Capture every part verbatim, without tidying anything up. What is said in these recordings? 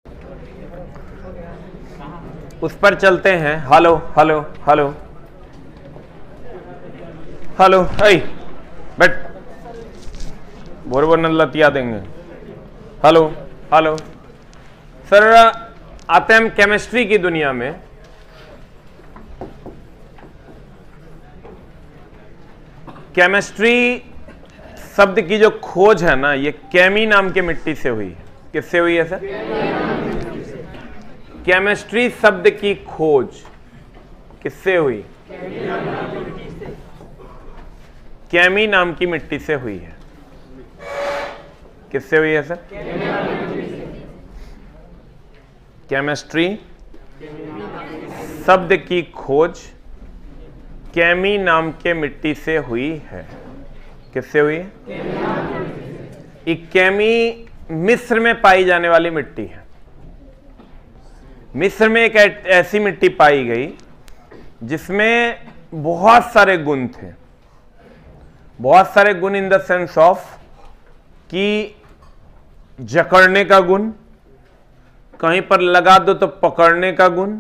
उस पर चलते हैं। हेलो हेलो हेलो हेलो, ऐ बैठ, बोर बोर न लतिया देंगे। हेलो हेलो सर, आते हैं हम केमिस्ट्री की दुनिया में। केमिस्ट्री शब्द की जो खोज है ना, ये केमी नाम के मिट्टी से हुई। किससे हुई है सर? केमिस्ट्री शब्द की खोज किससे हुई? केमी नाम की मिट्टी से हुई है। किससे हुई है सर? केमिस्ट्री शब्द की खोज केमी नाम के मिट्टी से हुई है। किससे हुई है? ये केमी मिस्र में पाई जाने वाली मिट्टी है। मिस्र में एक ऐसी मिट्टी पाई गई जिसमें बहुत सारे गुण थे। बहुत सारे गुण इन द सेंस ऑफ कि जकड़ने का गुण, कहीं पर लगा दो तो पकड़ने का गुण,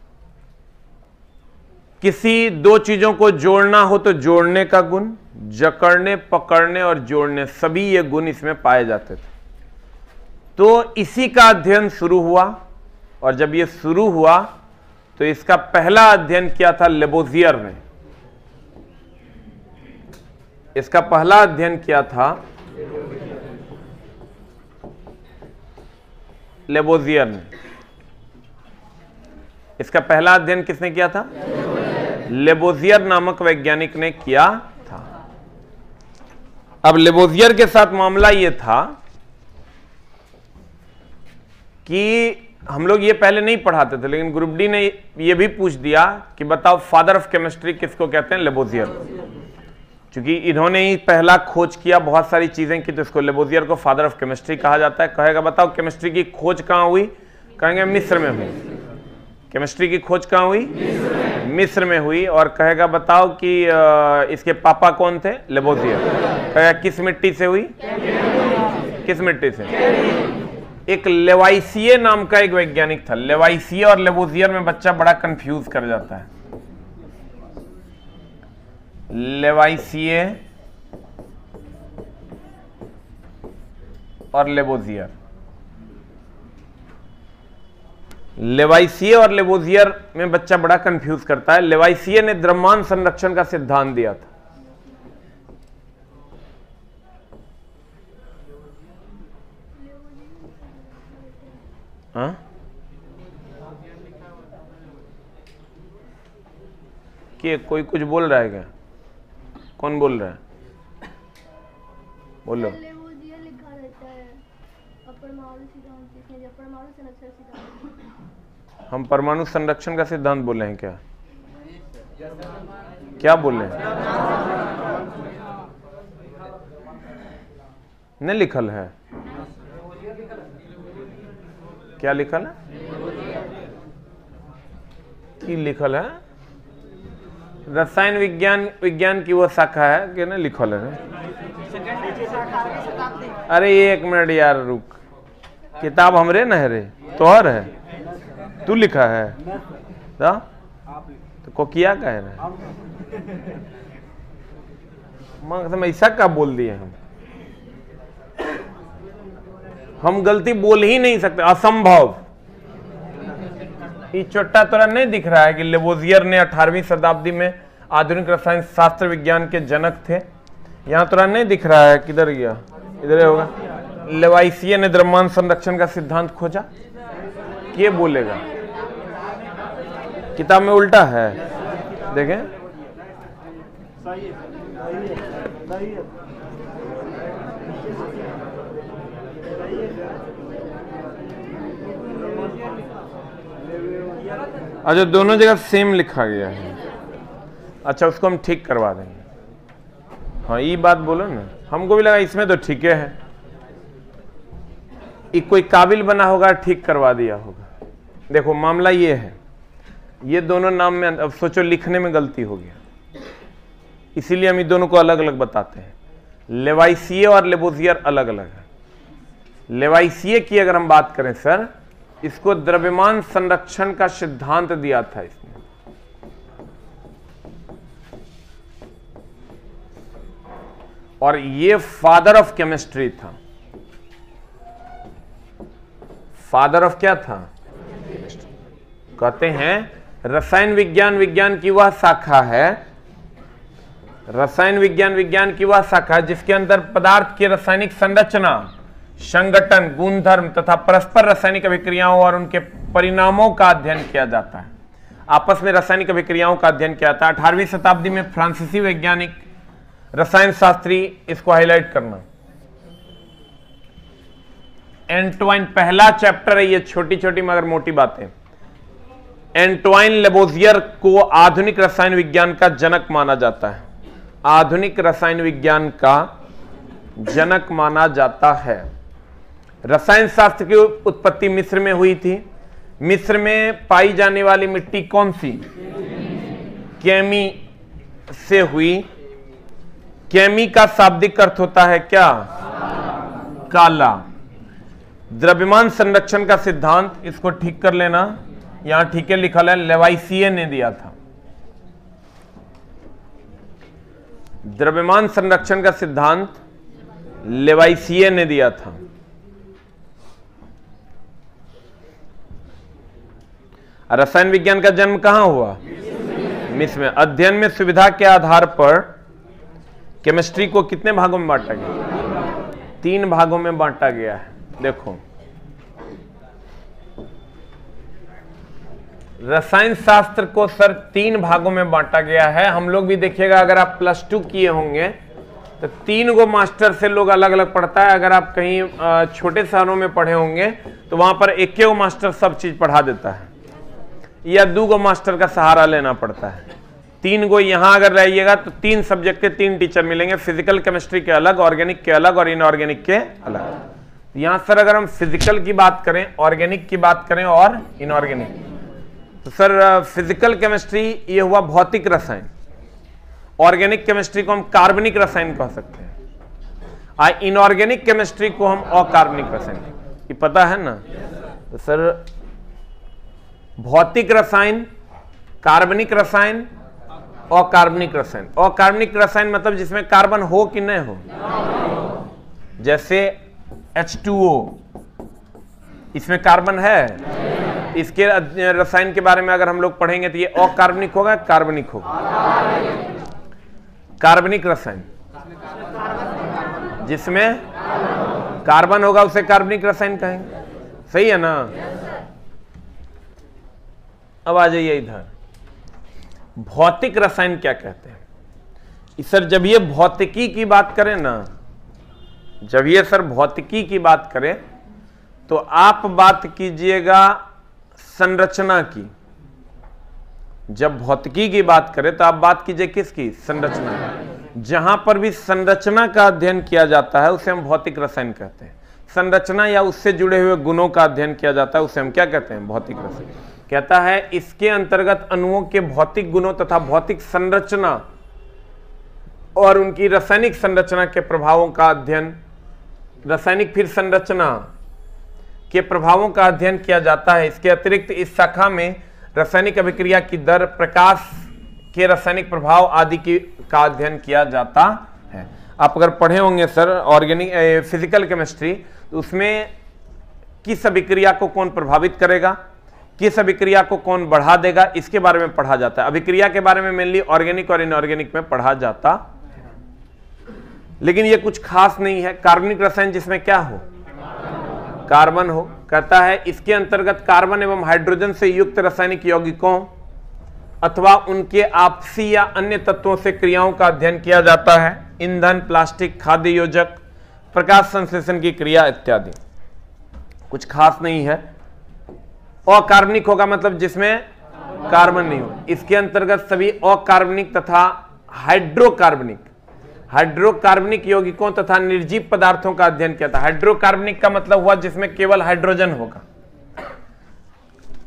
किसी दो चीजों को जोड़ना हो तो जोड़ने का गुण, जकड़ने, पकड़ने और जोड़ने, सभी ये गुण इसमें पाए जाते थे। तो इसी का अध्ययन शुरू हुआ, और जब ये शुरू हुआ तो इसका पहला अध्ययन किया था लेबोजियर ने। इसका पहला अध्ययन किया था लेबोजियर ने। इसका पहला अध्ययन किसने किया था? लेबोजियर नामक वैज्ञानिक ने किया था। अब लेबोजियर के साथ मामला यह था कि हम लोग ये पहले नहीं पढ़ाते थे, लेकिन ग्रुप डी ने ये भी पूछ दिया कि बताओ फादर ऑफ केमिस्ट्री किसको कहते हैं? लेबोजियर। क्योंकि इन्होंने ही पहला खोज किया, बहुत सारी चीजें की, तो इसको लेबोजियर को फादर ऑफ केमिस्ट्री कहा जाता है। कहेगा बताओ केमिस्ट्री की खोज कहां हुई? कहेंगे मिस्र में हुई। केमिस्ट्री की खोज कहां हुई? मिस्र में हुई। और कहेगा बताओ कि इसके पापा कौन थे? लेबोजियर। कहेगा किस मिट्टी से हुई? किस मिट्टी से? एक लेवाइसिए नाम का एक वैज्ञानिक था। लेवाइसिए और लेबोजियर में बच्चा बड़ा कंफ्यूज कर जाता है। लेवाइसिए और लेबोजियर, लेवाइसिए और लेबोजियर में बच्चा बड़ा कंफ्यूज करता है। लेवाइसिए ने द्रव्यमान संरक्षण का सिद्धांत दिया था। हाँ? कि कोई कुछ बोल रहा है क्या? कौन बोल रहा है? बोलो। लेबोजियर लिखा रहता है अपरमाणु सिद्धांत में, परमाणु संरक्षण सिद्धांत। हम परमाणु संरक्षण का सिद्धांत बोल रहे हैं क्या? क्या बोल रहे हैं? नहीं लिखल है। क्या लिखल है? की लिखल है? रसायन विज्ञान विज्ञान की वो शाखा है कि नहीं लिखल है? अरे एक मिनट यार रुक, किताब हमरे न है रे, तोहर है, तू लिखा है तो, तो को किया कह रहे? हम ऐसा क्या बोल दिए? हम हम गलती बोल ही नहीं सकते, असंभव। ये चोट्टा तोरा नहीं दिख रहा है कि लेबोजियर ने अठारहवीं शताब्दी में आधुनिक रसायन शास्त्र विज्ञान के जनक थे? यहां तोरा नहीं दिख रहा है? किधर गया? इधर होगा। लेवाइसिए ने द्रव्यमान संरक्षण का सिद्धांत खोजा। ये बोलेगा किताब में उल्टा है, देखें। अच्छा, दोनों जगह सेम लिखा गया है। अच्छा, उसको हम ठीक करवा देंगे। हाँ, ये बात बोलो ना, हमको भी लगा इसमें तो ठीक है। ये कोई काबिल बना होगा, ठीक करवा दिया होगा। देखो मामला ये है, ये दोनों नाम में अब सोचो लिखने में गलती हो गया, इसीलिए हम ये दोनों को अलग अलग बताते हैं। लेवाइसिए और लेबोजियर अलग अलग है। लेवाइसिए की अगर हम बात करें सर, इसको द्रव्यमान संरक्षण का सिद्धांत दिया था इसने। और ये फादर ऑफ केमिस्ट्री था। फादर ऑफ क्या था? कहते हैं रसायन विज्ञान विज्ञान की वह शाखा है, रसायन विज्ञान विज्ञान की वह शाखा है जिसके अंदर पदार्थ की रासायनिक संरचना, संगठन, गुणधर्म तथा परस्पर रासायनिक अभिक्रियाओं और उनके परिणामों का अध्ययन किया जाता है। आपस में रासायनिक अभिक्रियाओं का अध्ययन किया जाता है। अठारहवीं शताब्दी में फ्रांसीसी वैज्ञानिक रसायन शास्त्री, इसको हाईलाइट करना, एंटवाइन, पहला चैप्टर है ये, छोटी छोटी मगर मोटी बातें। एंटवाइन लेबोजियर को आधुनिक रसायन विज्ञान का जनक माना जाता है। आधुनिक रसायन विज्ञान का जनक माना जाता है। रसायन शास्त्र की उत्पत्ति मिस्र में हुई थी। मिस्र में पाई जाने वाली मिट्टी कौन सी? केमी से हुई। केमी का शाब्दिक अर्थ होता है क्या? काला। द्रव्यमान संरक्षण का सिद्धांत, इसको ठीक कर लेना, यहां ठीक है लिखा है, लेवाइसिए ने दिया था। द्रव्यमान संरक्षण का सिद्धांत लेवाइसिए ने दिया था। रसायन विज्ञान का जन्म कहां हुआ? मिस्र में। अध्ययन में सुविधा के आधार पर केमिस्ट्री को कितने भागों में बांटा गया? तीन भागों में बांटा गया है। देखो, रसायन शास्त्र को सर तीन भागों में बांटा गया है। हम लोग भी देखिएगा, अगर आप प्लस टू किए होंगे तो तीन गो मास्टर से लोग अलग अलग पढ़ता है। अगर आप कहीं छोटे शहरों में पढ़े होंगे तो वहां पर एक गो मास्टर सब चीज पढ़ा देता है, या दो गो मास्टर का सहारा लेना पड़ता है। तीन गो यहां अगर रहिएगा तो तीन सब्जेक्ट के तीन टीचर मिलेंगे, फिजिकल केमिस्ट्री के अलग, ऑर्गेनिक के अलग और इनऑर्गेनिक के अलग। यहां सर अगर हम फिजिकल की बात करें, ऑर्गेनिक की बात करें और इनऑर्गेनिक, तो सर फिजिकल केमिस्ट्री ये हुआ भौतिक रसायन। ऑर्गेनिक केमिस्ट्री को हम कार्बनिक रसायन कह सकते हैं। इनऑर्गेनिक केमिस्ट्री को हम अकार्बनिक रसायन, ये पता है ना? तो सर भौतिक रसायन, कार्बनिक रसायन, अकार्बनिक रसायन। अकार्बनिक रसायन मतलब जिसमें कार्बन हो कि नहीं हो, जैसे एच टू ओ, इसमें कार्बन है। इसके रसायन के बारे में अगर हम लोग पढ़ेंगे तो ये अकार्बनिक होगा, कार्बनिक होगा? कार्बनिक रसायन जिसमें कार्बन होगा उसे कार्बनिक रसायन कहेंगे। सही है ना? अब आ जाइए इधर, भौतिक रसायन क्या कहते हैं? सर जब ये भौतिकी की बात करें ना, जब ये सर भौतिकी की बात करें तो आप बात कीजिएगा संरचना की। जब भौतिकी की बात करें तो आप बात कीजिए किसकी? संरचना। जहां पर भी संरचना का अध्ययन किया जाता है उसे हम भौतिक रसायन कहते हैं। संरचना या उससे जुड़े हुए गुणों का अध्ययन किया जाता है उसे हम क्या कहते हैं? भौतिक रसायन। कहता है इसके अंतर्गत अणुओं के भौतिक गुणों तथा भौतिक संरचना और उनकी रासायनिक संरचना के प्रभावों का अध्ययन, रासायनिक फिर संरचना के प्रभावों का अध्ययन किया जाता है। इसके अतिरिक्त इस शाखा में रासायनिक अभिक्रिया की दर, प्रकाश के रासायनिक प्रभाव आदि की का अध्ययन किया जाता है। आप अगर पढ़े होंगे सर ऑर्गेनिक फिजिकल केमिस्ट्री, तो उसमें किस अभिक्रिया को कौन प्रभावित करेगा, किस अभिक्रिया को कौन बढ़ा देगा, इसके बारे में पढ़ा जाता है। अभिक्रिया के बारे में मेनली ऑर्गेनिक और इनऑर्गेनिक में पढ़ा जाता है। लेकिन ये कुछ खास नहीं है। कार्बनिक रसायन जिसमें क्या हो? कार्बन हो। कहता है इसके अंतर्गत कार्बन एवं हाइड्रोजन से युक्त रासायनिक यौगिकों अथवा उनके आपसी या अन्य तत्वों से क्रियाओं का अध्ययन किया जाता है। ईंधन, प्लास्टिक, खाद्य योजक, प्रकाश संश्लेषण की क्रिया इत्यादि। कुछ खास नहीं है। अकार्बनिक होगा मतलब जिसमें कार्बन नहीं हो। इसके अंतर्गत सभी अकार्बनिक तथा हाइड्रोकार्बनिक हाइड्रोकार्बनिक यौगिकों तथा निर्जीव पदार्थों का अध्ययन किया था। हाइड्रोकार्बनिक का मतलब हुआ जिसमें केवल हाइड्रोजन होगा।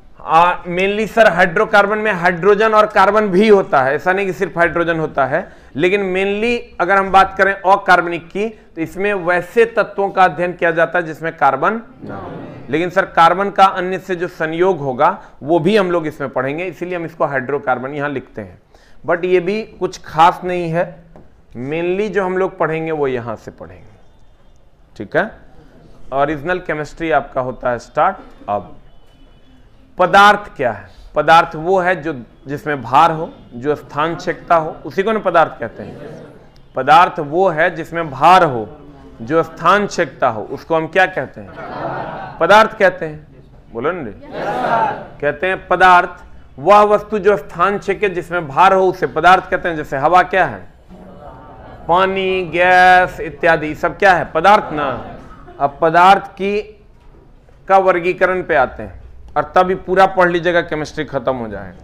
मेनली सर हाइड्रोकार्बन में हाइड्रोजन और कार्बन भी होता है, ऐसा नहीं कि सिर्फ हाइड्रोजन होता है, लेकिन मेनली अगर हम बात करें अकार्बनिक की तो इसमें वैसे तत्वों का अध्ययन किया जाता है जिसमें कार्बन ना हो। लेकिन सर कार्बन का अन्य से जो संयोग होगा वो भी हम लोग इसमें पढ़ेंगे, इसीलिए हम इसको हाइड्रोकार्बन यहां लिखते हैं। बट ये भी कुछ खास नहीं है, मेनली जो हम लोग पढ़ेंगे वो यहां से पढ़ेंगे। ठीक है, ओरिजिनल केमिस्ट्री आपका होता है स्टार्ट। अब पदार्थ क्या है? पदार्थ वो है जो जिसमें भार हो, जो स्थान छेदता हो, उसी को ना पदार्थ कहते हैं। पदार्थ वो है जिसमें भार हो, जो स्थान छेदता हो, उसको हम क्या कहते हैं? पदार्थ कहते हैं। बोलो ना रे, कहते हैं पदार्थ वह वस्तु जो स्थान छेके जिसमें भार हो उसे पदार्थ कहते हैं। जैसे हवा क्या है? पानी, गैस इत्यादि सब क्या है? पदार्थ ना। अब पदार्थ की का वर्गीकरण पे आते हैं और तभी पूरा पढ़ लीजिएगा, केमिस्ट्री खत्म हो जाएगा।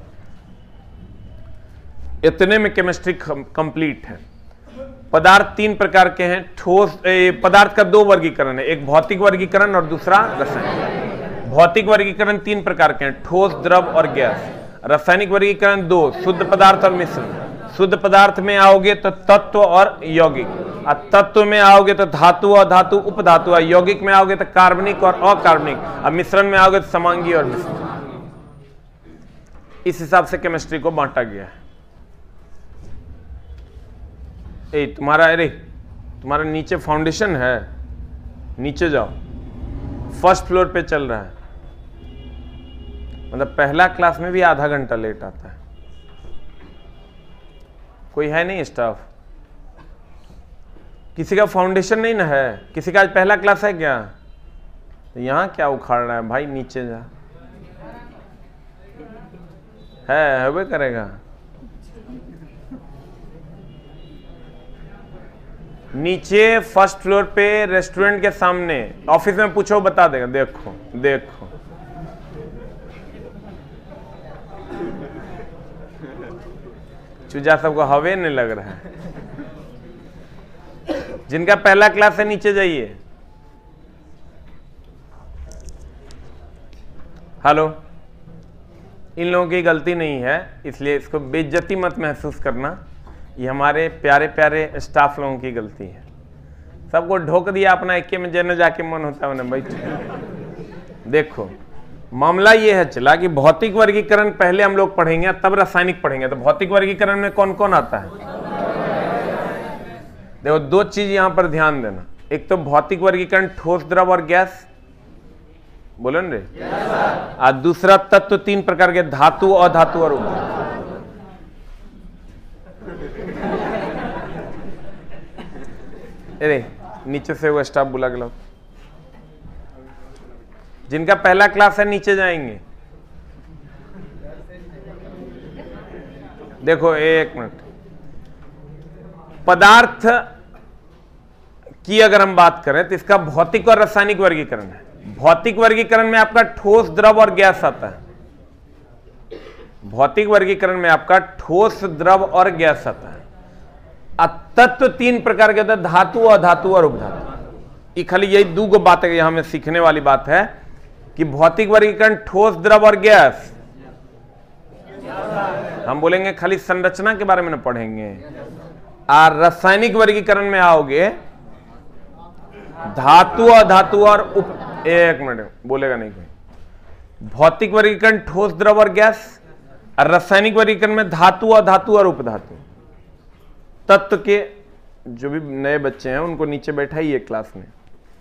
इतने में केमिस्ट्री कंप्लीट है। पदार्थ तीन प्रकार के हैं। ठोस ए, पदार्थ का दो वर्गीकरण है, एक भौतिक वर्गीकरण और दूसरा रासायनिक। भौतिक वर्गीकरण तीन प्रकार के हैं, ठोस, द्रव और गैस। रासायनिक वर्गीकरण दो, शुद्ध पदार्थ और मिश्रण। शुद्ध पदार्थ में आओगे तो तत्व और यौगिक, और तत्व में आओगे तो धातु और धातु उपधातु, और यौगिक में आओगे तो कार्बनिक और अकार्बनिक, और मिश्रण में आओगे तो समांगी और मिश्रण। इस हिसाब से केमिस्ट्री को बांटा गया है। ए तुम्हारा अरे तुम्हारा नीचे फाउंडेशन है, नीचे जाओ, फर्स्ट फ्लोर पे चल रहा है। मतलब पहला क्लास में भी आधा घंटा लेट आता है। कोई है नहीं स्टाफ? किसी का फाउंडेशन नहीं ना है? किसी का आज पहला क्लास है क्या? तो यहां क्या उखाड़ रहा है भाई? नीचे जा, है हवे करेगा। नीचे फर्स्ट फ्लोर पे रेस्टोरेंट के सामने, ऑफिस में पूछो बता देगा। देखो देखो चूजा सबको हवे नहीं लग रहा है। जिनका पहला क्लास है नीचे जाइए। हेलो, इन लोगों की गलती नहीं है, इसलिए इसको बेइज्जती मत महसूस करना। ये हमारे प्यारे प्यारे स्टाफ लोगों की गलती है। सबको ढोक दिया अपना इक्के में, जैसे जाके मन होता है उन्हें बैठ। देखो मामला ये है चला कि भौतिक वर्गीकरण पहले हम लोग पढ़ेंगे, तब रासायनिक पढ़ेंगे। तो भौतिक वर्गीकरण में कौन कौन आता है? देखो दो चीज यहां पर ध्यान देना। एक तो भौतिक वर्गीकरण ठोस, द्रव और गैस, बोलो ना रे। और दूसरा तत्व तीन प्रकार के, धातु, अधातु और उपधातु। अरे नीचे से वो स्टाफ बुला के लाओ। जिनका पहला क्लास है नीचे जाएंगे। देखो एक मिनट, पदार्थ की अगर हम बात करें तो इसका भौतिक और रासायनिक वर्गीकरण है। भौतिक वर्गीकरण में आपका ठोस, द्रव और गैस आता है। भौतिक वर्गीकरण में आपका ठोस, द्रव और गैस आता है। तत्व तीन प्रकार के होते हैं, धातु, अधातु और उपधातु। ये खाली यही दो बातें यहां में सीखने वाली बात है कि भौतिक वर्गीकरण ठोस, द्रव और गैस। हम बोलेंगे खाली संरचना के बारे में ना पढ़ेंगे। और रासायनिक वर्गीकरण में आओगे धातु, अधातु और उप। एक मिनट बोलेगा नहीं कोई। भौतिक वर्गीकरण ठोस, द्रव और गैस, और रासायनिक वर्गीकरण में धातु, अधातु और उपधातु। तत्व के जो भी नए बच्चे हैं उनको नीचे बैठाइए क्लास में।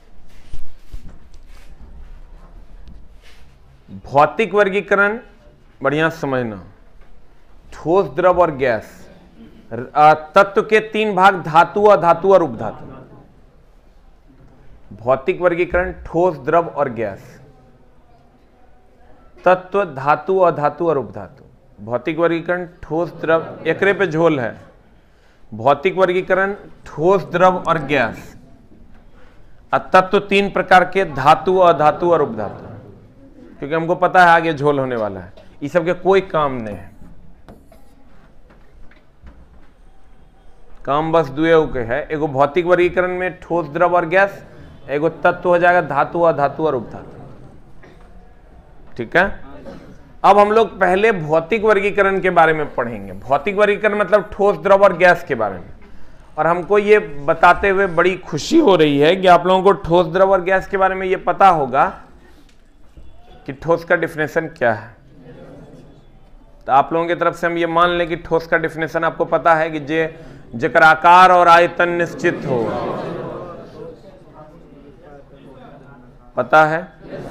भौतिक वर्गीकरण बढ़िया समझना, ठोस, द्रव और गैस। तत्व के तीन भाग, धातु, अधातु और उपधातु। भौतिक वर्गीकरण ठोस, द्रव और गैस। तत्व, धातु, अधातु और उपधातु। भौतिक वर्गीकरण ठोस, द्रव, एकरे पे झोल है। भौतिक वर्गीकरण ठोस, द्रव और गैस। तत्व तीन प्रकार के, धातु, अधातु और उपधातु। क्योंकि हमको पता है आगे झोल होने वाला है, ये सब के कोई काम नहीं है। काम बस दुए के है। एगो भौतिक वर्गीकरण में ठोस, द्रव और गैस, एगो तत्व हो जाएगा धातु, अधातु और उपधातु। ठीक है। अब हम लोग पहले भौतिक वर्गीकरण के बारे में पढ़ेंगे। भौतिक वर्गीकरण मतलब ठोस, द्रव और गैस के बारे में। और हमको ये बताते हुए बड़ी खुशी हो रही है कि आप लोगों को ठोस, द्रव और गैस के बारे में ये पता होगा कि ठोस का डिफिनेशन क्या है। तो आप लोगों की तरफ से हम ये मान लें कि ठोस का डिफिनेशन आपको पता है कि जे जेकर आकार और आयतन निश्चित हो। पता है?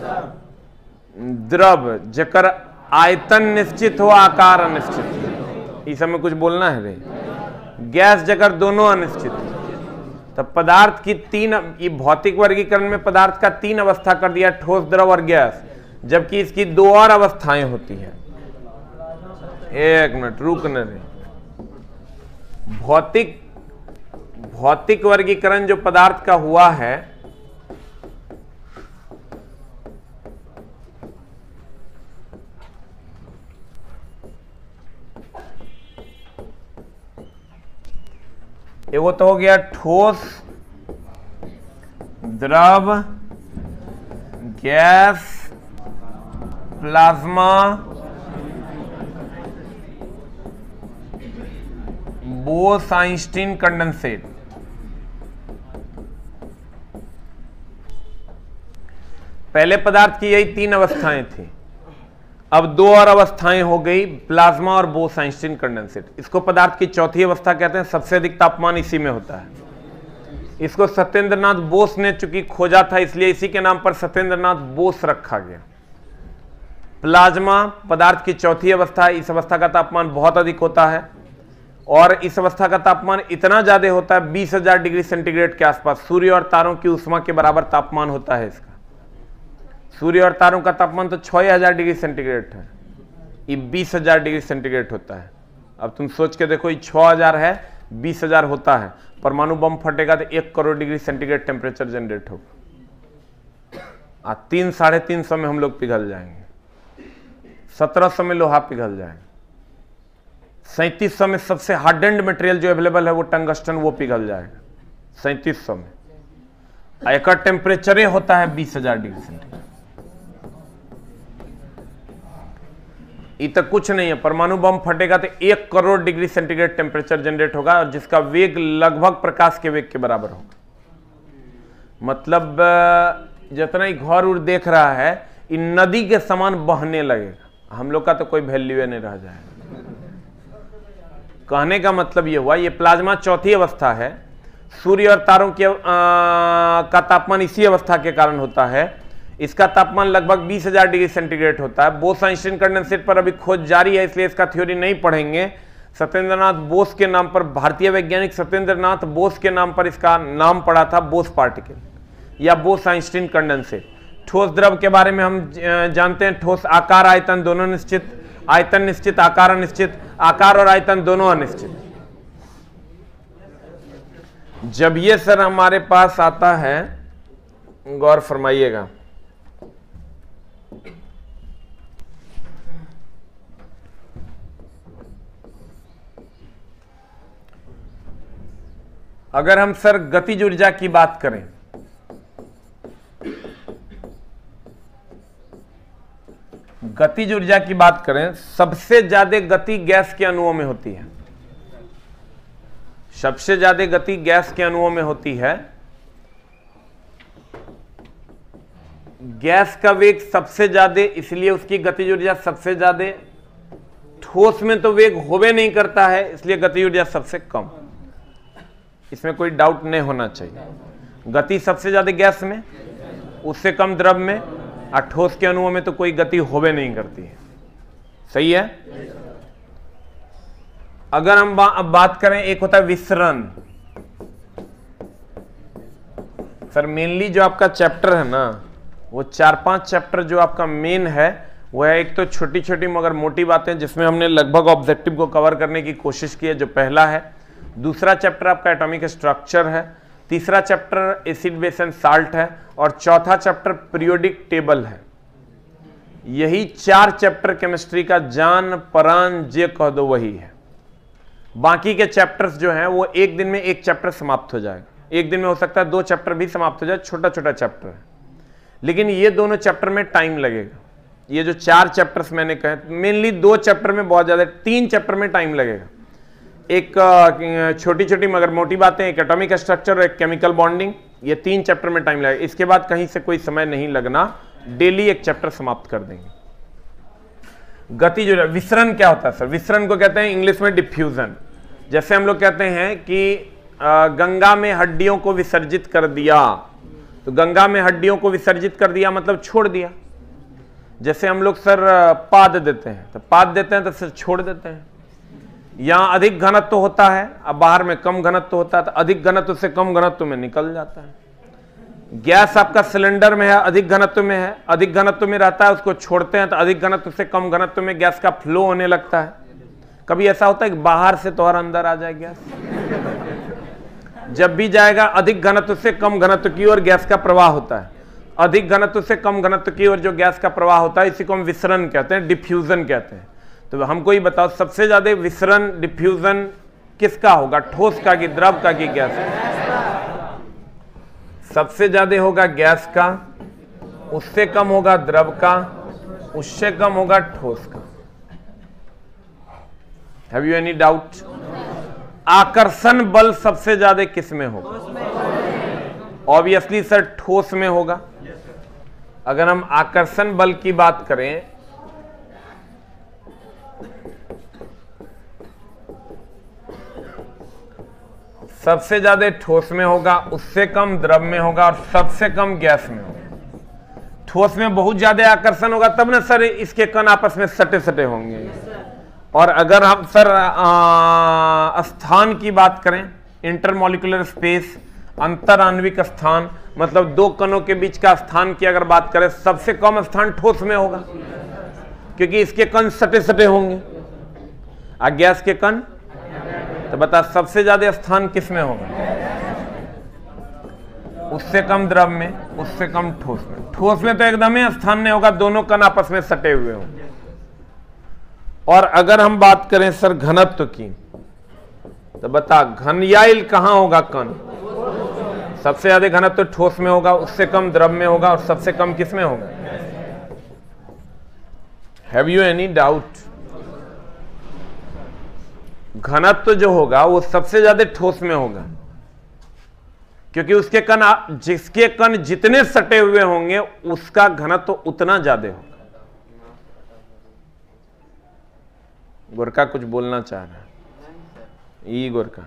द्रव जेकर आयतन निश्चित हो, आकार अनिश्चित हो। इस समय कुछ बोलना है रे। गैस जेकर दोनों अनिश्चित हो। तो पदार्थ की तीन, ये भौतिक वर्गीकरण में पदार्थ का तीन अवस्था कर दिया, ठोस, द्रव और गैस, जबकि इसकी दो और अवस्थाएं होती हैं। एक मिनट रुकने रे। भौतिक भौतिक वर्गीकरण जो पदार्थ का हुआ है, वो तो हो गया ठोस, द्रव, गैस, प्लाज्मा, बोस-आइंस्टीन कंडेंसेट। पहले पदार्थ की यही तीन अवस्थाएं थी, अब दो और अवस्थाएं हो गई, प्लाज्मा और बोस-आइंस्टीन कंडेंसेट। इसको पदार्थ की चौथी अवस्था कहते हैं। सबसे अधिक तापमान इसी में होता है। इसको सत्येंद्रनाथ बोस ने चूंकि खोजा था, इसलिए इसी के नाम पर सत्येंद्रनाथ बोस रखा गया। प्लाज्मा पदार्थ की चौथी अवस्था है। इस अवस्था का तापमान बहुत अधिक होता है और इस अवस्था का तापमान इतना ज्यादा होता है बीस हजार डिग्री सेंटीग्रेड के आसपास। सूर्य और तारों की ऊष्मा के बराबर तापमान होता है इसका। सूर्य और तारों का तापमान तो छह हजार डिग्री सेंटीग्रेड है, ये बीस हजार डिग्री सेंटीग्रेड होता है। अब तुम सोच के देखो, ये छह हजार है, बीस हजार होता है, परमाणु बम फटेगा तो एक crore degree centigrade temperature generate होगा। तीन साढ़े तीन सौ में हम लोग पिघल जाएंगे, सत्रह सौ में लोहा पिघल जाएगा, सैंतीस सौ में सबसे हार्डेंड मटेरियल जो अवेलेबल है वो टंगस्टन, वो पिघल जाएगा सैंतीस सौ में। एक टेम्परेचर होता है बीस हजार डिग्री सेंटीग्रेड। ये तो कुछ नहीं है, परमाणु बम फटेगा तो एक crore degree centigrade temperature generate होगा और जिसका वेग लगभग प्रकाश के वेग के बराबर होगा। मतलब जितना ही घर उर देख रहा है, इन नदी के समान बहने लगेगा। हम लोग का तो कोई वैल्यू नहीं रह जाएगा। कहने का मतलब ये हुआ, ये प्लाज्मा चौथी अवस्था है। सूर्य और तारों के आ, का तापमान इसी अवस्था के कारण होता है। इसका तापमान लगभग बीस हजार डिग्री सेंटीग्रेड होता है। बोस-आइंस्टीन कंडेंसेट पर अभी खोज जारी है, इसलिए इसका थ्योरी नहीं पढ़ेंगे। सत्येंद्रनाथ बोस के नाम पर, भारतीय वैज्ञानिक सत्येंद्रनाथ बोस के नाम पर इसका नाम पड़ा था, बोस पार्टिकल या बोस-आइंस्टीन कंडेंसेट। ठोस, द्रव के बारे में हम जानते हैं। ठोस आकार आयतन दोनों निश्चित, आयतन निश्चित, आकार अनिश्चित, आकार और आयतन दोनों अनिश्चित। जब ये सर हमारे पास आता है, गौर फरमाइएगा, अगर हम सर गतिज ऊर्जा की बात करें, गतिज ऊर्जा की बात करें, सबसे ज्यादा गति गैस के अणुओं में होती है। सबसे ज्यादा गति गैस के अणुओं में होती है। गैस का वेग सबसे ज्यादा, इसलिए उसकी गतिज ऊर्जा सबसे ज्यादा। ठोस में तो वेग होवे नहीं करता है, इसलिए गतिज ऊर्जा सबसे कम। इसमें कोई डाउट नहीं होना चाहिए। गति सबसे ज्यादा गैस में, उससे कम द्रव में, और ठोस के अणुओं में तो कोई गति होवे नहीं करती है। सही है? अगर हम बा, अब बात करें, एक होता है विसरण। सर मेनली जो आपका चैप्टर है ना, वो चार पांच चैप्टर जो आपका मेन है वो है, एक तो छोटी छोटी मगर मोटी बातें जिसमें हमने लगभग ऑब्जेक्टिव को कवर करने की कोशिश की है, जो पहला है। दूसरा चैप्टर आपका एटॉमिक स्ट्रक्चर है। तीसरा chapter acid, base and salt है और चौथा चैप्टर पीरियोडिक टेबल है। यही चार चैप्टर केमिस्ट्री का जान परान जे कह दो वही है। बाकी के चैप्टर्स जो हैं वो एक दिन में एक चैप्टर समाप्त हो जाएगा, एक दिन में हो सकता है दो चैप्टर भी समाप्त हो जाए, छोटा छोटा चैप्टर है। लेकिन ये दोनों चैप्टर में टाइम लगेगा। ये जो चार चैप्टर्स मैंने कहे, मेनली दो चैप्टर में बहुत ज्यादा, तीन चैप्टर में टाइम लगेगा। एक छोटी छोटी मगर मोटी बातें, एक एटॉमिक स्ट्रक्चर और एक केमिकल बॉन्डिंग, ये तीन चैप्टर में टाइम लगेगा। इसके बाद कहीं से कोई समय नहीं लगना, डेली एक चैप्टर समाप्त कर देंगे। गति जो विसरण क्या होता है सर? विसरण को कहते हैं इंग्लिश में डिफ्यूजन। जैसे हम लोग कहते हैं कि गंगा में हड्डियों को विसर्जित कर दिया, तो गंगा में हड्डियों को विसर्जित कर दिया मतलब छोड़ दिया। जैसे हम लोग सर पाद देते हैं, तो पाद देते हैं तो फिर छोड़ देते हैं। यहाँ अधिक घनत्व तो होता है, अब बाहर में कम घनत्व तो होता है, तो अधिक घनत्व से कम घनत्व में निकल जाता है। गैस आपका सिलेंडर में है, अधिक घनत्व में है, अधिक घनत्व में रहता है, उसको छोड़ते हैं तो अधिक घनत्व से कम घनत्व में गैस का फ्लो होने लगता है। कभी ऐसा होता है कि बाहर से तो और अंदर आ जाए गैस? जब भी जाएगा अधिक घनत्व से कम घनत्व की ओर गैस का प्रवाह होता है। अधिक घनत्व से कम घनत्व की ओर जो गैस का प्रवाह होता है, इसी को हम विसरण कहते हैं, डिफ्यूजन कहते हैं। तो हमको ही बताओ, सबसे ज्यादा विसरण डिफ्यूजन किसका होगा? ठोस का कि द्रव का कि गैस का? सबसे ज्यादा होगा गैस का, उससे कम होगा द्रव का, उससे कम होगा ठोस का। Have you any doubt? आकर्षण बल सबसे ज्यादा किस में होगा? ऑब्वियसली सर ठोस में होगा। अगर हम आकर्षण बल की बात करें, सबसे ज्यादा ठोस में होगा, उससे कम द्रव में होगा और सबसे कम गैस में होगा। ठोस में बहुत ज्यादा आकर्षण होगा तब ना सर इसके कण आपस में सटे सटे होंगे। और अगर हम सर आ, स्थान की बात करें, इंटरमॉलिक्यूलर स्पेस, अंतर आणविक स्थान, मतलब दो कणों के बीच का स्थान की अगर बात करें, सबसे कम स्थान ठोस में होगा क्योंकि इसके कण सटे सटे होंगे। आ गैस के कण, तो बता सबसे ज्यादा स्थान किस में होगा? उससे कम द्रव में, उससे कम ठोस में। ठोस में तो एकदम ही स्थान नहीं होगा, दोनों कण आपस में सटे हुए होंगे। और अगर हम बात करें सर घनत्व की, तो बता घनयाइल कहां होगा? कण। सबसे ज्यादा घनत्व तो ठोस में होगा, उससे कम द्रव में होगा और सबसे कम किस में होगा? Have you any doubt? घनत्व जो होगा वो सबसे ज्यादा ठोस में होगा क्योंकि उसके कण, जिसके कण जितने सटे हुए होंगे उसका घनत्व उतना ज्यादा होगा। गोरका कुछ बोलना चाह रहा है? ई गोरका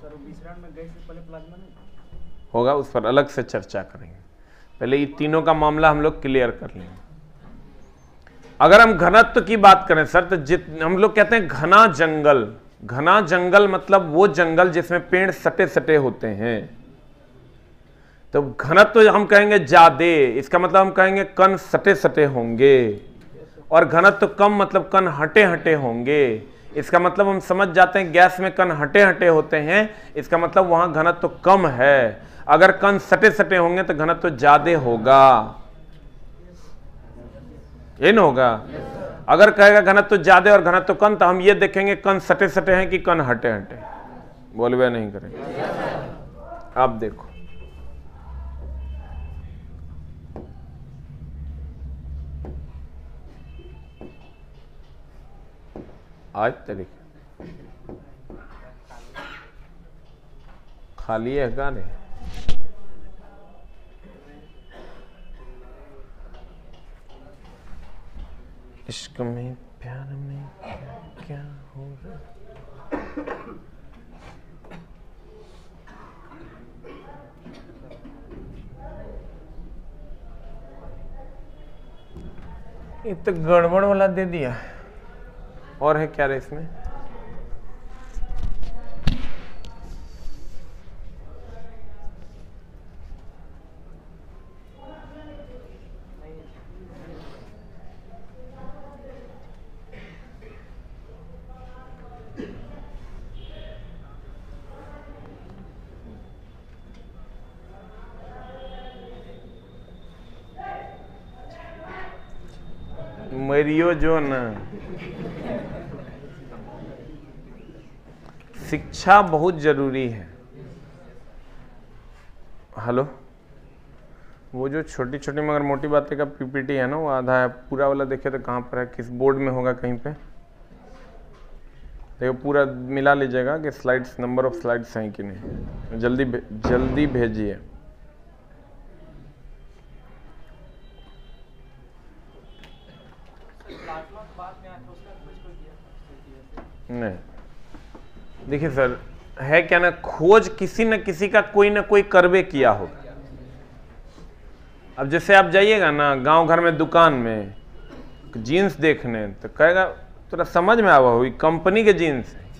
होगा, उस पर अलग से चर्चा करेंगे। पहले ये तीनों का मामला हम लोग क्लियर कर लेंगे। अगर हम घनत्व की बात करें सर, तो जित हम लोग कहते हैं घना जंगल। घना जंगल मतलब वो जंगल जिसमें पेड़ सटे सटे होते हैं, तो घनत्व तो हम कहेंगे ज्यादे, इसका मतलब हम कहेंगे कण सटे सटे होंगे। और घनत्व तो कम मतलब कण हटे हटे होंगे, इसका मतलब हम समझ जाते हैं गैस में कण हटे हटे होते हैं, इसका मतलब वहां घनत्व तो कम है। अगर कण सटे सटे होंगे तो घनत्व तो ज्यादा होगा, ये ना होगा। अगर कहेगा घनत्व तो ज्यादा और घनत्व तो कम, तो हम ये देखेंगे कण सटे सटे हैं कि कण हटे हटे। बोलवे नहीं करेंगे। अब देखो आज तरीके खाली है गाने। इश्क में प्यार में क्या, क्या हो रहा? ये तो गड़बड़ वाला दे दिया। और है क्या रे इसमें? मरियो जो ना, शिक्षा बहुत जरूरी है। हेलो, वो जो छोटी छोटी मगर मोटी बातें का पीपीटी है ना, वो आधा है, पूरा वाला देखे तो कहाँ पर है, किस बोर्ड में होगा कहीं पे देखो, पूरा मिला लीजिएगा कि स्लाइड्स, नंबर ऑफ स्लाइड्स हैं कि नहीं। जल्दी भे, जल्दी भेजिए। नहीं देखिए सर, है क्या ना, खोज किसी न किसी का कोई ना कोई करवे किया होगा। अब जैसे आप जाइएगा ना गांव घर में दुकान में जीन्स देखने, तो कहेगा थोड़ा समझ में आवा हुई कंपनी के जीन्स है।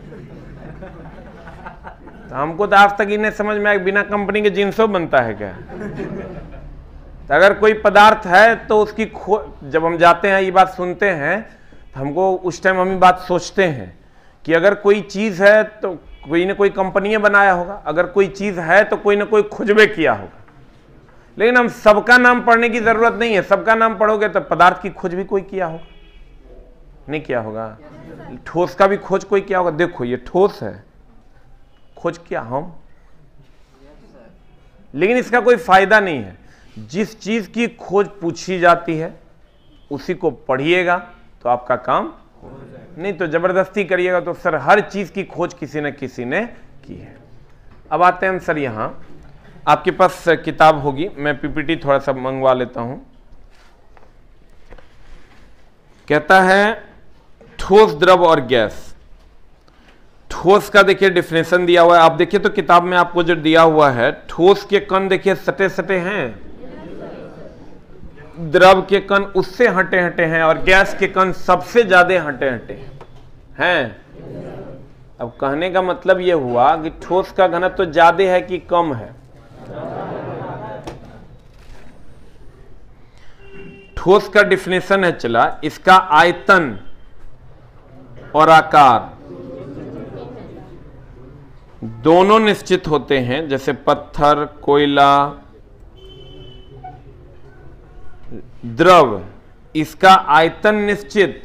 तो हमको तो आज तक इन्हें समझ में आया बिना कंपनी के जीन्सों बनता है क्या। तो अगर कोई पदार्थ है तो उसकी खो, जब हम जाते हैं ये बात सुनते हैं तो हमको उस टाइम हम ये बात सोचते हैं कि अगर कोई चीज है तो कोई ना कोई कंपनी बनाया होगा, अगर कोई चीज है तो कोई ना कोई खोजबे किया होगा। लेकिन हम सबका नाम पढ़ने की जरूरत नहीं है, सबका नाम पढ़ोगे तो पदार्थ की खोज भी कोई किया होगा, नहीं किया होगा। ठोस का भी खोज कोई किया होगा। देखो ये ठोस है, खोज किया हम, लेकिन इसका कोई फायदा नहीं है। जिस चीज की खोज पूछी जाती है उसी को पढ़िएगा तो आपका काम, नहीं तो जबरदस्ती करिएगा तो सर हर चीज की खोज किसी न किसी ने की है। अब आते हैं हम सर, यहां आपके पास किताब होगी, मैं पीपीटी थोड़ा सा मंगवा लेता हूं। कहता है ठोस, द्रव और गैस। ठोस का देखिए डिफिनेशन दिया हुआ है, आप देखिए तो किताब में आपको जो दिया हुआ है, ठोस के कण देखिए सटे सटे हैं, द्रव के कण उससे हटे हटे हैं, और गैस के कण सबसे ज्यादा हटे हटे हैं। अब कहने का मतलब यह हुआ कि ठोस का घनत्व तो ज्यादा है कि कम है। ठोस का डिफिनेशन है चला, इसका आयतन और आकार दोनों निश्चित होते हैं, जैसे पत्थर, कोयला, द्रव, इसका आयतन निश्चित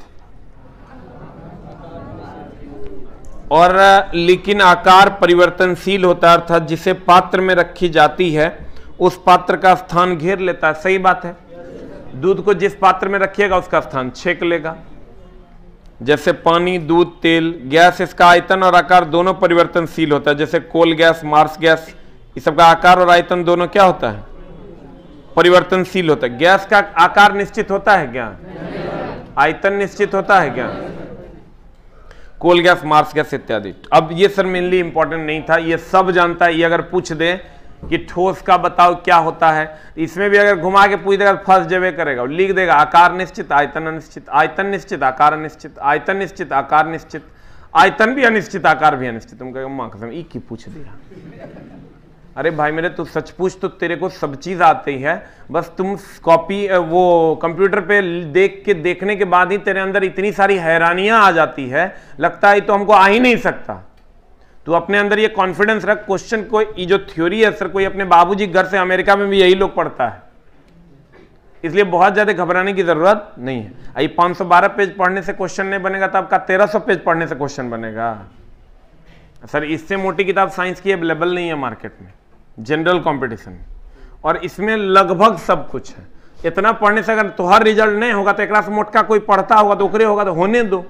और लेकिन आकार परिवर्तनशील होता है, अर्थात जिसे पात्र में रखी जाती है उस पात्र का स्थान घेर लेता है। सही बात है, दूध को जिस पात्र में रखिएगा उसका स्थान छेक लेगा, जैसे पानी, दूध, तेल। गैस, इसका आयतन और आकार दोनों परिवर्तनशील होता है, जैसे कोल गैस, मार्स गैस, इस सब का आकार और आयतन दोनों क्या होता है, परिवर्तनशील होता है। गैस का आकार निश्चित होता है क्या, आयतन निश्चित होता है क्या, कोल गैस, मार्स गैस इत्यादि। अब ये सर मेनली इंपॉर्टेंट नहीं था, ये सब जानता है। ये अगर पूछ दे कि ठोस का बताओ क्या होता है, इसमें भी अगर घुमा के पूछ देगा फर्स्ट जगह करेगा, लिख देगा आकार निश्चित, आयतन अनिश्चित, आयतन निश्चित, आकार अनिश्चित, आयतन निश्चित, आकार निश्चित, आयतन भी अनिश्चित, आकार भी अनिश्चित। तुम कहेगा मां कसम ई की पूछ दिया। अरे भाई मेरे, तू सच पूछ तो तेरे को सब चीज आती है, बस तुम कॉपी वो कंप्यूटर पे देख के देखने के बाद ही तेरे अंदर इतनी सारी हैरानियां आ जाती है, लगता है तो हमको आ ही नहीं सकता। तू अपने अंदर ये कॉन्फिडेंस रख। क्वेश्चन को, ये जो थ्योरी है सर, कोई अपने बाबूजी घर से, अमेरिका में भी यही लोग पढ़ता है, इसलिए बहुत ज्यादा घबराने की जरूरत नहीं है। आई पाँच सौ बारह पेज पढ़ने से क्वेश्चन नहीं बनेगा तो आपका तेरह सौ पेज पढ़ने से क्वेश्चन बनेगा। सर इससे मोटी किताब साइंस की अवेलेबल नहीं है मार्केट में, जनरल कंपटीशन, और इसमें लगभग सब कुछ है। इतना पढ़ने से अगर तुम्हारा रिजल्ट नहीं होगा तो एक से मोटका कोई पढ़ता होगा तो ओकरे होगा, तो होने दो,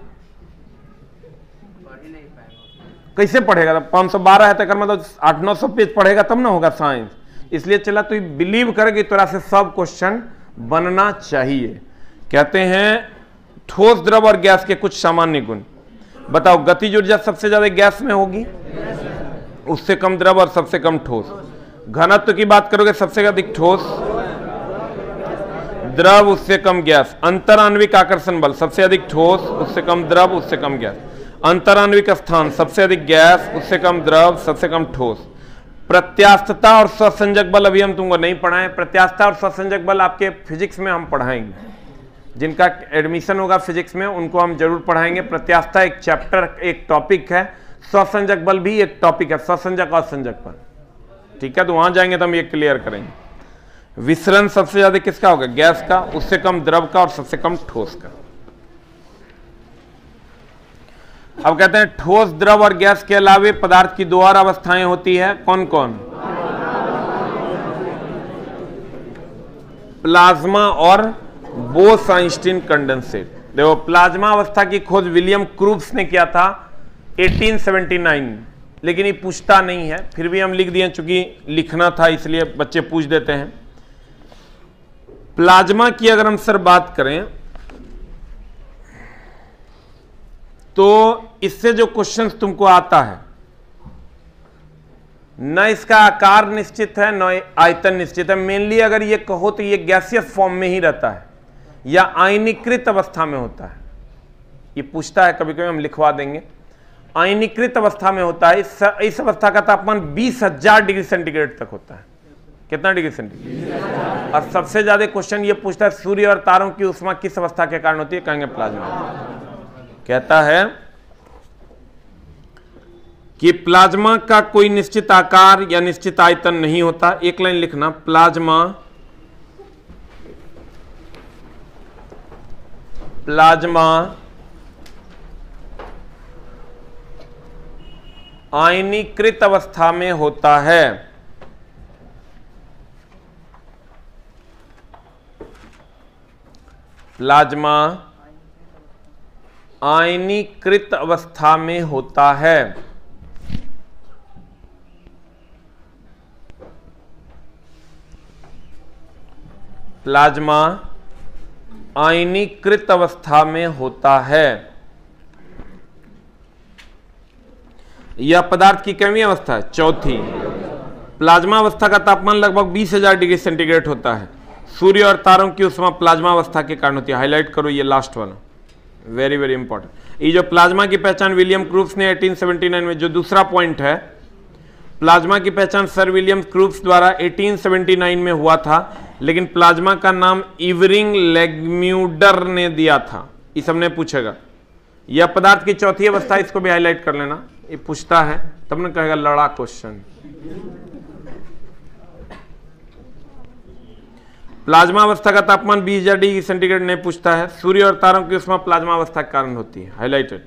कैसे पढ़ेगा। तो पाँच सौ बारह है तो मतलब आठ नौ सौ पेज पढ़ेगा तब ना होगा साइंस। इसलिए चला तू बिलीव कर कि तरह से सब क्वेश्चन बनना चाहिए। कहते हैं ठोस, द्रव और गैस के कुछ सामान्य गुण बताओ। गतिज ऊर्जा सबसे ज्यादा गैस में होगी, उससे कम द्रव और सबसे कम ठोस। घनत्व की बात करोगे सबसे अधिक ठोस, द्रव उससे कम गैस। अंतर आणविक आकर्षण बल सबसे अधिक ठोस, उससे कम द्रव, उससे कम गैस। अंतर आणविक स्थान सबसे अधिक गैस, उससे कम द्रव, सबसे कम ठोस। प्रत्यास्थता और स्वसंजक बल अभी हम तुमको नहीं पढ़ाएं। प्रत्यास्थता और स्वसंजक बल आपके फिजिक्स में हम पढ़ाएंगे, जिनका एडमिशन होगा फिजिक्स में उनको हम जरूर पढ़ाएंगे। प्रत्यास्थता एक चैप्टर, एक टॉपिक है, स्वसंजक बल भी एक टॉपिक है, स्वसंजक और संजक बल। ठीक है, तो वहां जाएंगे तो हम ये क्लियर करेंगे। विसरण सबसे ज्यादा किसका होगा, गैस का, उससे कम द्रव का और सबसे कम ठोस का। अब कहते हैं ठोस, द्रव और गैस के अलावे पदार्थ की दो और अवस्थाएं होती है, कौन कौन। प्लाज्मा और बोस-आइंस्टीन कंडेंसेट। देखो प्लाज्मा अवस्था की खोज विलियम क्रूप्स ने किया था अठारह सौ उन्यासी, लेकिन ये पूछता नहीं है, फिर भी हम लिख दिए चूंकि लिखना था इसलिए बच्चे पूछ देते हैं। प्लाज्मा की अगर हम सर बात करें तो इससे जो क्वेश्चन तुमको आता है, न इसका आकार निश्चित है न आयतन निश्चित है। मेनली अगर ये कहो तो ये गैसियस फॉर्म में ही रहता है या आयनीकृत अवस्था में होता है। ये पूछता है कभी कभी, हम लिखवा देंगे। आयनीकृत अवस्था में होता है। इस, इस अवस्था का तापमान बीस हजार डिग्री सेंटीग्रेड तक होता है। कितना डिग्री सेंटीग्रेड? और सबसे ज्यादा क्वेश्चन ये पूछता है सूर्य और तारों की ऊष्मा किस अवस्था के कारण होती है? कहेंगे प्लाज्मा। कहता है कि प्लाज्मा का कोई निश्चित आकार या निश्चित आयतन नहीं होता। एक लाइन लिखना, प्लाज्मा प्लाज्मा आयनीकृत अवस्था में होता है। प्लाज्मा आयनीकृत अवस्था में होता है। प्लाज्मा आयनीकृत अवस्था में होता है। यह पदार्थ की कैवी अवस्था है? चौथी। प्लाज्मा अवस्था का तापमान लगभग बीस हजार डिग्री सेंटीग्रेड होता है। सूर्य और तारों की ऊष्मा प्लाज्मा अवस्था के कारण होती है। हाईलाइट करो ये लास्ट वाला, वेरी वेरी इंपॉर्टेंट। ये जो प्लाज्मा की पहचान विलियम क्रूप्स ने अठारह सौ उन्यासी में, जो दूसरा पॉइंट है, प्लाज्मा की पहचान सर विलियम क्रूप्स द्वारा अठारह सौ उन्यासी में हुआ था, लेकिन प्लाज्मा का नाम इवरिंग लेग्म्यूडर ने दिया था। ये सबने पूछेगा। यह पदार्थ की चौथी अवस्था, इसको भी हाईलाइट कर लेना, ये पूछता है तब ना कहेगा लड़ा क्वेश्चन। प्लाज्मा अवस्था का तापमान बीस हजार डिग्री सेंटीग्रेड नहीं पूछता है। सूर्य और तारों की ऊष्मा प्लाज्मा अवस्था के कारण होती है। हाईलाइटेड।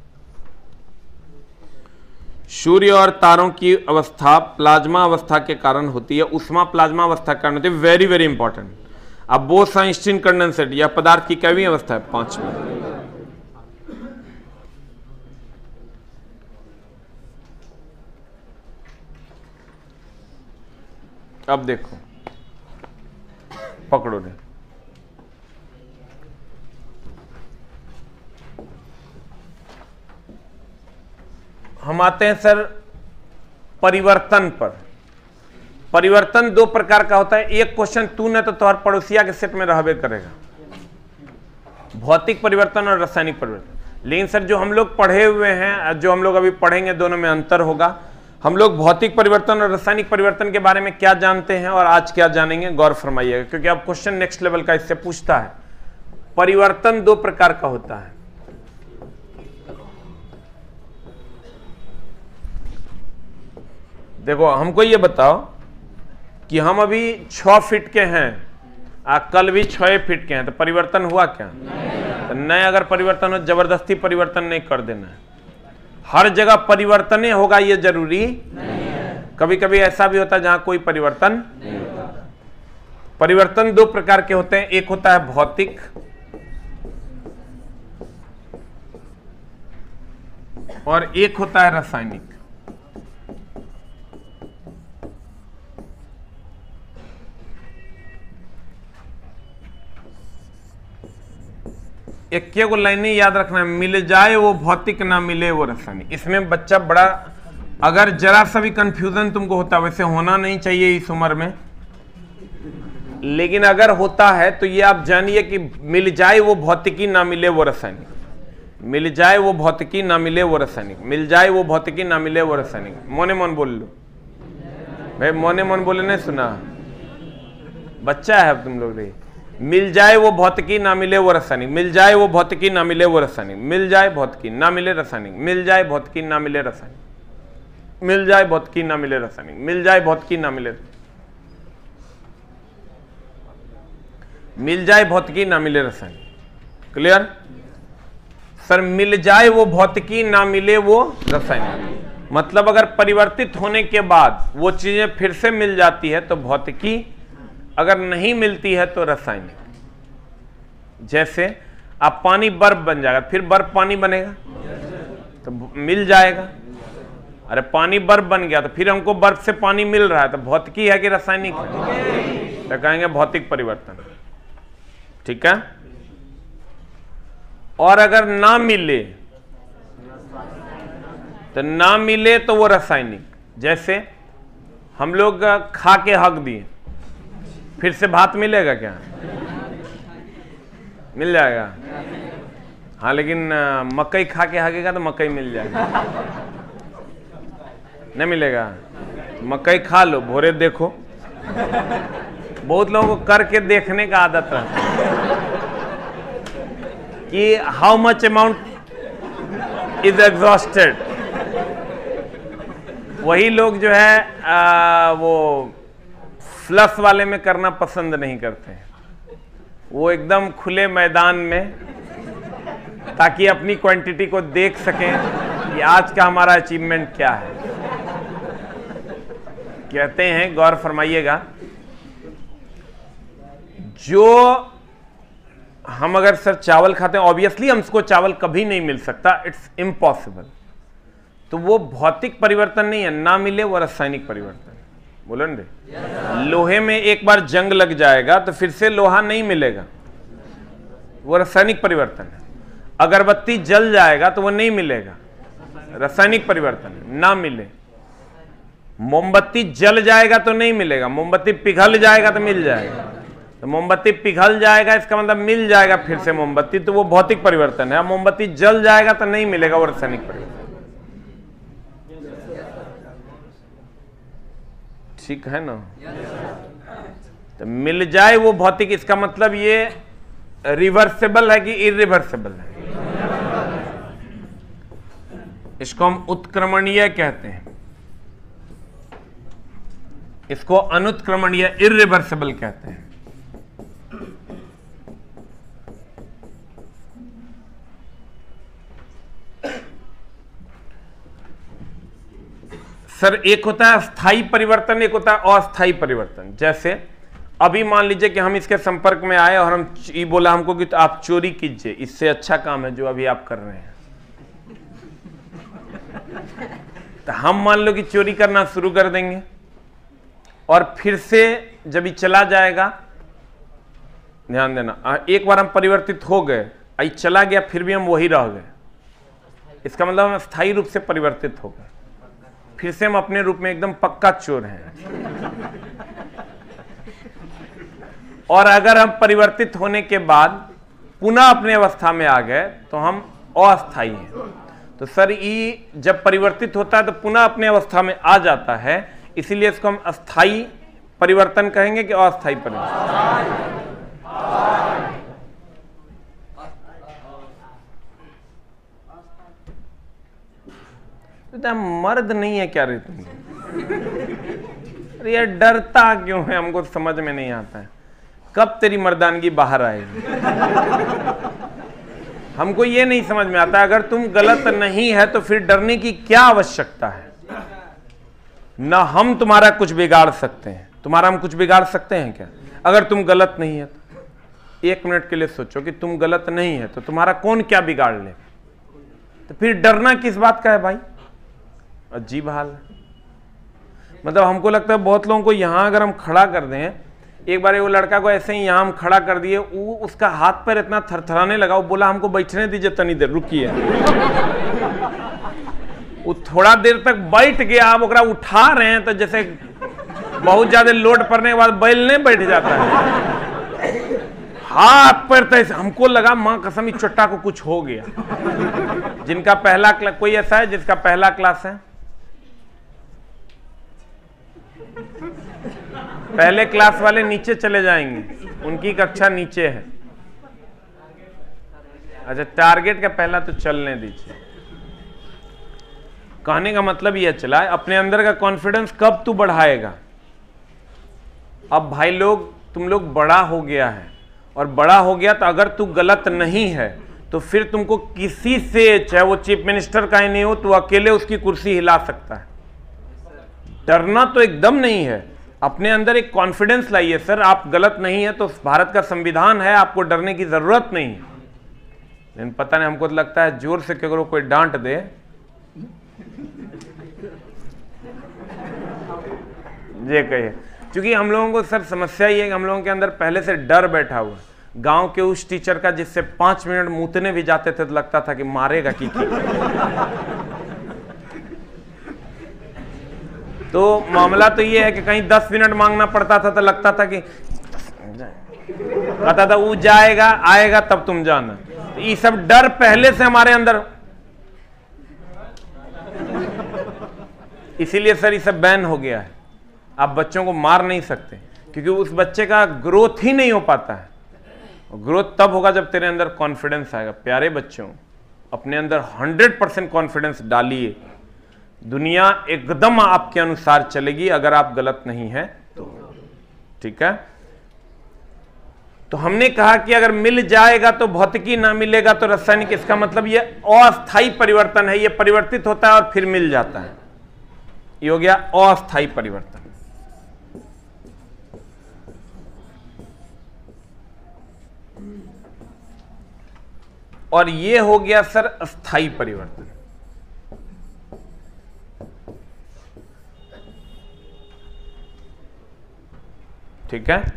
सूर्य और तारों की अवस्था प्लाज्मा अवस्था के कारण होती है। ऊष्मा प्लाज्मा अवस्था के कारण होती है। Very very important. अब बोस-आइंस्टीन कंडेंसेट, यह पदार्थ की कैवी अवस्था है? पांचवी। अब देखो, पकड़ो रे। हम आते हैं सर परिवर्तन पर। परिवर्तन दो प्रकार का होता है। एक क्वेश्चन तू न तो तुम्हारे पड़ोसिया के सेट में रहबे करेगा, भौतिक परिवर्तन और रासायनिक परिवर्तन। लेकिन सर जो हम लोग पढ़े हुए हैं, जो हम लोग अभी पढ़ेंगे, दोनों में अंतर होगा। हम लोग भौतिक परिवर्तन और रासायनिक परिवर्तन के बारे में क्या जानते हैं और आज क्या जानेंगे, गौर फरमाइएगा, क्योंकि अब क्वेश्चन नेक्स्ट लेवल का इससे पूछता है। परिवर्तन दो प्रकार का होता है। देखो हमको ये बताओ कि हम अभी छह फीट के हैं, आ कल भी छह फीट के हैं, तो परिवर्तन हुआ क्या? नहीं। तो नए अगर परिवर्तन हो, जबरदस्ती परिवर्तन नहीं कर देना है। हर जगह परिवर्तन होगा ये जरूरी नहीं है। कभी कभी ऐसा भी होता है जहां कोई परिवर्तन नहीं होता। परिवर्तन दो प्रकार के होते हैं। एक होता है भौतिक और एक होता है रासायनिक। एक को लाइन याद रखना है, मिल जाए वो भौतिक, ना मिले वो रासायनिक। इसमें बच्चा बड़ा, अगर जरा सा भी कंफ्यूजन तुमको होता, वैसे होना नहीं चाहिए इस उम्र में, लेकिन अगर होता है तो ये आप जानिए कि मिल जाए वो भौतिकी, ना मिले वो रासायनिक। मिल जाए वो भौतिकी, ना मिले वो रासायनिक। मिल जाए वो भौतिकी, ना मिले वो रासायनिक। मोने मन बोल लो भाई, मोने मन बोले नहीं सुना, बच्चा है तुम लोग। रही मिल जाए वो भौतिकी, ना मिले वो रासायनिक। मिल जाए वो भौतिकी, ना मिले वो रासायनिक। मिल जाए भौतिकी, ना मिले रासायनिक। मिल जाए भौतिकी, ना मिले रासायनिक। मिल जाए भौतिकी, ना मिले रासायनिक। मिल जाए भौतिकी, ना मिले मिल जाए भौतिकी, ना मिले रासायनिक। Clear sir? मिल जाए वो भौतिकी, ना मिले वो रासायनिक, मतलब अगर परिवर्तित होने के बाद वो चीजें फिर से मिल जाती है तो भौतिकी अगर नहीं मिलती है तो रासायनिक। जैसे आप पानी बर्फ बन जाएगा, फिर बर्फ पानी बनेगा तो मिल जाएगा। अरे पानी बर्फ बन गया तो फिर हमको बर्फ से पानी मिल रहा है, तो भौतिकी है कि रासायनिक है? तो कहेंगे भौतिक परिवर्तन। ठीक है। और अगर ना मिले तो ना मिले तो वो रासायनिक। जैसे हम लोग खा के हक दिए, फिर से भात मिलेगा क्या? मिल जाएगा। हाँ, लेकिन मकई खा के हगेगा तो मकई मिल जाएगा, नहीं मिलेगा। मकई खा लो, भोरे देखो। बहुत लोगों को करके देखने का आदत है कि how much amount is exhausted. वही लोग जो है आ, वो फ्लश वाले में करना पसंद नहीं करते हैं, वो एकदम खुले मैदान में, ताकि अपनी क्वांटिटी को देख सकें कि आज का हमारा अचीवमेंट क्या है। कहते हैं, गौर फरमाइएगा, जो हम अगर सर चावल खाते हैं, ऑब्वियसली हमको चावल कभी नहीं मिल सकता, इट्स इम्पॉसिबल, तो वो भौतिक परिवर्तन नहीं है। ना मिले वो रासायनिक परिवर्तन। बोलो ना, लोहे में एक बार जंग लग जाएगा तो फिर से लोहा नहीं मिलेगा, वो रासायनिक परिवर्तन है। अगरबत्ती जल जाएगा तो वो नहीं मिलेगा, रासायनिक परिवर्तन है। ना मिले। मोमबत्ती जल जाएगा तो नहीं मिलेगा, मोमबत्ती पिघल जाएगा तो मिल जाएगा। तो मोमबत्ती पिघल जाएगा इसका मतलब मिल जाएगा फिर से मोमबत्ती, तो वो भौतिक परिवर्तन है। मोमबत्ती जल जाएगा तो नहीं मिलेगा, वो रासायनिक परिवर्तन। ठीक है ना? तो मिल जाए वो भौतिक, इसका मतलब ये रिवर्सेबल है कि इरिवर्सेबल है? इसको हम उत्क्रमणीय कहते हैं, इसको अनुत्क्रमणीय इरिवर्सेबल कहते हैं। सर, एक होता है स्थायी परिवर्तन, एक होता है अस्थायी परिवर्तन। जैसे अभी मान लीजिए कि हम इसके संपर्क में आए और हम ये बोला हमको कि तो आप चोरी कीजिए, इससे अच्छा काम है जो अभी आप कर रहे हैं। तो हम मान लो कि चोरी करना शुरू कर देंगे, और फिर से जब ये चला जाएगा, ध्यान देना, एक बार हम परिवर्तित हो गए, आई चला गया, फिर भी हम वही रह गए, इसका मतलब हम स्थायी रूप से परिवर्तित हो गए, फिर से हम अपने रूप में एकदम पक्का चोर हैं। और अगर हम परिवर्तित होने के बाद पुनः अपने अवस्था में आ गए तो हम अस्थायी हैं। तो सर, ये जब परिवर्तित होता है तो पुनः अपने अवस्था में आ जाता है, इसीलिए इसको हम अस्थायी परिवर्तन कहेंगे कि अस्थायी परिवर्तन? तो मर्द नहीं है क्या रे तुम? अरे यार, डरता क्यों है? हमको समझ में नहीं आता है, कब तेरी मर्दानगी बाहर आएगी? हमको ये नहीं समझ में आता, अगर तुम गलत नहीं है तो फिर डरने की क्या आवश्यकता है? ना हम तुम्हारा कुछ बिगाड़ सकते हैं, तुम्हारा हम कुछ बिगाड़ सकते हैं क्या? अगर तुम गलत नहीं है तो एक मिनट के लिए सोचो कि तुम गलत नहीं है तो तुम्हारा कौन क्या बिगाड़ ले? तो फिर डरना किस बात का है भाई? अजीब हाल है। मतलब हमको लगता है बहुत लोगों को यहां अगर हम खड़ा कर दें, एक बार वो लड़का को ऐसे ही यहां हम खड़ा कर दिए, वो उसका हाथ पैर इतना थरथराने लगा, वो बोला हमको बैठने दीजिए तनी देर, रुकिए। वो थोड़ा देर तक बैठ गया, अब ओकरा उठा रहे हैं तो जैसे बहुत ज्यादा लोड पड़ने के बाद बैल नहीं बैठ जाता है, हाथ पैर तैसे। हमको लगा मां कसम इस चोट्टा को कुछ हो गया। जिनका पहला क्लास, कोई ऐसा है जिसका पहला क्लास है? पहले क्लास वाले नीचे चले जाएंगे, उनकी कक्षा नीचे है। अच्छा, टारगेट का पहला तो चलने दीजिए। कहने का मतलब यह चला, अपने अंदर का कॉन्फिडेंस कब तू बढ़ाएगा? अब भाई लोग, तुम लोग बड़ा हो गया है, और बड़ा हो गया तो अगर तू गलत नहीं है तो फिर तुमको किसी से, चाहे वो चीफ मिनिस्टर का ही नहीं हो, तो अकेले उसकी कुर्सी हिला सकता है। डरना तो एकदम नहीं है, अपने अंदर एक कॉन्फिडेंस लाइए सर, आप गलत नहीं है तो भारत का संविधान है, आपको डरने की जरूरत नहीं है। लेकिन पता नहीं, हमको तो लगता है जोर से केवल कोई डांट दे ये कहिए, क्योंकि हम लोगों को सर समस्या ये है कि हम लोगों के अंदर पहले से डर बैठा हुआ है। गांव के उस टीचर का जिससे पांच मिनट मूतने भी जाते थे तो लगता था कि मारेगा की, की। तो मामला तो ये है कि कहीं दस मिनट मांगना पड़ता था तो लगता था कि कहता था वो जाएगा आएगा तब तुम जाना। तो ये सब डर पहले से हमारे अंदर, इसीलिए सर ये सब बैन हो गया है। आप बच्चों को मार नहीं सकते क्योंकि उस बच्चे का ग्रोथ ही नहीं हो पाता है। ग्रोथ तब होगा जब तेरे अंदर कॉन्फिडेंस आएगा। प्यारे बच्चों, अपने अंदर हंड्रेड परसेंट कॉन्फिडेंस डालिए, दुनिया एकदम आपके अनुसार चलेगी अगर आप गलत नहीं है तो। ठीक है, तो हमने कहा कि अगर मिल जाएगा तो भौतिकी, ना मिलेगा तो रासायनिक। इसका मतलब ये अस्थायी परिवर्तन है, ये परिवर्तित होता है और फिर मिल जाता है। ये हो गया अस्थायी परिवर्तन। और ये हो गया सर अस्थायी परिवर्तन। ठीक है,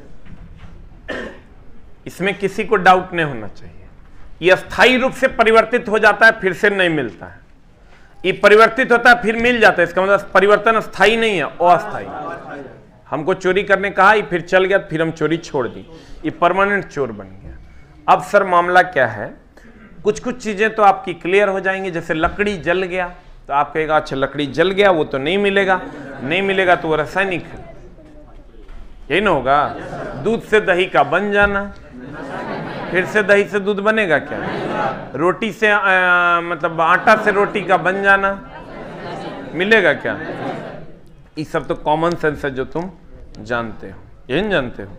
इसमें किसी को डाउट नहीं होना चाहिए। ये अस्थायी रूप से परिवर्तित हो जाता है, फिर से नहीं मिलता है। ये परिवर्तित होता है फिर मिल जाता है, इसका मतलब परिवर्तन अस्थायी नहीं है, अस्थायी। हमको चोरी करने कहा, ये फिर चल गया, फिर हम चोरी छोड़ दी, ये परमानेंट चोर बन गया। अब सर मामला क्या है, कुछ कुछ चीजें तो आपकी क्लियर हो जाएंगी। जैसे लकड़ी जल गया तो आप कहेगा अच्छा लकड़ी जल गया, वो तो नहीं मिलेगा, नहीं मिलेगा तो वो रासायनिक है, यही ना होगा। दूध से दही का बन जाना, फिर से दही से दूध बनेगा क्या? रोटी से आ, मतलब आटा से रोटी का बन जाना, मिलेगा क्या? ये सब तो कॉमन सेंस है जो तुम जानते हो, यही जानते हो।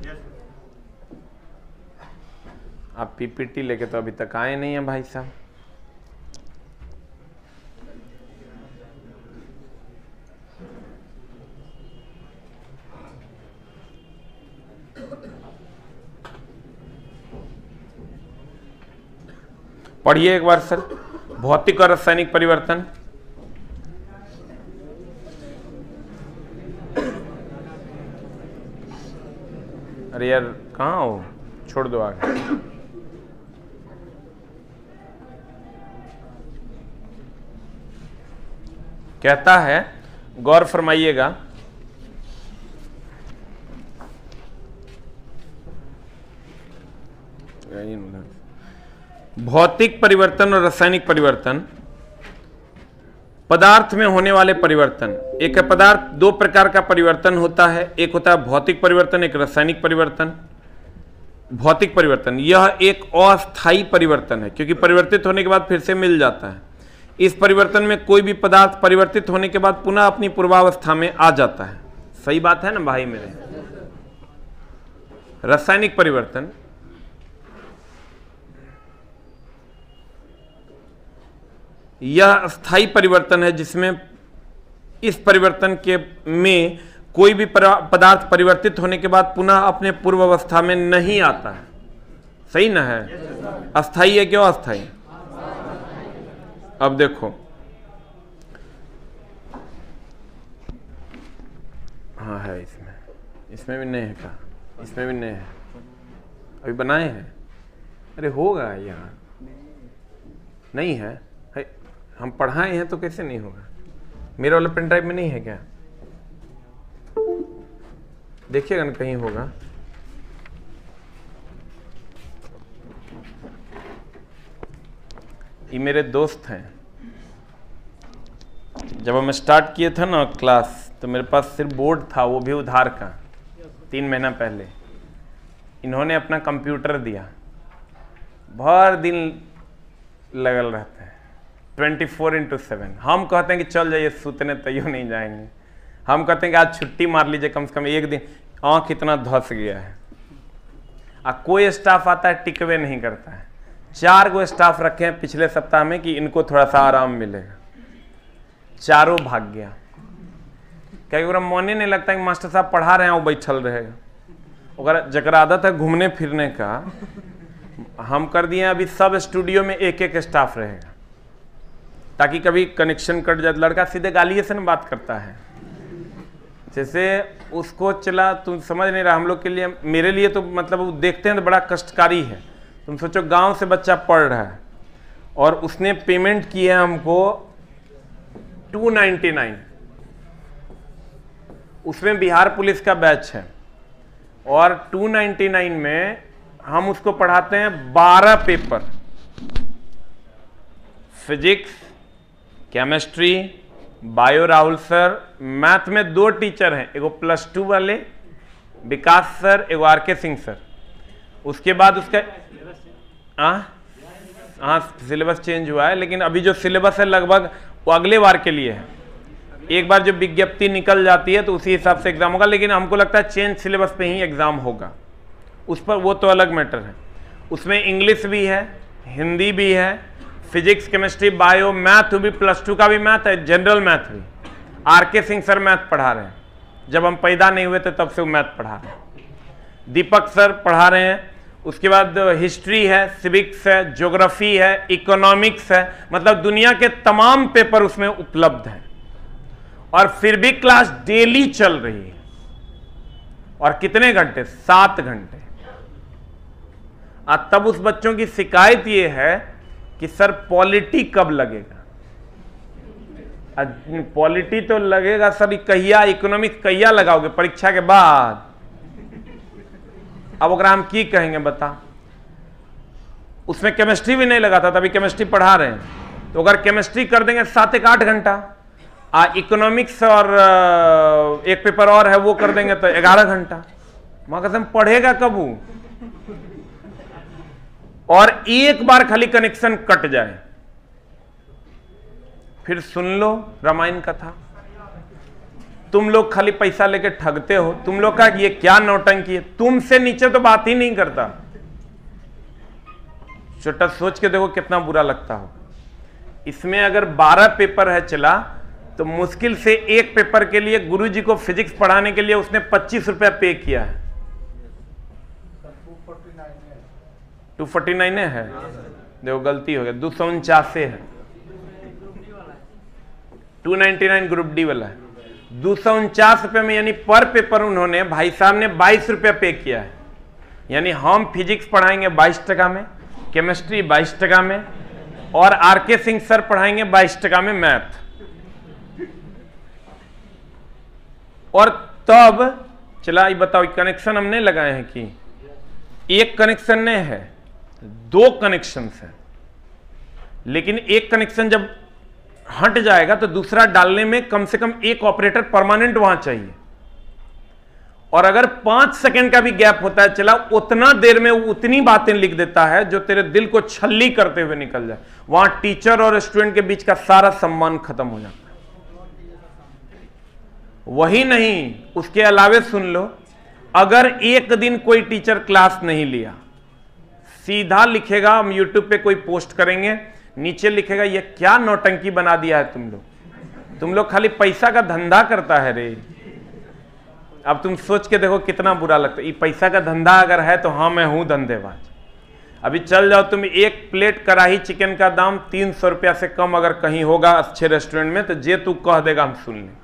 आप पीपीटी लेके तो अभी तक आए नहीं हैं भाई साहब। पढ़िए एक बार सर, भौतिक और रासायनिक परिवर्तन। अरे यार कहाँ हो, छोड़ दो आगे। कहता है, गौर फरमाइएगा, भौतिक परिवर्तन और रासायनिक परिवर्तन, पदार्थ में होने वाले परिवर्तन। एक है पदार्थ, दो प्रकार का परिवर्तन होता है, एक होता है भौतिक परिवर्तन, एक रासायनिक परिवर्तन। भौतिक परिवर्तन यह एक अस्थायी परिवर्तन है क्योंकि परिवर्तित होने के बाद फिर से मिल जाता है। इस परिवर्तन में कोई भी पदार्थ परिवर्तित होने के बाद पुनः अपनी पूर्वावस्था में आ जाता है। सही बात है ना भाई मेरे? रासायनिक परिवर्तन यह स्थायी परिवर्तन है जिसमें इस परिवर्तन के में कोई भी पदार्थ परिवर्तित होने के बाद पुनः अपने पूर्व अवस्था में नहीं आता है। सही ना है? अस्थायी है क्यों अस्थायी? अब देखो, हाँ है इसमें, इसमें भी नहीं है क्या? इसमें भी नहीं है, अभी बनाए हैं। अरे होगा यार, नहीं है, है हम पढ़ाए हैं तो कैसे नहीं होगा? मेरे वाला पेन ड्राइव में नहीं है क्या? देखिएगा ना कहीं होगा। ये मेरे दोस्त हैं। जब हम स्टार्ट किए थे ना क्लास तो मेरे पास सिर्फ बोर्ड था, वो भी उधार का, तीन महीना पहले। इन्होंने अपना कंप्यूटर दिया, भर दिन लगल रहते हैं, ट्वेंटी फोर इंटू सेवन। हम कहते हैं कि चल जाइए सूतने, तैयो नहीं जाएंगे। हम कहते हैं कि आज छुट्टी मार लीजिए कम से कम एक दिन, आँख इतना धस गया है। आ कोई स्टाफ आता है टिकवे नहीं करता है। चार गो स्टाफ रखे हैं पिछले सप्ताह में कि इनको थोड़ा सा आराम मिलेगा, चारों भाग गया। क्या ओकरा मने नहीं लगता कि मास्टर साहब पढ़ा रहे हैं वो बैठल रहेगा। ओकरा जकरा आदत है घूमने फिरने का, हम कर दिए अभी सब स्टूडियो में एक एक स्टाफ रहेगा, ताकि कभी कनेक्शन कट जाए। लड़का सीधे गालिए से ना बात करता है, जैसे उसको चला, तुम समझ नहीं रहा। हम लोग के लिए, मेरे लिए तो मतलब वो देखते हैं तो बड़ा कष्टकारी है। तुम सोचो गांव से बच्चा पढ़ रहा है और उसने पेमेंट की है हमको टू नाइन्टी नाइन, उसमें बिहार पुलिस का बैच है और टू नाइन्टी नाइन में हम उसको पढ़ाते हैं बारह paper, physics, chemistry, bio Rahul sir, math में दो टीचर हैं, एगो प्लस टू वाले विकास सर, एगो आर के सिंह सर। उसके बाद उसका हाँ सिलेबस चेंज हुआ है, लेकिन अभी जो सिलेबस है लगभग वो अगले बार के लिए है। एक बार जब विज्ञप्ति निकल जाती है तो उसी हिसाब से एग्जाम होगा, लेकिन हमको लगता है चेंज सिलेबस पे ही एग्जाम होगा। उस पर वो तो अलग मैटर है। उसमें इंग्लिश भी है, हिंदी भी है, फिजिक्स, केमिस्ट्री, बायो, मैथ भी, प्लस टू का भी मैथ है, जनरल मैथ भी। आर के सिंह सर मैथ पढ़ा रहे हैं, जब हम पैदा नहीं हुए थे तब से वो मैथ पढ़ा रहे हैं। दीपक सर पढ़ा रहे हैं। उसके बाद हिस्ट्री है, सिविक्स है, ज्योग्राफी है, इकोनॉमिक्स है, मतलब दुनिया के तमाम पेपर उसमें उपलब्ध हैं। और फिर भी क्लास डेली चल रही है। और कितने घंटे? सात घंटे। और तब उस बच्चों की शिकायत ये है कि सर पॉलिटी कब लगेगा? पॉलिटी तो लगेगा सर, कहिया इकोनॉमिक्स कहिया लगाओगे? परीक्षा के बाद। अब अगर हम की कहेंगे बता, उसमें केमिस्ट्री भी नहीं लगा था, तभी केमिस्ट्री पढ़ा रहे हैं। तो अगर केमिस्ट्री कर देंगे सात एक आठ घंटा, आ इकोनॉमिक्स और एक पेपर और है वो कर देंगे तो ग्यारह घंटा। मां कसम पढ़ेगा कब वो? और एक बार खाली कनेक्शन कट जाए, फिर सुन लो रामायण कथा। तुम लोग खाली पैसा लेके ठगते हो। तुम लोग का ये क्या नौटंकी है? तुमसे नीचे तो बात ही नहीं करता। छोटा सोच के देखो कितना बुरा लगता हो। इसमें अगर बारह पेपर है चला, तो मुश्किल से एक पेपर के लिए गुरुजी को फिजिक्स पढ़ाने के लिए उसने पच्चीस रुपया पे किया है। टू फोर्टी नाइन है, देखो गलती हो गया, दो सौ उनचासी है। Two ninety nine group D वाला है। दो सौ उनचास रुपये में, यानी पर पेपर उन्होंने, भाई साहब ने बाईस रुपया पे किया है। यानी हम फिजिक्स पढ़ाएंगे बाईस टका में, केमिस्ट्री बाईस टका में, और आर के सिंह सर पढ़ाएंगे बाईस टका में मैथ। और तब चला ये बताओ, कनेक्शन हमने लगाए हैं कि एक कनेक्शन नहीं है, दो कनेक्शन है। लेकिन एक कनेक्शन जब हट जाएगा तो दूसरा डालने में कम से कम एक ऑपरेटर परमानेंट वहां चाहिए। और अगर पांच सेकंड का भी गैप होता है चला, उतना देर में वो उतनी बातें लिख देता है जो तेरे दिल को छल्ली करते हुए निकल जाए। वहां टीचर और स्टूडेंट के बीच का सारा सम्मान खत्म हो जाता है। वही नहीं, उसके अलावे सुन लो, अगर एक दिन कोई टीचर क्लास नहीं लिया, सीधा लिखेगा, हम यूट्यूब पे कोई पोस्ट करेंगे, नीचे लिखेगा ये क्या नौटंकी बना दिया है तुम लोग, तुम लोग खाली पैसा का धंधा करता है रे। अब तुम सोच के देखो कितना बुरा लगता है। ये पैसा का धंधा अगर है तो हाँ मैं हूं धंधेबाज। अभी चल जाओ तुम, एक प्लेट कढ़ाई चिकन का दाम तीन सौ रुपया से कम अगर कहीं होगा अच्छे रेस्टोरेंट में, तो जे तू कह देगा हम सुन लें।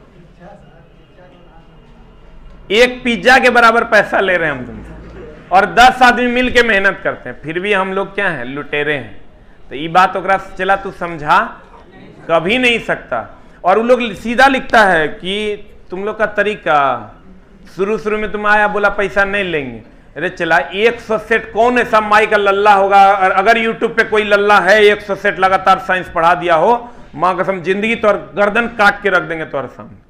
एक पिज्जा के बराबर पैसा ले रहे हैं हम तुमसे, और दस आदमी मिल के मेहनत करते हैं, फिर भी हम लोग क्या हैं? लुटेरे हैं। तो ये बात ओकरा चला तू समझा कभी नहीं सकता। और वो लोग सीधा लिखता है कि तुम लोग का तरीका, शुरू शुरू में तुम आया बोला पैसा नहीं लेंगे। अरे चला एक सौ सेट कौन ऐसा माई का लल्ला होगा? और अगर यूट्यूब पे कोई लल्ला है एक सौ सेट लगातार साइंस पढ़ा दिया हो, मां कसम जिंदगी तो गर्दन काट के रख देंगे तुम्हारे सामने।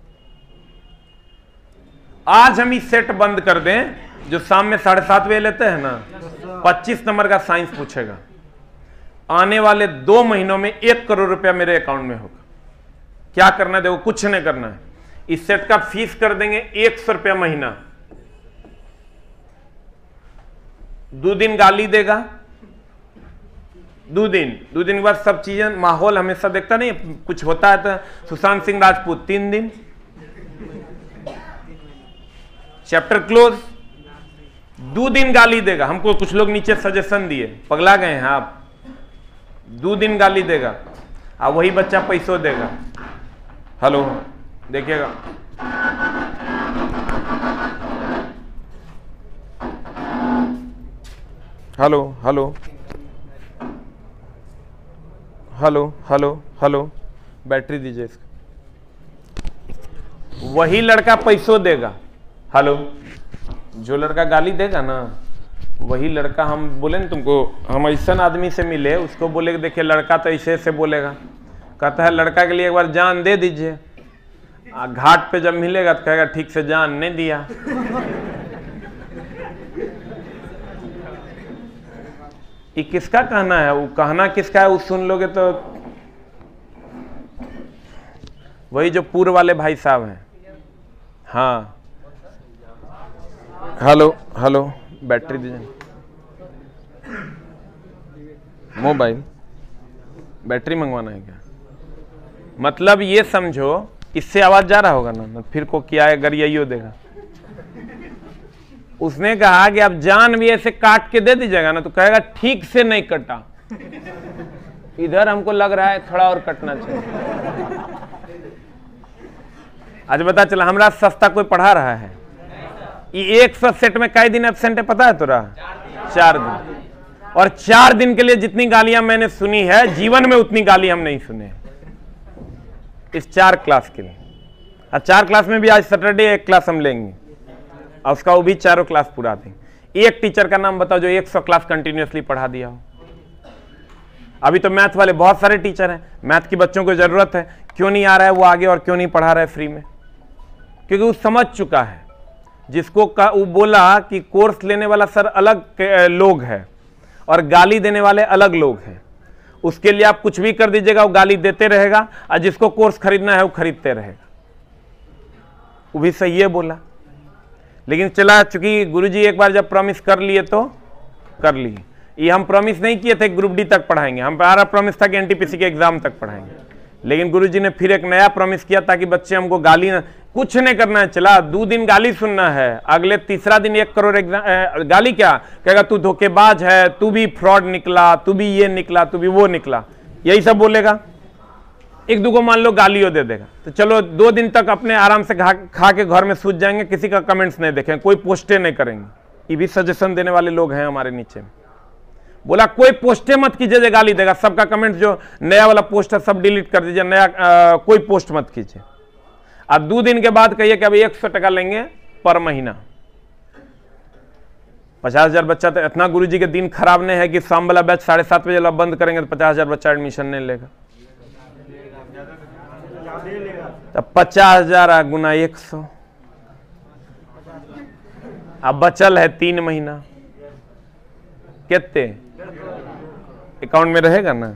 आज हम इस सेट बंद कर दें, जो शाम में साढ़े सात बजे लेते हैं ना, पच्चीस नंबर का साइंस पूछेगा, आने वाले दो महीनों में एक करोड़ रुपया मेरे अकाउंट में होगा। क्या करना है? देखो कुछ नहीं करना है। इस सेट का फीस कर देंगे एक सौ रुपया महीना। दो दिन गाली देगा, दो दिन दो दिन के बाद सब चीजें, माहौल हमेशा देखता नहीं, कुछ होता है तो सुशांत सिंह राजपूत तीन दिन, चैप्टर क्लोज। दो दिन गाली देगा हमको, कुछ लोग नीचे सजेशन दिए, पगला गए हैं आप, दो दिन गाली देगा और वही बच्चा पैसों देगा। हेलो देखिएगा, hello hello hello hello hello, battery दीजिए इसको। वही लड़का पैसों देगा। हेलो, जो लड़का गाली देगा ना वही लड़का, हम बोले ना तुमको, हम ऐसा आदमी से मिले, उसको बोले कि देखिए लड़का तो ऐसे ऐसे बोलेगा, कहता है लड़का के लिए एक बार जान दे दीजिए। घाट पे जब मिलेगा तो कहेगा ठीक से जान नहीं दिया। ये किसका कहना है? वो कहना किसका है वो सुन लोगे तो वही जो पूर्व वाले भाई साहब हैं। हाँ हेलो हेलो, बैटरी दीजिए, मोबाइल बैटरी मंगवाना है क्या? मतलब ये समझो, इससे आवाज जा रहा होगा ना, फिर को क्या है अगर यही देगा। उसने कहा कि अब जान भी ऐसे काट के दे दीजिएगा ना, तो कहेगा ठीक से नहीं कटा, इधर हमको लग रहा है थोड़ा और कटना चाहिए। आज पता चला हमारा सस्ता कोई पढ़ा रहा है, ये एक सौ सेट में कई दिन एब्सेंट है पता है तोरा? चार दिन। और चार दिन के लिए जितनी गालियां मैंने सुनी है, जीवन में उतनी गाली हम नहीं सुने इस चार क्लास के लिए। और चार क्लास में भी आज सैटरडे एक क्लास हम लेंगे और उसका वो भी चारों क्लास पूरा देंगे। एक टीचर का नाम बताओ जो एक सौ क्लास कंटिन्यूअसली पढ़ा दिया हो। अभी तो मैथ वाले बहुत सारे टीचर हैं, मैथ की बच्चों को जरूरत है, क्यों नहीं आ रहा है वो आगे और क्यों नहीं पढ़ा रहा है फ्री में? क्योंकि वो समझ चुका है। जिसको का वो बोला कि कोर्स लेने वाला सर अलग लोग है और गाली देने वाले अलग लोग हैं, उसके लिए आप कुछ भी कर दीजिएगा वो गाली देते रहेगा, और जिसको कोर्स खरीदना है वो खरीदते रहेगा। वो भी सही है बोला, लेकिन चला चूंकि गुरुजी एक बार जब प्रॉमिस कर लिए तो कर लिए। ये हम प्रॉमिस नहीं किए थे ग्रुप डी तक पढ़ाएंगे, हमारा प्रॉमिस था कि एनटीपीसी के एग्जाम तक पढ़ाएंगे, लेकिन गुरुजी ने फिर एक नया प्रॉमिस किया ताकि बच्चे हमको गाली ना, कुछ नहीं करना है, चला दो दिन गाली सुनना है, अगले तीसरा दिन एक करोड़ एग्जाम गाली क्या कहेगा, तू धोखेबाज है, तू भी फ्रॉड निकला, तू भी ये निकला, तू भी वो निकला, यही सब बोलेगा। एक दो को मान लो गालियों दे देगा, तो चलो दो दिन तक अपने आराम से खा, खा के घर में सूझ जाएंगे, किसी का कमेंट्स नहीं देखेंगे, कोई पोस्टें नहीं करेंगे। ये भी सजेशन देने वाले लोग हैं हमारे नीचे। बोला कोई पोस्टें मत कीजिए जो गाली देगा, सबका कमेंट जो नया वाला पोस्ट है सब डिलीट कर दीजिए, नया आ, कोई पोस्ट मत कीजिए। अब दो दिन के बाद कहिए कि अभी एक सौ टका लेंगे पर महीना। पचास हजार बच्चा, तो इतना गुरुजी के दिन खराब नहीं है कि शाम वाला बैच साढ़े सात बजे वाला बंद करेंगे तो पचास हजार बच्चा एडमिशन नहीं लेगा। तो पचास हजार गुना एक सौ, अब बचल है तीन महीना, कितने अकाउंट में रहेगा ना।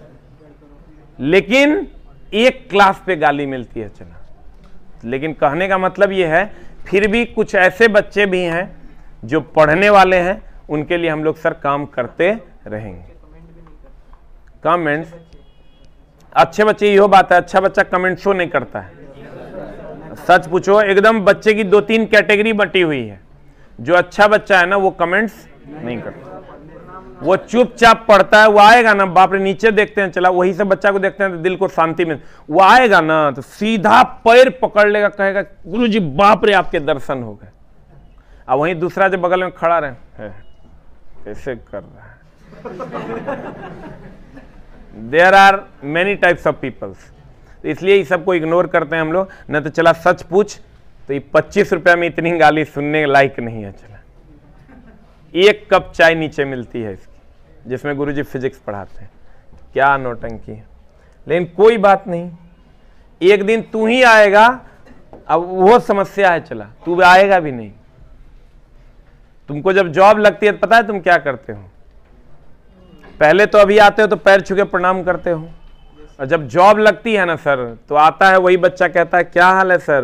लेकिन एक क्लास पे गाली मिलती है, चला, लेकिन कहने का मतलब यह है फिर भी कुछ ऐसे बच्चे भी हैं जो पढ़ने वाले हैं, उनके लिए हम लोग सर काम करते रहेंगे। कमेंट्स अच्छे बच्चे, यही बात है, अच्छा बच्चा कमेंट शो नहीं करता है। सच पूछो, एकदम बच्चे की दो तीन कैटेगरी बटी हुई है। जो अच्छा बच्चा है ना वो कमेंट्स नहीं करता, वो चुपचाप पढ़ता है। वो आएगा ना, बाप रे नीचे देखते हैं, चला वही से बच्चा को देखते हैं तो दिल को शांति मिल। वो आएगा ना तो सीधा पैर पकड़ लेगा, कहेगा गुरुजी बाप रे आपके दर्शन हो गए। अब वहीं दूसरा जो बगल में खड़ा रहे कैसे कर रहा है। There are many types of peoples, इसलिए इस सबको इग्नोर करते हैं हम लोग। न तो चला सच पूछ, तो ये पच्चीस रुपया में इतनी गाली सुनने लायक नहीं है। चला एक कप चाय नीचे मिलती है इसकी, जिसमें गुरुजी फिजिक्स पढ़ाते हैं, क्या नौटंकी है। लेकिन कोई बात नहीं, एक दिन तू ही आएगा, अब वो समस्या है, चला तू आएगा भी नहीं। तुमको जब जॉब लगती है तो पता है तुम क्या करते हो? पहले तो अभी आते हो तो पैर छू के प्रणाम करते हो, और जब जॉब लगती है ना सर, तो आता है वही बच्चा, कहता है क्या हाल है सर,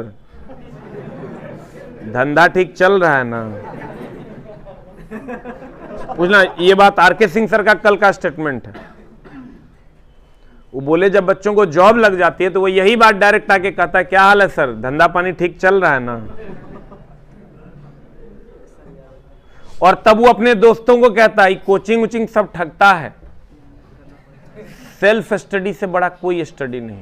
धंधा ठीक चल रहा है ना। पूछना, ये बात आर के सिंह सर का कल का स्टेटमेंट है। वो बोले जब बच्चों को जॉब लग जाती है तो वो यही बात डायरेक्ट आके कहता है क्या हाल है सर, धंधा पानी ठीक चल रहा है ना। और तब वो अपने दोस्तों को कहता है कोचिंग उचिंग सब ठगता है, सेल्फ स्टडी से बड़ा कोई स्टडी नहीं।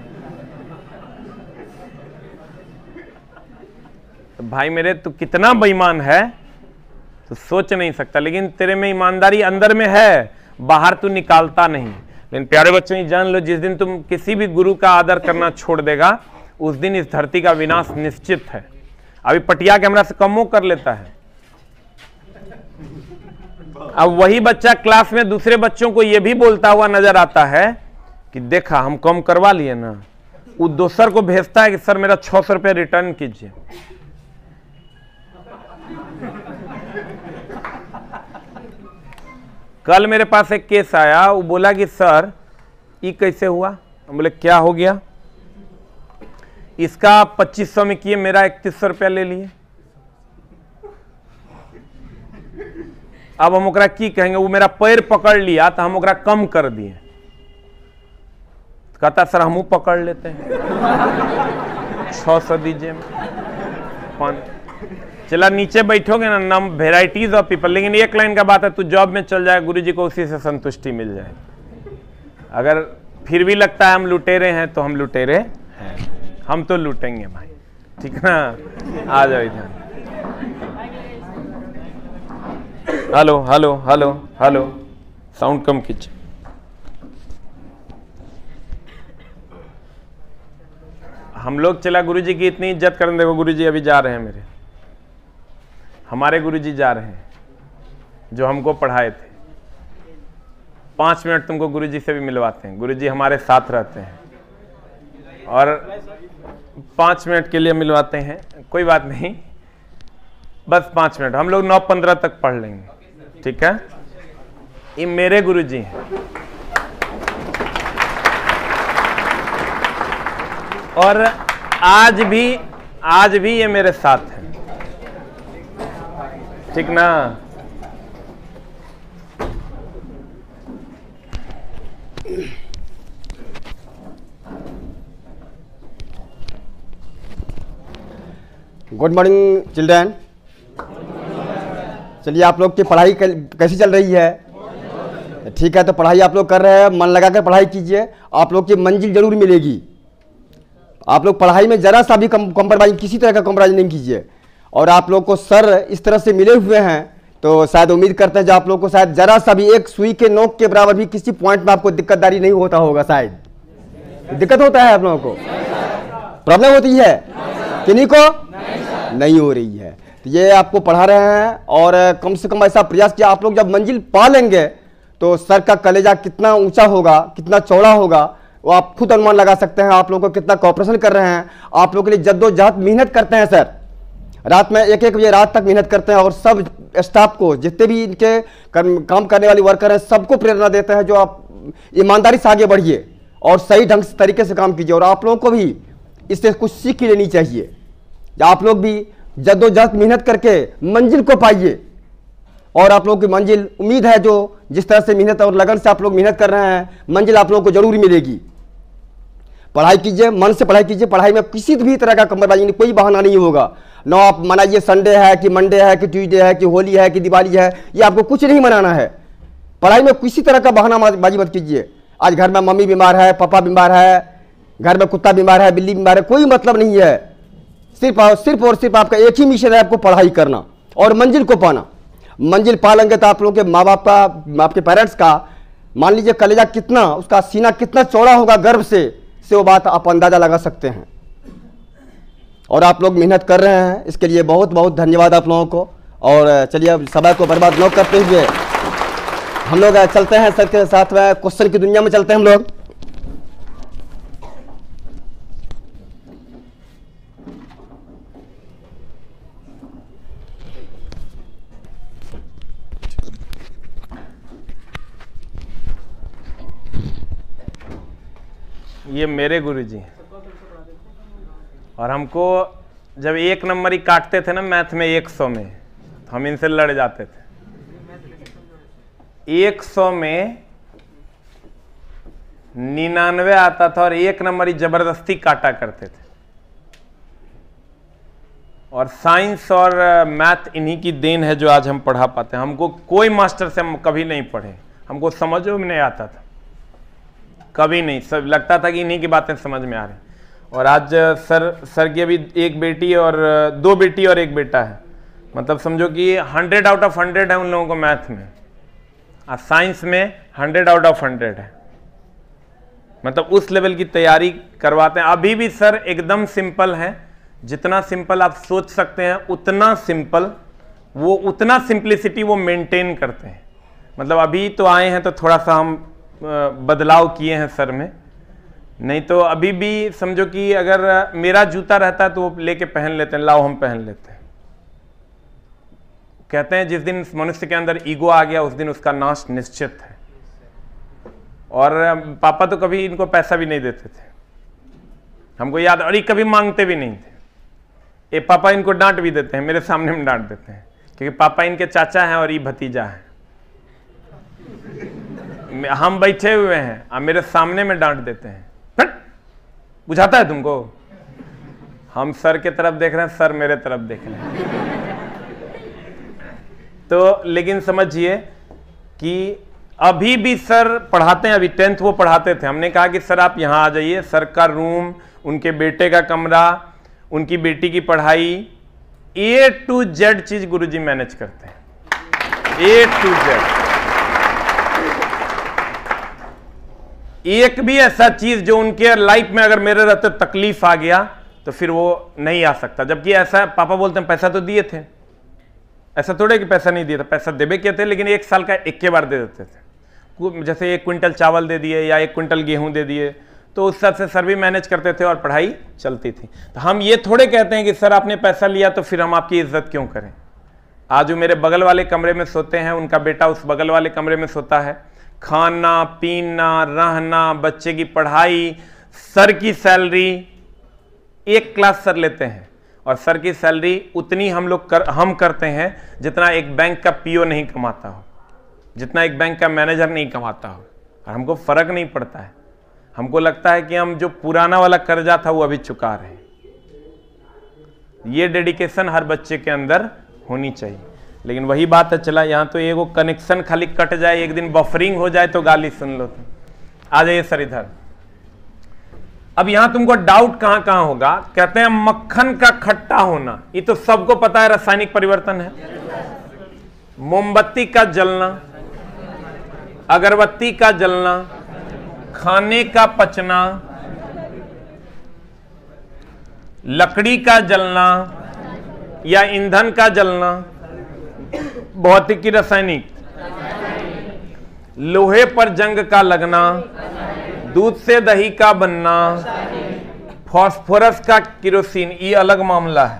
तो भाई मेरे तू कितना बेईमान है तो सोच नहीं सकता, लेकिन तेरे में ईमानदारी अंदर में है, बाहर तू निकालता नहीं। लेकिन प्यारे बच्चों ये जान लो, जिस दिन तुम किसी भी गुरु का आदर करना छोड़ देगा उस दिन इस धरती का विनाश निश्चित है। अभी पटिया कैमरा से कमो कर लेता है। अब वही बच्चा क्लास में दूसरे बच्चों को यह भी बोलता हुआ नजर आता है कि देखा हम कम करवा लिए ना, वो दोसर को भेजता है कि सर मेरा छह सौ रुपया रिटर्न कीजिए। कल मेरे पास एक केस आया, वो बोला कि सर ये कैसे हुआ? हम बोले क्या हो गया? इसका पच्चीस सौ में किए, मेरा इकतीस सौ रुपया ले लिए। अब हम ओकरा की कहेंगे? वो मेरा पैर पकड़ लिया तो हम ओकरा कम कर दिए। कहता सर हमू पकड़ लेते हैं, छह सौ दीजिए। पाँच चला नीचे बैठोगे ना, नम वेराइटीज ऑफ पीपल। लेकिन एक लाइन का बात है, तू जॉब में चल जाए, गुरुजी को उसी से संतुष्टि मिल जाए। अगर फिर भी लगता है हम लुटेरे हैं तो हम लुटेरे हैं, हम तो लूटेंगे भाई, ठीक ना। आ जाओ इधर। Hello hello hello hello, sound कम कीजिए। हम लोग चला गुरुजी की इतनी इज्जत करें। देखो गुरुजी अभी जा रहे हैं, मेरे हमारे गुरुजी जा रहे हैं जो हमको पढ़ाए थे। पाँच मिनट तुमको गुरुजी से भी मिलवाते हैं। गुरुजी हमारे साथ रहते हैं और पाँच मिनट के लिए मिलवाते हैं। कोई बात नहीं, बस पाँच मिनट, हम लोग नौ पंद्रह तक पढ़ लेंगे, ठीक है। ये मेरे गुरुजी हैं और आज भी आज भी ये मेरे साथ हैं, ठीक ना। Good morning children. चलिए, आप लोग की पढ़ाई कैसी चल रही है? ठीक है, तो पढ़ाई आप लोग कर रहे हैं, मन लगाकर पढ़ाई कीजिए, आप लोग की मंजिल जरूर मिलेगी। आप लोग पढ़ाई में जरा सा भी कॉम्प्रोमाइज, किसी तरह का कॉम्प्रोमाइज नहीं कीजिए। और आप लोग को सर इस तरह से मिले हुए हैं तो शायद उम्मीद करते हैं जो आप लोग को शायद जरा सा भी एक सुई के नोक के बराबर भी किसी पॉइंट में आपको दिक्कतदारी नहीं होता होगा। शायद दिक्कत होता है आप लोगों को, प्रॉब्लम होती है किन्हीं को नहीं हो रही है। तो ये आपको पढ़ा रहे हैं और कम से कम ऐसा प्रयास किया। आप लोग जब मंजिल पा लेंगे तो सर का कलेजा कितना ऊंचा होगा, कितना चौड़ा होगा, वो आप खुद अनुमान लगा सकते हैं। आप लोगों को कितना कॉपरेशन कर रहे हैं, आप लोगों के लिए जद्दोजहद मेहनत करते हैं सर। रात में एक एक बजे रात तक मेहनत करते हैं और सब स्टाफ को, जितने भी इनके काम करने वाले वर्कर हैं, सबको प्रेरणा देते हैं जो आप ईमानदारी से आगे बढ़िए और सही ढंग से तरीके से काम कीजिए। और आप लोगों को भी इससे कुछ सीख लेनी चाहिए। आप लोग भी जद्दोजहद मेहनत करके मंजिल को पाइए और आप लोगों की मंजिल, उम्मीद है जो जिस तरह से मेहनत और लगन से आप लोग मेहनत कर रहे हैं, मंजिल आप लोगों को जरूर मिलेगी। पढ़ाई कीजिए, मन से पढ़ाई कीजिए। पढ़ाई में किसी भी तरह का कम्प्रोमाइज नहीं, कोई बहाना नहीं होगा। ना आप मनाइए संडे है कि मंडे है कि ट्यूसडे है कि होली है कि दिवाली है, ये आपको कुछ नहीं मनाना है। पढ़ाई में किसी तरह का बहाना बाजी मत कीजिए। आज घर में मम्मी बीमार है, पापा बीमार है, घर में कुत्ता बीमार है, बिल्ली बीमार है, कोई मतलब नहीं है। सिर्फ और सिर्फ और सिर्फ आपका एक ही मिशन है, आपको पढ़ाई करना और मंजिल को पाना। मंजिल पा लेंगे तो आप लोगों के माँ बाप का, आपके पेरेंट्स का, मान लीजिए कलेजा कितना, उसका सीना कितना चौड़ा होगा गर्व से से वो बात आप अंदाजा लगा सकते हैं। और आप लोग मेहनत कर रहे हैं, इसके लिए बहुत बहुत धन्यवाद आप लोगों को। और चलिए अब समय को बर्बाद न करते हुए हम लोग चलते हैं सर के साथ में, क्वेश्चन की दुनिया में चलते हैं हम लोग। ये मेरे गुरुजी हैं और हमको जब एक नंबर ही काटते थे ना मैथ में एक सौ में, तो हम इनसे लड़ जाते थे। एक सौ में निन्यानवे आता था और एक नंबर ही जबरदस्ती काटा करते थे। और साइंस और मैथ इन्हीं की देन है जो आज हम पढ़ा पाते हैं। हमको कोई मास्टर से हम कभी नहीं पढ़े, हमको समझो में नहीं आता था, कभी नहीं। सब लगता था कि इन्हीं की बातें समझ में आ रही। और आज सर सर की अभी एक बेटी और दो बेटी और एक बेटा है, मतलब समझो कि हंड्रेड आउट ऑफ हंड्रेड है उन लोगों को मैथ में, और साइंस में हंड्रेड आउट ऑफ हंड्रेड है, मतलब उस लेवल की तैयारी करवाते हैं। अभी भी सर एकदम सिंपल है, जितना सिंपल आप सोच सकते हैं उतना सिंपल, वो उतना सिंप्लिसिटी वो मेंटेन करते हैं। मतलब अभी तो आए हैं तो थोड़ा सा हम बदलाव किए हैं सर में, नहीं तो अभी भी समझो कि अगर मेरा जूता रहता है तो वो लेके पहन लेते हैं, लाओ हम पहन लेते हैं। कहते हैं जिस दिन मनुष्य के अंदर ईगो आ गया उस दिन उसका नाश निश्चित है। और पापा तो कभी इनको पैसा भी नहीं देते थे, हमको याद, और ये कभी मांगते भी नहीं थे। ये पापा इनको डांट भी देते हैं, मेरे सामने में डांट देते हैं, क्योंकि पापा इनके चाचा हैं और ये भतीजा है। हम बैठे हुए हैं और मेरे सामने में डांट देते हैं, फट बुझाता है तुमको। हम सर के तरफ देख रहे हैं, सर मेरे तरफ देख रहे हैं। तो लेकिन समझिए कि अभी भी सर पढ़ाते हैं, अभी टेंथ वो पढ़ाते थे। हमने कहा कि सर आप यहाँ आ जाइए, सर का रूम, उनके बेटे का कमरा, उनकी बेटी की पढ़ाई, ए टू जेड चीज गुरुजी मैनेज करते हैं, ए टू जेड। एक भी ऐसा चीज जो उनके लाइफ में अगर मेरे रहते तकलीफ आ गया तो फिर वो नहीं आ सकता। जबकि ऐसा पापा बोलते हैं पैसा तो दिए थे, ऐसा थोड़े कि पैसा नहीं दिया था, पैसा देवे के थे, लेकिन एक साल का एक के बार दे देते थे। जैसे एक क्विंटल चावल दे दिए या एक क्विंटल गेहूं दे दिए, तो उस हिसाब से सर भी मैनेज करते थे और पढ़ाई चलती थी। तो हम ये थोड़े कहते हैं कि सर आपने पैसा लिया तो फिर हम आपकी इज्जत क्यों करें। आज जो मेरे बगल वाले कमरे में सोते हैं, उनका बेटा उस बगल वाले कमरे में सोता है, खाना पीना रहना, बच्चे की पढ़ाई, सर की सैलरी, एक क्लास सर लेते हैं और सर की सैलरी उतनी हम लोग कर, हम करते हैं जितना एक बैंक का पीओ नहीं कमाता हो, जितना एक बैंक का मैनेजर नहीं कमाता हो। और हमको फर्क नहीं पड़ता है, हमको लगता है कि हम जो पुराना वाला कर्जा था वो अभी चुका रहे हैं। ये डेडिकेशन हर बच्चे के अंदर होनी चाहिए। लेकिन वही बात है, चला यहाँ तो एगो कनेक्शन खाली कट जाए, एक दिन बफरिंग हो जाए तो गाली सुन लो। तुम आ जाइए सर इधर। अब यहां तुमको डाउट कहां कहां होगा, कहते हैं मक्खन का खट्टा होना, ये तो सबको पता है रासायनिक परिवर्तन है। मोमबत्ती का जलना, अगरबत्ती का जलना, खाने का पचना, लकड़ी का जलना या ईंधन का जलना, भौतिकी रासायनिक, लोहे पर जंग का लगना, दूध से दही का बनना, फास्फोरस का केरोसिन, ये अलग मामला है,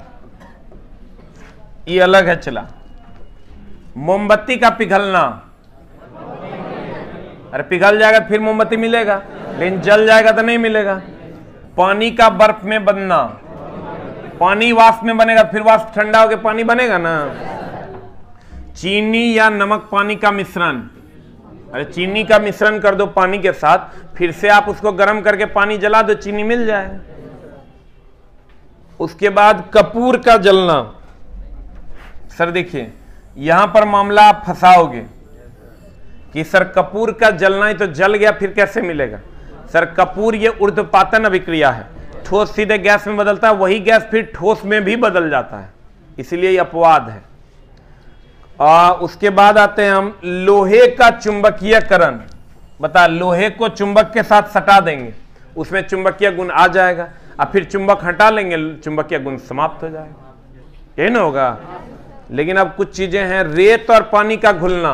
ये अलग है। चला मोमबत्ती का पिघलना, अरे पिघल जाएगा फिर मोमबत्ती मिलेगा, लेकिन जल जाएगा तो नहीं मिलेगा। पानी का बर्फ में बनना, पानी वाष्प में बनेगा, फिर वाष्प ठंडा होकर पानी बनेगा ना। चीनी या नमक पानी का मिश्रण, अरे चीनी का मिश्रण कर दो पानी के साथ, फिर से आप उसको गर्म करके पानी जला दो, चीनी मिल जाए। उसके बाद कपूर का जलना। सर देखिए यहां पर मामला आप फंसाओगे कि सर कपूर का जलना ही तो जल गया, फिर कैसे मिलेगा। सर कपूर ये ऊर्ध्वपातन अभिक्रिया है, ठोस सीधे गैस में बदलता है, वही गैस फिर ठोस में भी बदल जाता है, इसीलिए ये अपवाद है। आ, उसके बाद आते हैं हम लोहे का चुंबकीयकरण। बता, लोहे को चुंबक के साथ सटा देंगे, उसमें चुंबकीय गुण आ जाएगा, और फिर चुंबक हटा लेंगे, चुंबकीय गुण समाप्त हो जाएगा, यही ना होगा। लेकिन अब कुछ चीजें हैं, रेत और पानी का घुलना।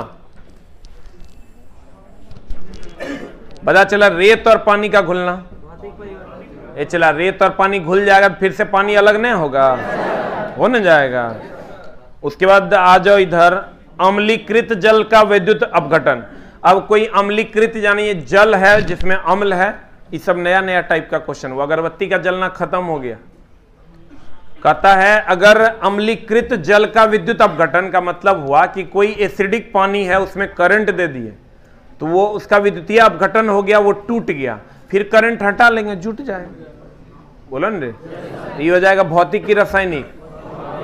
पता चला रेत और पानी का घुलना, ये चला रेत और पानी घुल जाएगा, फिर से पानी अलग नहीं होगा, हो न जाएगा। उसके बाद आ जाओ इधर, अम्लीकृत जल का विद्युत अपघटन। अब कोई अम्लीकृत यानी ये जल है जिसमें अम्ल है, ये सब नया नया टाइप का क्वेश्चन हुआ। अगरबत्ती का जलना खत्म हो गया। कहता है अगर अम्लीकृत जल का विद्युत अपघटन का मतलब हुआ कि कोई एसिडिक पानी है उसमें करंट दे दिए, तो वो उसका विद्युतीय अपघटन हो गया, वो टूट गया, फिर करंट हटा लेंगे, जुट जाएगा। बोलो न रे, ये हो जाएगा भौतिकी रासायनिक।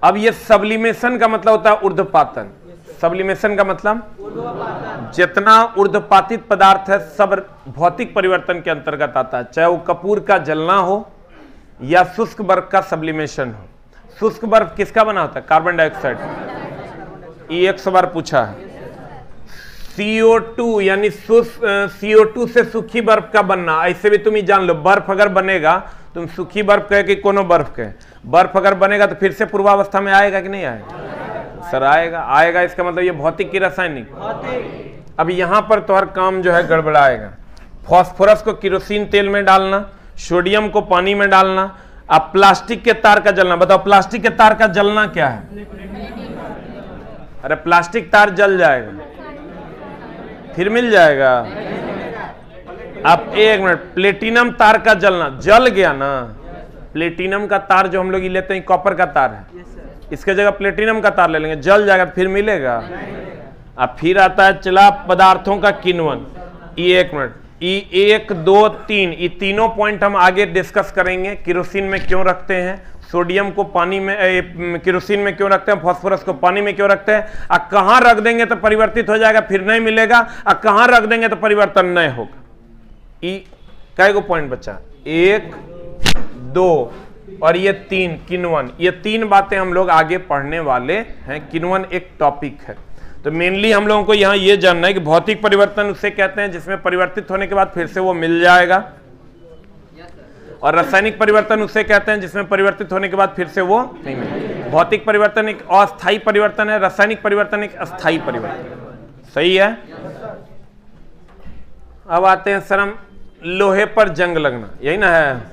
अब ये सब्लिमेशन का मतलब होता है ऊर्ध्वपातन। सब्लिमेशन का मतलब जितना ऊर्ध्वपातित पदार्थ है सब भौतिक परिवर्तन के अंतर्गत आता है, चाहे वो कपूर का जलना हो या शुष्क बर्फ का सब्लिमेशन हो। शुष्क बर्फ किसका बना होता है? Carbon dioxide. ये एक सौ बार पूछा है। सी ओ टू यानी सी ओ टू से सूखी बर्फ का बनना, ऐसे भी तुम ही जान लो, बर्फ अगर बनेगा, तुम सूखी बर्फ कहे कि कोनो बर्फ कहे, बर्फ अगर बनेगा तो फिर से पूर्वावस्था में आएगा कि नहीं आएगा? सर आएगा। आएगा इसका मतलब ये भौतिक की रासायनिक। अब यहां पर तो हर काम जो है गड़बड़ाएगा। फास्फोरस को केरोसिन तेल में डालना, सोडियम को पानी में डालना, अब प्लास्टिक के तार का जलना। बताओ प्लास्टिक के तार का जलना क्या है? अरे प्लास्टिक तार जल जाएगा फिर मिल जाएगा। अब एक मिनट, प्लेटिनम तार का जलना, जल गया ना। प्लेटिनम का तार जो हम लोग लेते हैं कॉपर का तार है, इसके जगह प्लेटिनम का तार ले लेंगे, जल जाएगा फिर मिलेगा। अब फिर आता है चला पदार्थों का किण्वन। ये एक मिनट, ये एक दो तीन, ये तीनों पॉइंट हम आगे डिस्कस करेंगे। केरोसिन में क्यों रखते हैं, सोडियम को पानी में, केरोसिन में क्यों रखते हैं, फास्फोरस को पानी में क्यों रखते हैं, आ कहां रख देंगे तो परिवर्तित हो जाएगा फिर नहीं मिलेगा, आ कहां रख देंगे तो परिवर्तन नहीं होगा। ई कै गो पॉइंट बचा? एक, दो और ये तीन, किण्वन। ये तीन बातें हम लोग आगे पढ़ने वाले हैं। किण्वन एक टॉपिक है। तो मेनली हम लोगों को यहां ये जानना है कि भौतिक परिवर्तन उसे कहते हैं जिसमें परिवर्तित होने के बाद फिर से वो मिल जाएगा, और रासायनिक परिवर्तन उसे कहते हैं जिसमें परिवर्तित होने के बाद फिर से वो नहीं मिलेगा। भौतिक परिवर्तन एक अस्थायी परिवर्तन है, रासायनिक परिवर्तन एक अस्थायी परिवर्तन। सही है। अब आते हैं सर हम लोहे पर जंग लगना, यही ना है।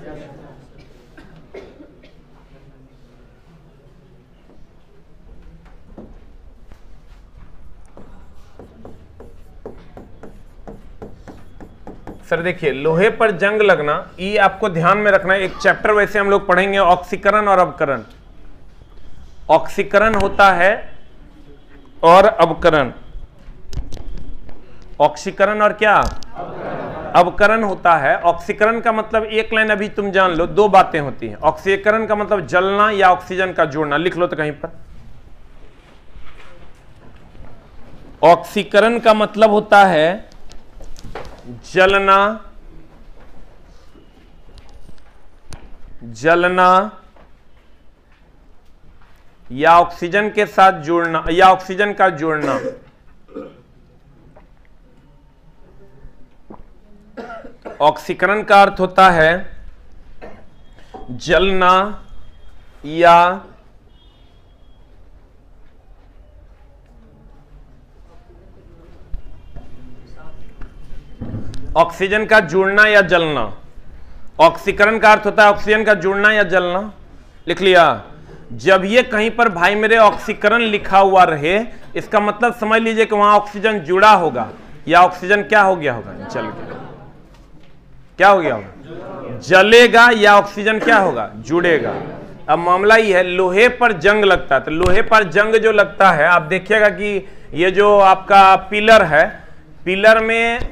सर देखिए, लोहे पर जंग लगना, ये आपको ध्यान में रखना है। एक चैप्टर वैसे हम लोग पढ़ेंगे, ऑक्सीकरण और अवकरण। ऑक्सीकरण होता है और अवकरण। ऑक्सीकरण और क्या? अवकरण होता है। ऑक्सीकरण का मतलब एक लाइन अभी तुम जान लो, दो बातें होती हैं। ऑक्सीकरण का मतलब जलना या ऑक्सीजन का जोड़ना, लिख लो तो कहीं पर। ऑक्सीकरण का मतलब होता है जलना, जलना या ऑक्सीजन के साथ जुड़ना या ऑक्सीजन का जोड़ना। ऑक्सीकरण का अर्थ होता है जलना या ऑक्सीजन का जुड़ना या जलना। ऑक्सीकरण का अर्थ होता है ऑक्सीजन का जुड़ना या जलना। लिख लिया? जब ये कहीं पर भाई मेरे ऑक्सीकरण लिखा हुआ रहे, इसका मतलब समझ लीजिए कि वहां ऑक्सीजन जुड़ा होगा या ऑक्सीजन क्या हो गया होगा? जल गया। क्या हो गया होगा? जलेगा या ऑक्सीजन क्या होगा? जुड़ेगा। अब मामला ये है, लोहे पर जंग लगता है। तो लोहे पर जंग जो लगता है, आप देखिएगा कि ये जो आपका पिलर है, पिलर में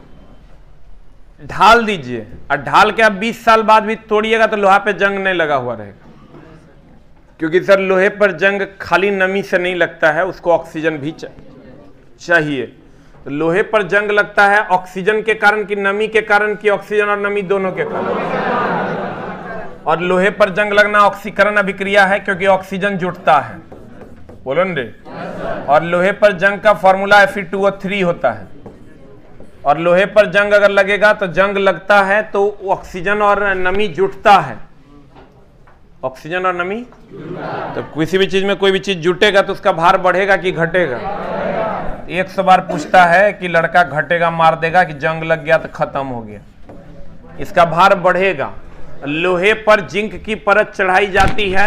ढाल दीजिए और ढाल के आप बीस साल बाद भी तोड़िएगा तो लोहा पे जंग नहीं लगा हुआ रहेगा, क्योंकि सर लोहे पर जंग खाली नमी से नहीं लगता है, उसको ऑक्सीजन भी चाहिए। तो लोहे पर जंग लगता है ऑक्सीजन के कारण कि नमी के कारण कि ऑक्सीजन और नमी दोनों के कारण। और लोहे पर जंग लगना ऑक्सीकरण अभिक्रिया है, क्योंकि ऑक्सीजन जुटता है। बोलो न रे। और लोहे पर जंग का formula F E two O three होता है। और लोहे पर जंग अगर लगेगा तो जंग लगता है तो ऑक्सीजन और नमी जुटता है। ऑक्सीजन और नमी, तो किसी भी चीज में कोई भी चीज जुटेगा तो उसका भार बढ़ेगा कि घटेगा? एक सौ बार पूछता है कि लड़का घटेगा मार देगा कि जंग लग गया तो खत्म हो गया। इसका भार बढ़ेगा। लोहे पर जिंक की परत चढ़ाई जाती है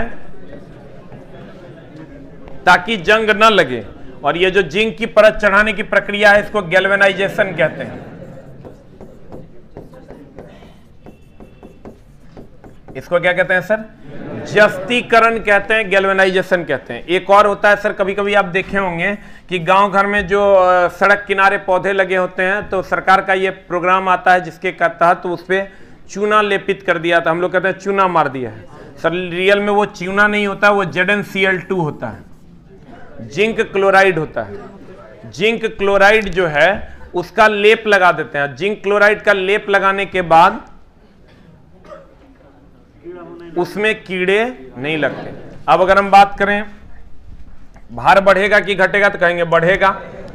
ताकि जंग न लगे, और ये जो जिंक की परत चढ़ाने की प्रक्रिया है इसको गैल्वेनाइजेशन कहते हैं। इसको क्या कहते हैं सर? जस्तीकरण कहते हैं, गैल्वेनाइजेशन कहते हैं। एक और होता है सर, कभी कभी आप देखे होंगे कि गांव घर में जो सड़क किनारे पौधे लगे होते हैं, तो सरकार का ये प्रोग्राम आता है जिसके तहत उस पर चूना लेपित कर दिया था। हम लोग कहते हैं चूना मार दिया है। सर रियल में वो च्यूना नहीं होता, वो Z N C L two होता है, जिंक क्लोराइड होता है। जिंक क्लोराइड जो है उसका लेप लगा देते हैं। जिंक क्लोराइड का लेप लगाने के बाद उसमें कीड़े नहीं लगते। अब अगर हम बात करें भार बढ़ेगा कि घटेगा, तो कहेंगे बढ़ेगा।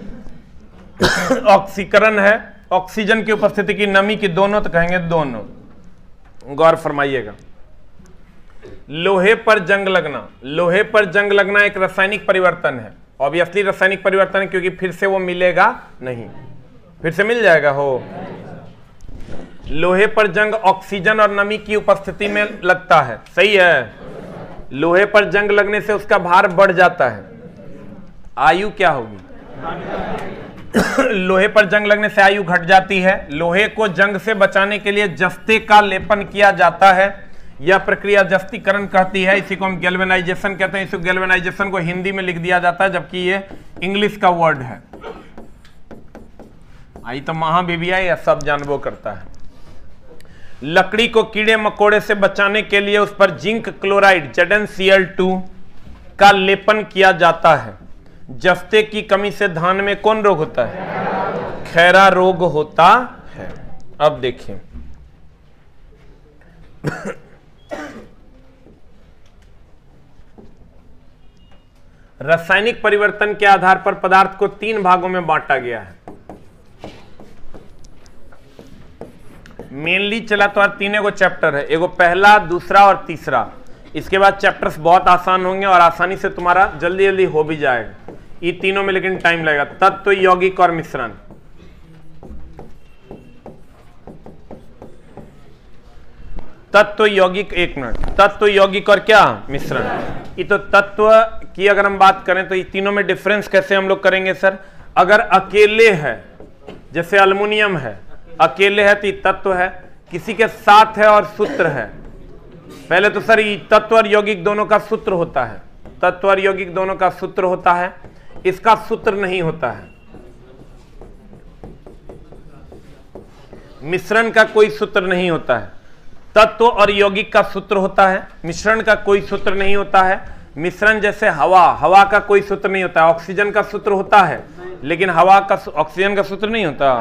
ऑक्सीकरण है, ऑक्सीजन की उपस्थिति की, नमी की, दोनों, तो कहेंगे दोनों। गौर फरमाइएगा। लोहे पर जंग लगना, लोहे पर जंग लगना एक रासायनिक परिवर्तन है। ऑब्वियसली रासायनिक परिवर्तन है क्योंकि फिर से वो मिलेगा नहीं, फिर से मिल जाएगा हो। लोहे पर जंग ऑक्सीजन और नमी की उपस्थिति में लगता है, सही है। लोहे पर जंग लगने से उसका भार बढ़ जाता है। आयु क्या होगी? लोहे पर जंग लगने से आयु घट जाती है। लोहे को जंग से बचाने के लिए जस्ते का लेपन किया जाता है। यह प्रक्रिया जस्तीकरण कहती है, इसी को हम गैल्वेनाइजेशन कहते हैं। इस गैल्वेनाइजेशन को हिंदी में लिख दिया जाता है, जबकि ये इंग्लिश का वर्ड है। आई तो महाबीबिया या सब जानबो करता है। लकड़ी को कीड़े मकोड़े से बचाने के लिए उस पर zinc chloride Z N C L two का लेपन किया जाता है। जस्ते की कमी से धान में कौन रोग होता है? खैरा रोग होता है। अब देखिए रासायनिक परिवर्तन के आधार पर पदार्थ को तीन भागों में बांटा गया है। मेनली चला तो तीन एगो चैप्टर है, एगो पहला, दूसरा और तीसरा। इसके बाद चैप्टर्स बहुत आसान होंगे और आसानी से तुम्हारा जल्दी जल्दी हो भी जाएगा। ये तीनों में लेकिन टाइम लगेगा। तत्व, यौगिक और मिश्रण। तत्व, यौगिक, एक मिनट, तत्व, यौगिक और क्या? मिश्रण। ये तो तत्व की अगर हम बात करें तो ये तीनों में डिफरेंस कैसे हम लोग करेंगे सर? अगर अकेले है, जैसे अल्युमिनियम है, अकेले है तो ये तत्व है, किसी के साथ है और सूत्र है। पहले तो सर ये तत्व और यौगिक दोनों का सूत्र होता है। तत्व और यौगिक दोनों का सूत्र होता है, इसका सूत्र नहीं होता है। मिश्रण का कोई सूत्र नहीं होता है। तत्व और यौगिक का सूत्र होता है, मिश्रण का कोई सूत्र नहीं होता है। मिश्रण जैसे हवा, हवा का कोई सूत्र नहीं होता है। ऑक्सीजन का सूत्र होता है, लेकिन हवा का, ऑक्सीजन का सूत्र नहीं होता।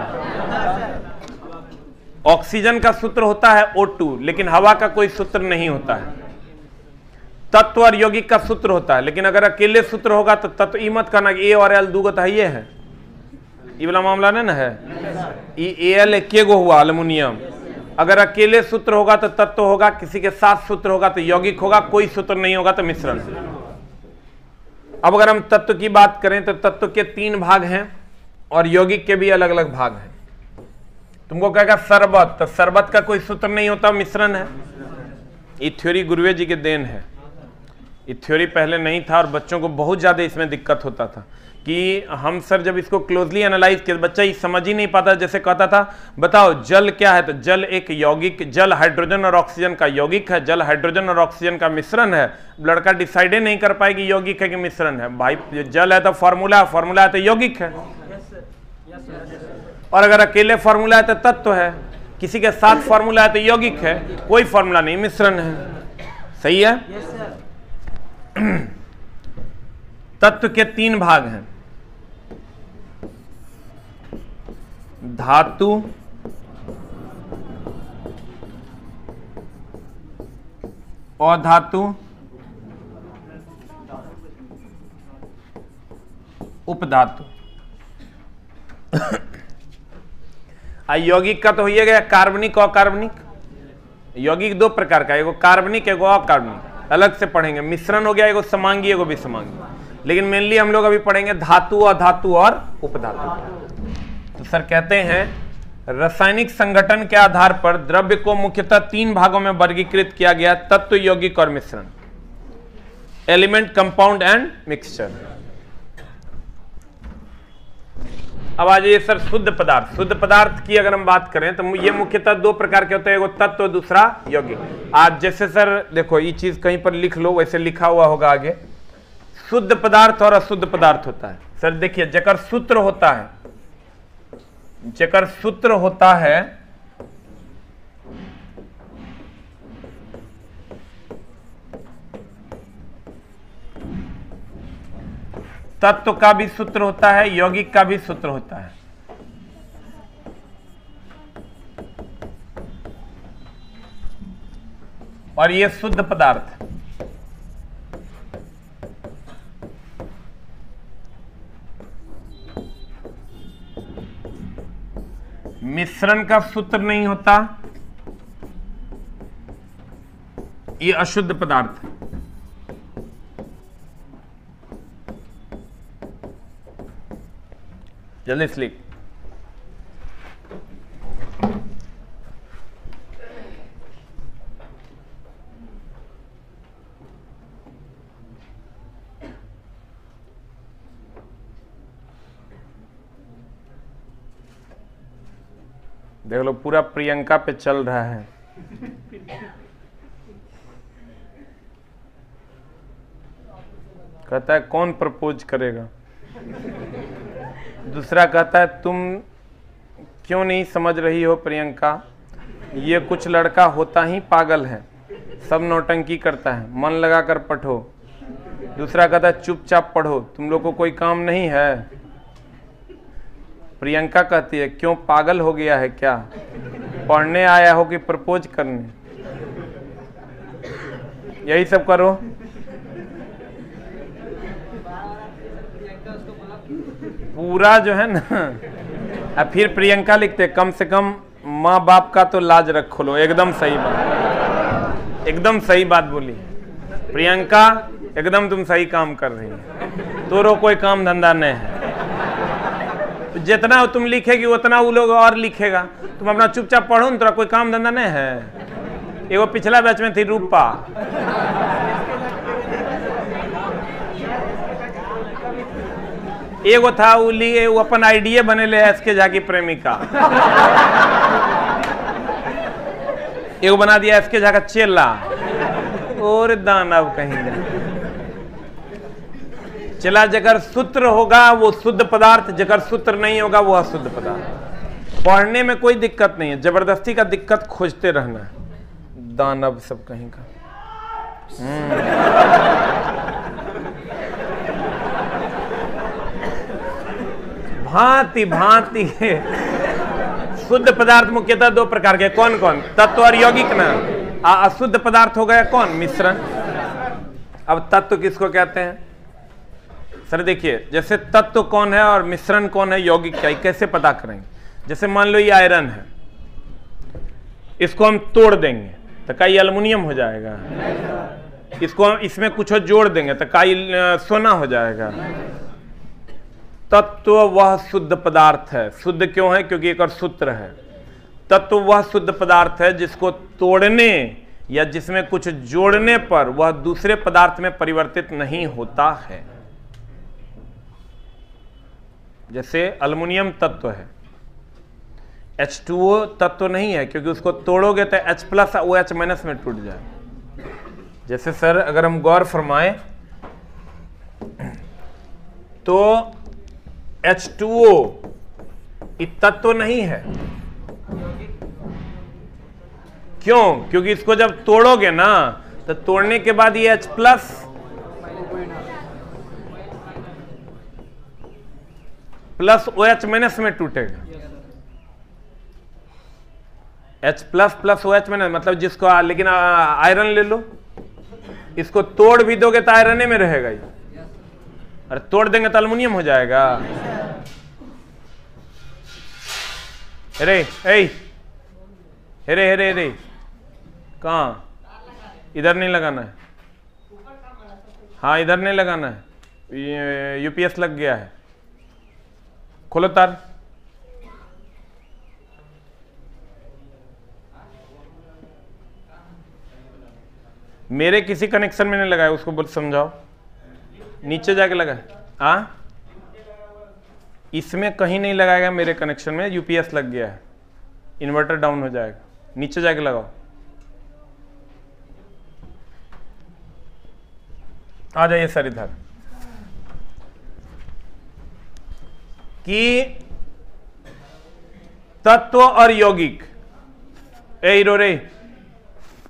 ऑक्सीजन का सूत्र होता है ओ टू, लेकिन हवा का कोई सूत्र नहीं होता है। तत्व और यौगिक का सूत्र होता है, लेकिन अगर अकेले सूत्र होगा तो तत्व ई मत करना कि ए और एल दो तो ये है, ये वाला मामला नहीं ना है। ए एल एक गो हुआ अल्युमिनियम। अगर अकेले सूत्र होगा तो तत्व होगा, किसी के साथ सूत्र होगा तो यौगिक होगा, कोई सूत्र नहीं होगा तो मिश्रण। अब अगर हम तत्व की बात करें तो तत्व के तीन भाग हैं और यौगिक के भी अलग अलग भाग हैं। तुमको कहेगा शरबत, तो शरबत का कोई सूत्र नहीं होता, मिश्रण है। ये थ्योरी गुरुवे जी के देन है। ये थ्योरी पहले नहीं था और बच्चों को बहुत ज़्यादा इसमें दिक्कत होता था कि हम सर जब इसको क्लोजली एनालाइज किया, बच्चा ये समझ ही नहीं पाता। जैसे कहता था बताओ जल क्या है, तो जल एक यौगिक, जल हाइड्रोजन और ऑक्सीजन का यौगिक है, जल हाइड्रोजन और ऑक्सीजन का मिश्रण है। लड़का डिसाइड नहीं कर पाएगी यौगिक है कि मिश्रण है। भाई जल है तो फॉर्मूला, फॉर्मूला है तो यौगिक है, और अगर अकेले फॉर्मूला है तो तत्व है, किसी के साथ फॉर्मूला है तो यौगिक है, कोई फॉर्मूला नहीं, मिश्रण है। सही है। तत्व के तीन भाग हैं, धातु, अधातु, उपधातु। यौगिक का तो हो गया कार्बनिक और कार्बनिक। यौगिक दो प्रकार का, एगो कार्बनिक एगो अकार्बनिक, अलग से पढ़ेंगे। मिश्रण हो गया एगो समांगी एगो विसमांगी, लेकिन मेनली हम लोग अभी पढ़ेंगे धातु, अधातु और उपधातु। तो सर कहते हैं रासायनिक संगठन के आधार पर द्रव्य को मुख्यतः तीन भागों में वर्गीकृत किया गया, तत्व, यौगिक और मिश्रण। Element, compound and mixture. अब आ जाइए सर शुद्ध पदार्थ। शुद्ध पदार्थ की अगर हम बात करें तो ये मुख्यतः दो प्रकार के होते हैं, एगो तत्व, दूसरा यौगिक। आज जैसे सर देखो ये चीज कहीं पर लिख लो, वैसे लिखा हुआ होगा आगे। शुद्ध पदार्थ और अशुद्ध पदार्थ होता है। सर देखिए जकर सूत्र होता है, जकर सूत्र होता है तत्व का भी सूत्र होता है, यौगिक का भी सूत्र होता है। और ये शुद्ध पदार्थ, मिश्रण का सूत्र नहीं होता, ये अशुद्ध पदार्थ है। जल्दी से लिख। देख लो पूरा प्रियंका पे चल रहा है। कहता है कौन प्रपोज करेगा, दूसरा कहता है तुम क्यों नहीं समझ रही हो प्रियंका, ये कुछ लड़का होता ही पागल है, सब नौटंकी करता है, मन लगा कर पढ़ो। दूसरा कहता है चुपचाप पढ़ो, तुम लोग को कोई काम नहीं है। प्रियंका कहती है क्यों पागल हो गया है क्या, पढ़ने आया हो कि प्रपोज करने, यही सब करो। पूरा जो है ना, अब फिर प्रियंका लिखते कम से कम माँ बाप का तो लाज रखो लो। एकदम सही बात, एकदम सही बात बोली प्रियंका, एकदम तुम सही काम कर रही है। तोरो कोई काम धंधा नहीं है, तो जितना तुम लिखेगी उतना वो लोग और लिखेगा। तुम अपना चुपचाप पढ़ो ना, तोरा कोई काम धंधा नहीं है। एगो पिछला बैच में थी रूपा, एगो था वो लिए वो अपन आईडीए बने ले एस के झा की प्रेमिका, एगो बना दिया एस के झा का चेला। और दानव कहीं चला, जगर सूत्र होगा वो शुद्ध पदार्थ, जगर सूत्र नहीं होगा वो अशुद्ध पदार्थ। पढ़ने में कोई दिक्कत नहीं है, जबरदस्ती का दिक्कत खोजते रहना है। दानव सब कहीं का। भांति भांति शुद्ध पदार्थ मुख्यतः दो प्रकार के, कौन कौन, तत्व और यौगिक ना। अशुद्ध पदार्थ हो गया कौन, मिश्रण। अब तत्व किसको कहते हैं सर, देखिए जैसे तत्व कौन है और मिश्रण कौन है, यौगिक क्या है, कैसे पता करेंगे। जैसे मान लो ये आयरन है, इसको हम तोड़ देंगे तो का ये एल्युमिनियम हो जाएगा, इसको हम इसमें कुछ जोड़ देंगे तो का ये सोना हो जाएगा। तत्व वह शुद्ध पदार्थ है। शुद्ध क्यों है, क्योंकि एक और सूत्र है। तत्व वह शुद्ध पदार्थ है जिसको तोड़ने या जिसमें कुछ जोड़ने पर वह दूसरे पदार्थ में परिवर्तित नहीं होता है। जैसे एल्युमिनियम तत्व है, एच टू ओ तत्व नहीं है, क्योंकि उसको तोड़ोगे तो H plus O H minus में टूट जाए। जैसे सर अगर हम गौर फरमाएं तो एच टू ओ तत्व नहीं है। क्यों, क्योंकि इसको जब तोड़ोगे ना तो तोड़ने के बाद ये H plus plus O H minus में टूटेगा। H plus plus O H minus मतलब जिसको आ, लेकिन आयरन ले लो, इसको तोड़ भी दोगे तो आयरन में रहेगा ही, अरे तोड़ देंगे तो एल्युमिनियम हो जाएगा। अरे ए हेरे हेरे हेरे कहाँ, इधर नहीं लगाना है, हाँ इधर नहीं लगाना है, यूपीएस लग गया है। खोलो तार। मेरे किसी कनेक्शन में नहीं लगाया, उसको बोल समझाओ, नीचे जाके लगा। हाँ इसमें कहीं नहीं लगाएगा, मेरे कनेक्शन में यूपीएस लग गया है, इन्वर्टर डाउन हो जाएगा। नीचे जाके लगाओ। आ जाइए सर इधर। कि तत्व और यौगिक, ए हीरो रे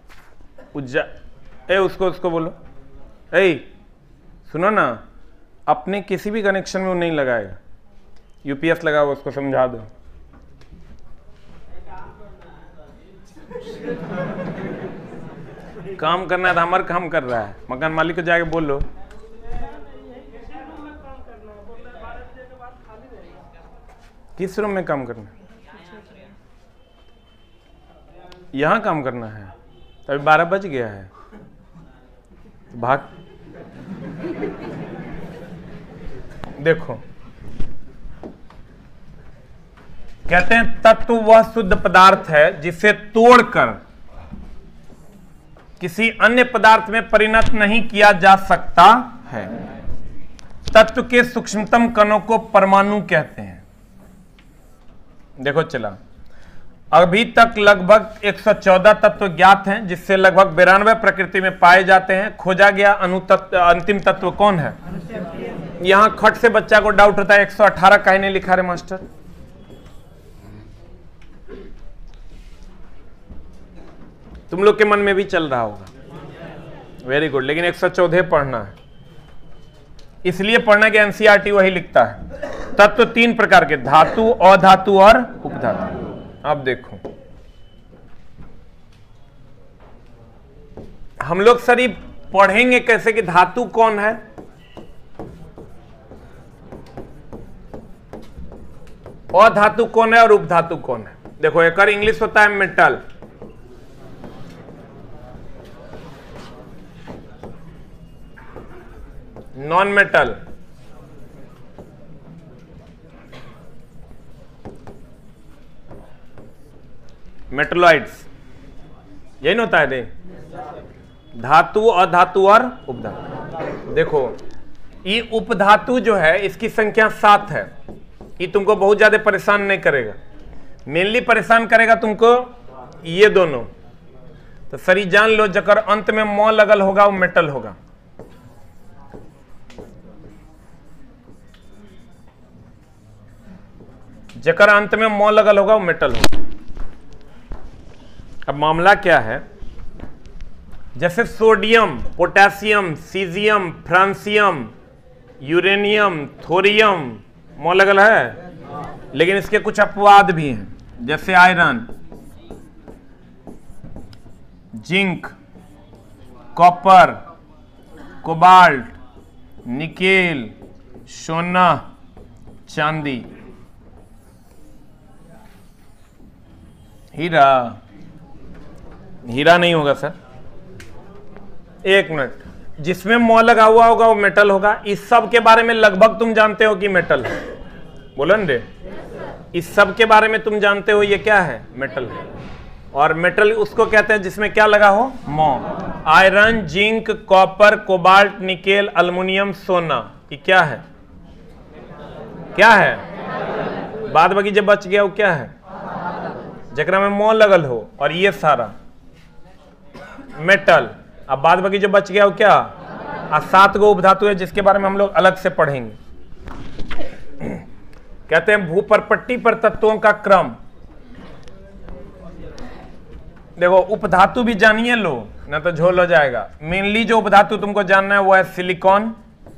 उज्जा, ए उसको उसको बोलो, ए सुनो ना, अपने किसी भी कनेक्शन में वो नहीं लगाएगा। यूपीएस लगा हुआ, उसको समझा दो। काम करना है तो हमारा काम कर रहा है, मकान मालिक को जाके बोल लो। किस रूम में काम करना है? यहाँ काम करना है, तो अभी बारह बज गया है, भाग। देखो, कहते हैं तत्व वह शुद्ध पदार्थ है जिसे तोड़कर किसी अन्य पदार्थ में परिणत नहीं किया जा सकता है। तत्व के सूक्ष्मतम कणों को परमाणु कहते हैं। देखो चला, अभी तक लगभग एक सौ चौदह तत्व ज्ञात हैं, जिससे लगभग बिरानवे प्रकृति में पाए जाते हैं। खोजा गया अनुतत्व अंतिम तत्व कौन है? यहां खट से बच्चा को डाउट होता है, एक सौ अठारह काहे नहीं लिखा रे मास्टर? तुम लोग के मन में भी चल रहा होगा, वेरी गुड, लेकिन एक सौ चौदह पढ़ना है, इसलिए पढ़ना कि एनसीईआरटी वही लिखता है। तत्व तीन प्रकार के, धातु, अधातु और उपधातु। अब देखो, हम लोग सर पढ़ेंगे कैसे कि धातु कौन है, अधातु कौन है और उपधातु कौन है। देखो, एक और इंग्लिश होता है मेटल, नॉन मेटल, मेटलॉइड्स, यही ना होता है रे? धातु, अधातु और उपधातु। देखो, ये उपधातु जो है इसकी संख्या सात है। ये तुमको बहुत ज्यादा परेशान नहीं करेगा, मेनली परेशान करेगा तुमको ये दोनों। तो सरी जान लो, जकर अंत में मौ लगल होगा वो मेटल होगा। जकर अंत में मौ लगल होगा वो मेटल होगा। अब मामला क्या है, जैसे sodium, potassium, caesium, francium, uranium, thorium, मौ लगल है, लेकिन इसके कुछ अपवाद भी हैं, जैसे iron, zinc, copper, cobalt, nickel, सोना, चांदी, हीरा। हीरा नहीं होगा सर, एक मिनट, जिसमें मौ लगा हुआ होगा वो मेटल होगा। इस सब के बारे में लगभग तुम जानते हो कि मेटल है, बोलो न रे? इस सब के बारे में तुम जानते हो ये क्या है? मेटल है। और मेटल उसको कहते हैं जिसमें क्या लगा हो? मौ। Iron, zinc, copper, cobalt, nickel, aluminium, सोना, ये क्या है? क्या है? बाद बाकी जब बच गया वो क्या है? जकरा में मौ लगल हो, और ये सारा मेटल। अब बाद बाकी जो बच गया वो क्या? आ सात गो उपधातु है, जिसके बारे में हम लोग अलग से पढ़ेंगे। कहते हैं भूपरपट्टी पर तत्वों का क्रम। देखो, उपधातु भी जानिए लो, ना तो झोल हो जाएगा। मेनली जो उपधातु तुमको जानना है वो है सिलिकॉन,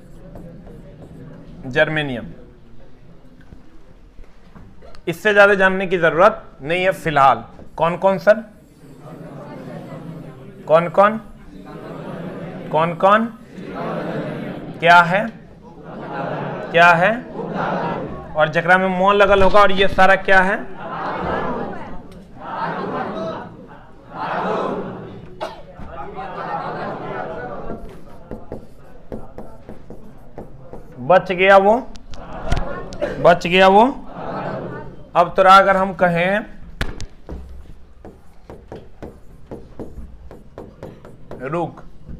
जर्मेनियम। इससे ज्यादा जानने की जरूरत नहीं है फिलहाल। कौन कौन सर? कौन कौन कौन कौन क्या है? क्या है? और जकरा में मौ लगल होगा, और ये सारा क्या है? बच गया वो, बच गया वो। अब तो अगर हम कहें रुक,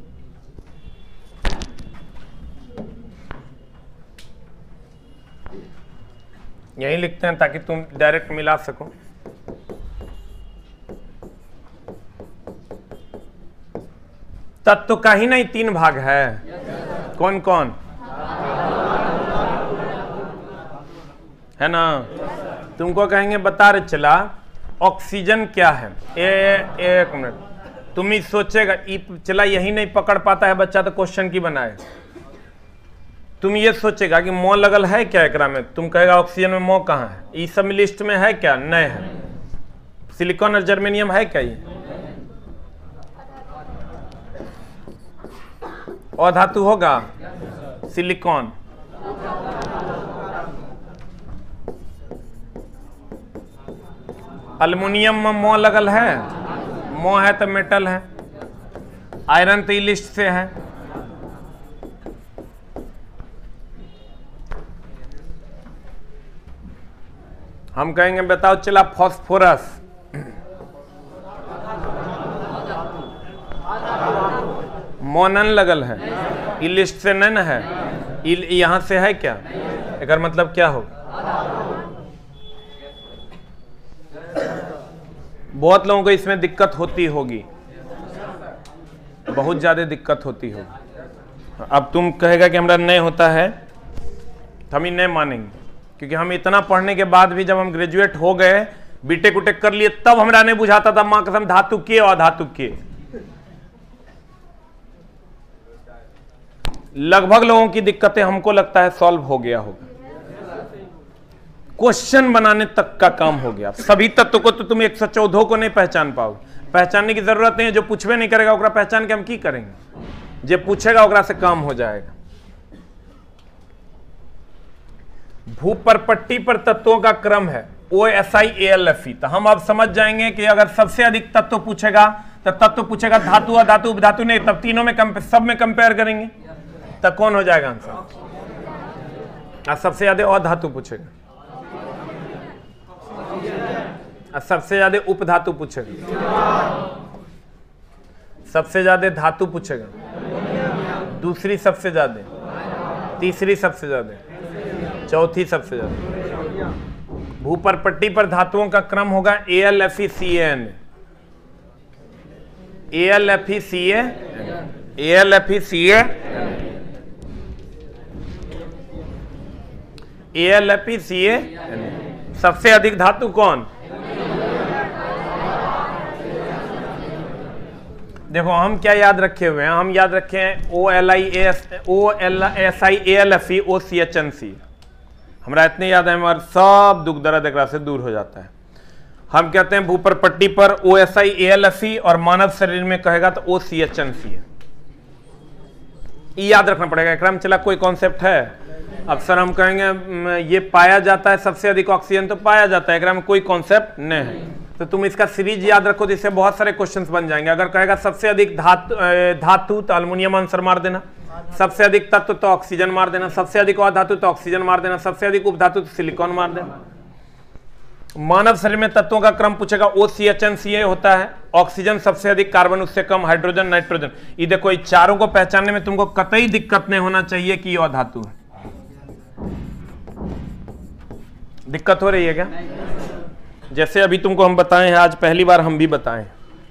यही लिखते हैं ताकि तुम डायरेक्ट मिला सको। तत्व का ही नहीं तीन भाग है। कौन कौन है ना? तुमको कहेंगे बता रहे चला ऑक्सीजन क्या है? ए, एक मिनट, तुम ही सोचेगा चला यही नहीं पकड़ पाता है बच्चा तो क्वेश्चन की बनाए। तुम ये सोचेगा कि मो लगल है क्या एकरा में, तुम कहेगा ऑक्सीजन में मो कहाँ है, ये सब लिस्ट में है क्या, नहीं है। सिलिकॉन और जर्मेनियम है क्या ये, अधातु होगा सिलिकॉन। अल्युमिनियम में मो लगल है, मो है तो मेटल है। आयरन तो लिस्ट से है। हम कहेंगे बताओ चला फास्फोरस, मोनन लगल है, ई लिस्ट से नहीं ना है, यहां से है क्या, एक मतलब क्या हो। बहुत लोगों को इसमें दिक्कत होती होगी, बहुत ज्यादा दिक्कत होती होगी। अब तुम कहेगा कि हमरा नहीं होता है तो हम ही नहीं मानेंगे, क्योंकि हम इतना पढ़ने के बाद भी जब हम ग्रेजुएट हो गए, बीटेक उटेक कर लिए, तब हमरा नहीं बुझाता था मां कसम धातु के और अधातु के। लगभग लोगों की दिक्कतें हमको लगता है सॉल्व हो गया होगा, क्वेश्चन बनाने तक का काम हो गया। सभी तत्व को तो तुम एक सौ चौदह को नहीं पहचान पाओगे, पहचानने की जरूरत नहीं है। जो पूछवे नहीं करेगा ओकरा पहचान के हम की करेंगे, जो पूछेगा ओकरा से काम हो जाएगा। भूपरपट्टी पर तत्वों का क्रम है O S I A L F E. तो हम अब समझ जाएंगे कि अगर सबसे अधिक तत्व पूछेगा तो तत्व पूछेगा धातु अधातु उपधातु नहीं, तब तीनों में कंपेयर, सब में कंपेयर करेंगे, तब कौन हो जाएगा आंसर। और सबसे ज्यादा अधातु पूछेगा, और सबसे ज्यादा उपधातु पूछेगा, सबसे ज्यादा धातु पूछेगा, दूसरी सबसे ज्यादा, तीसरी सबसे ज्यादा, चौथी सबसे ज्यादा। भूपरपट्टी पर धातुओं का क्रम होगा A L F E C N, A L F E C A, A L F E C A, A L F E C A. सबसे अधिक धातु कौन, देखो हम क्या याद रखे हुए हैं, हम याद रखे हैं O L I S, O L S I A L F E O C H N C. हमारा इतने याद है, हमारा सब दुख दर्द एकरा से दूर हो जाता है। हम कहते हैं भूपरपट्टी पर O S I A L F E, और मानव शरीर में कहेगा तो ओ सी एच एन सी है। याद रखना पड़ेगा, एकरा में चला कोई कॉन्सेप्ट है। अब सर हम कहेंगे ये पाया जाता है सबसे अधिक ऑक्सीजन, तो पाया जाता है, एकरा में कोई कॉन्सेप्ट नहीं है। तो तुम इसका सीरीज याद रखो, जिससे बहुत सारे क्वेश्चंस बन जाएंगे। अगर कहेगा सबसे अधिक धातु धातु तो अल्युमिनियम आंसर मार देना, सबसे अधिक तत्व तो ऑक्सीजन मार देना, सबसे अधिक अधातु तो ऑक्सीजन मार देना, सबसे अधिक उपधातु तो सिलिकॉन मार देना। मानव शरीर में तत्वों का क्रम पूछेगा ओ सी एच एन सी ए होता है। ऑक्सीजन सबसे अधिक, कार्बन उससे कम, हाइड्रोजन नाइट्रोजन। ये देखो, ये चारों को पहचानने में तुमको कतई दिक्कत नहीं होना चाहिए कि ये अधातु है। दिक्कत हो रही है क्या? जैसे अभी तुमको हम बताए हैं, आज पहली बार हम भी बताएं,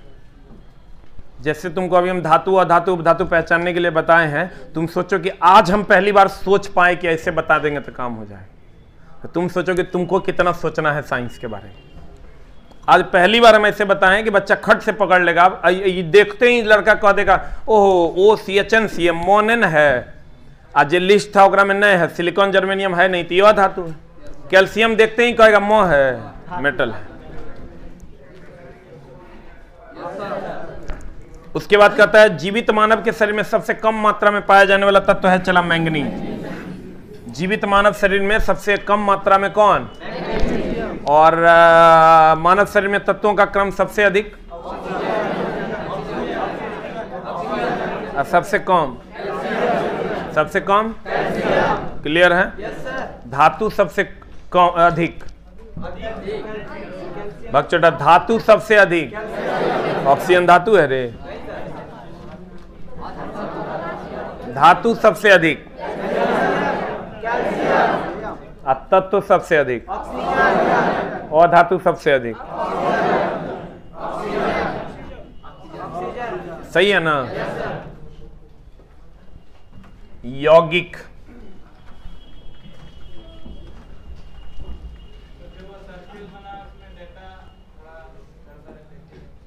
जैसे तुमको अभी हम धातु अधातु उपधातु पहचानने के लिए बताए हैं, तुम सोचो कि आज हम पहली बार सोच पाए कि ऐसे बता देंगे तो काम हो जाए। तो तुम सोचो कि तुमको कितना सोचना है साइंस के बारे में। आज पहली बार हम ऐसे बताएं कि बच्चा खट से पकड़ लेगा। ये देखते ही लड़का कह देगा ओहो ओ सी एच एन सी है, मोनन है। आज जो लिस्ट था ओकरा में नहीं है, सिलिकॉन जर्मेनियम है नहीं, तो यह धातु है। कैल्शियम देखते ही कहेगा मो है, मेटल है। उसके बाद कहता है जीवित मानव के शरीर में सबसे कम मात्रा में पाया जाने वाला तत्व है चला मैंगनीज। जीवित मानव शरीर में सबसे कम मात्रा में कौन? और आ, मानव शरीर में तत्वों का क्रम सबसे अधिक, आ, सबसे कम, सबसे कम, क्लियर है? धातु सबसे कम अधिक, बच्चों धातु सबसे अधिक, ऑक्सीजन धातु है रे। धातु सबसे अधिक, तत्व सबसे अधिक, और धातु सबसे अधिक। सही है ना? यौगिक,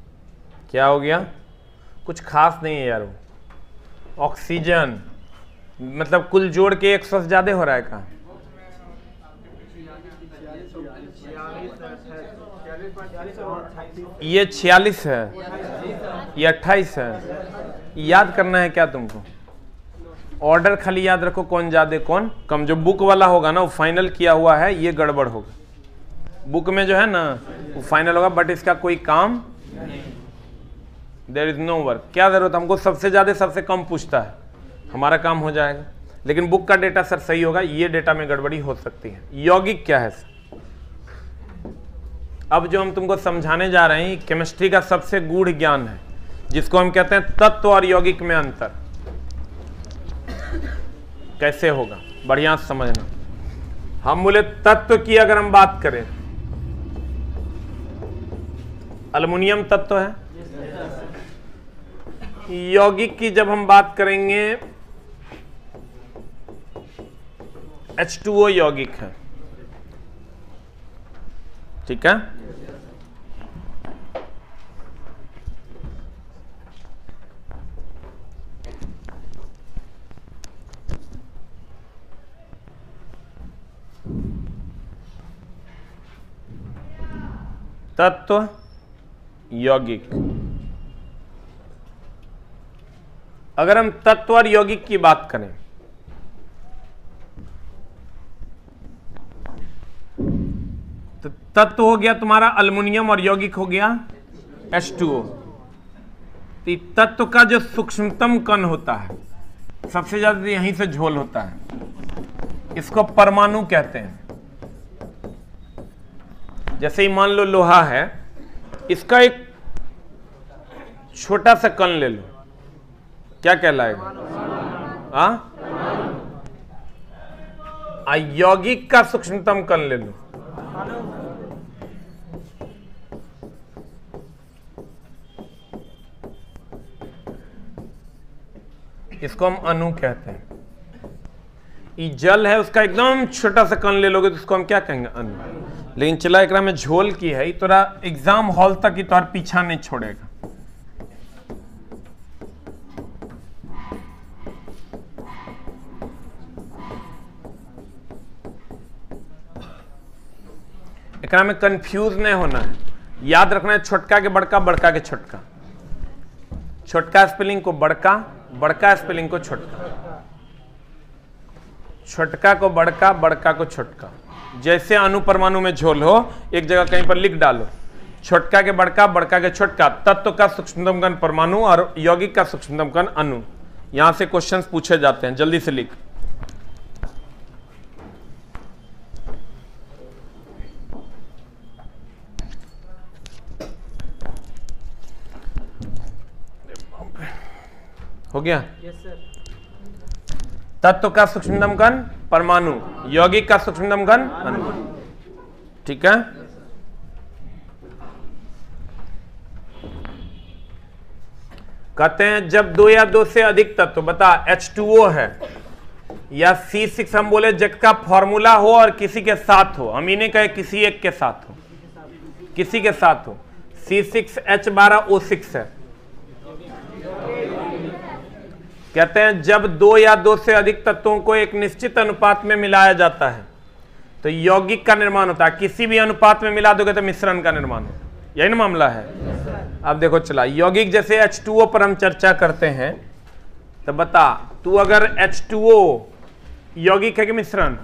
क्या हो गया? कुछ खास नहीं है यार। ऑक्सीजन, मतलब कुल जोड़ के एक सौ से ज्यादा हो रहा है का? ये छियालीस है, ये अट्ठाईस है। याद करना है क्या तुमको? ऑर्डर खाली याद रखो, कौन ज्यादा कौन कम। जो बुक वाला होगा ना वो फाइनल किया हुआ है, ये गड़बड़ होगा। बुक में जो है ना वो फाइनल होगा, बट इसका कोई काम, देयर इज नो वर्क। क्या जरूरत, हमको सबसे ज्यादा सबसे कम पूछता है, हमारा काम हो जाएगा। लेकिन बुक का डेटा सर सही होगा, ये डेटा में गड़बड़ी हो सकती है। यौगिक क्या है सर? अब जो हम तुमको समझाने जा रहे हैं केमिस्ट्री का सबसे गूढ़ ज्ञान है, जिसको हम कहते हैं तत्व और यौगिक में अंतर। कैसे होगा बढ़िया से समझना। हम बोले तत्व की अगर हम बात करें, अल्युमिनियम तत्व है। यौगिक की जब हम बात करेंगे, एच टू ओ यौगिक है, ठीक है। तत्व यौगिक, अगर हम तत्व और यौगिक की बात करें तो तत्व हो गया तुम्हारा अल्युमिनियम और यौगिक हो गया एच टू ओ। तो तत्व का जो सूक्ष्मतम कण होता है, सबसे ज्यादा यहीं से झोल होता है, इसको परमाणु कहते हैं। जैसे ही मान लो लोहा है, इसका एक छोटा सा कण ले लो, क्या कहलाएगा? हाँ, यौगिक का सूक्ष्मतम कण ले लो, इसको हम अणु कहते हैं। ये जल है, उसका एकदम छोटा सा कण ले लोगे तो उसको हम क्या कहेंगे? अणु। लेकिन चला एकरा में झोल की है, तोरा एग्जाम हॉल तक ही तोहर पीछा नहीं छोड़ेगा। एकरा में कंफ्यूज नहीं होना है, याद रखना है छोटका के बड़का, बड़का के छोटका, छोटका स्पेलिंग को बड़का, बड़का स्पेलिंग को छोटका, छोटका को बड़का, बड़का को छोटका। जैसे अणु परमाणु में झोल हो, एक जगह कहीं पर लिख डालो, छोटका के बड़का, बड़का के छोटका। तत्व का सूक्ष्मतम कण परमाणु और यौगिक का सूक्ष्मतम कण अणु। यहां से क्वेश्चंस पूछे जाते हैं, जल्दी से लिख। हो गया? Yes sir. तत्व का सूक्ष्मतम कण परमाणु, यौगिक का सूक्ष्मतम कण अणु, ठीक है। कहते हैं जब दो या दो से अधिक तत्व, बता एच टू ओ है या सी सिक्स हम बोले, जिसका फॉर्मूला हो और किसी के साथ हो, हम इन्हें कहे किसी एक के साथ हो, किसी के साथ हो। सी सिक्स एच बारह ओ सिक्स है। कहते हैं जब दो या दो से अधिक तत्वों को एक निश्चित अनुपात में मिलाया जाता है तो यौगिक का निर्माण होता है। किसी भी अनुपात में मिला दोगे तो मिश्रण का निर्माण होता है, यही ना मामला है। अब देखो चला, यौगिक जैसे एच टू ओ पर हम चर्चा करते हैं, तो बता तू अगर एच टू ओ यौगिक है कि मिश्रण?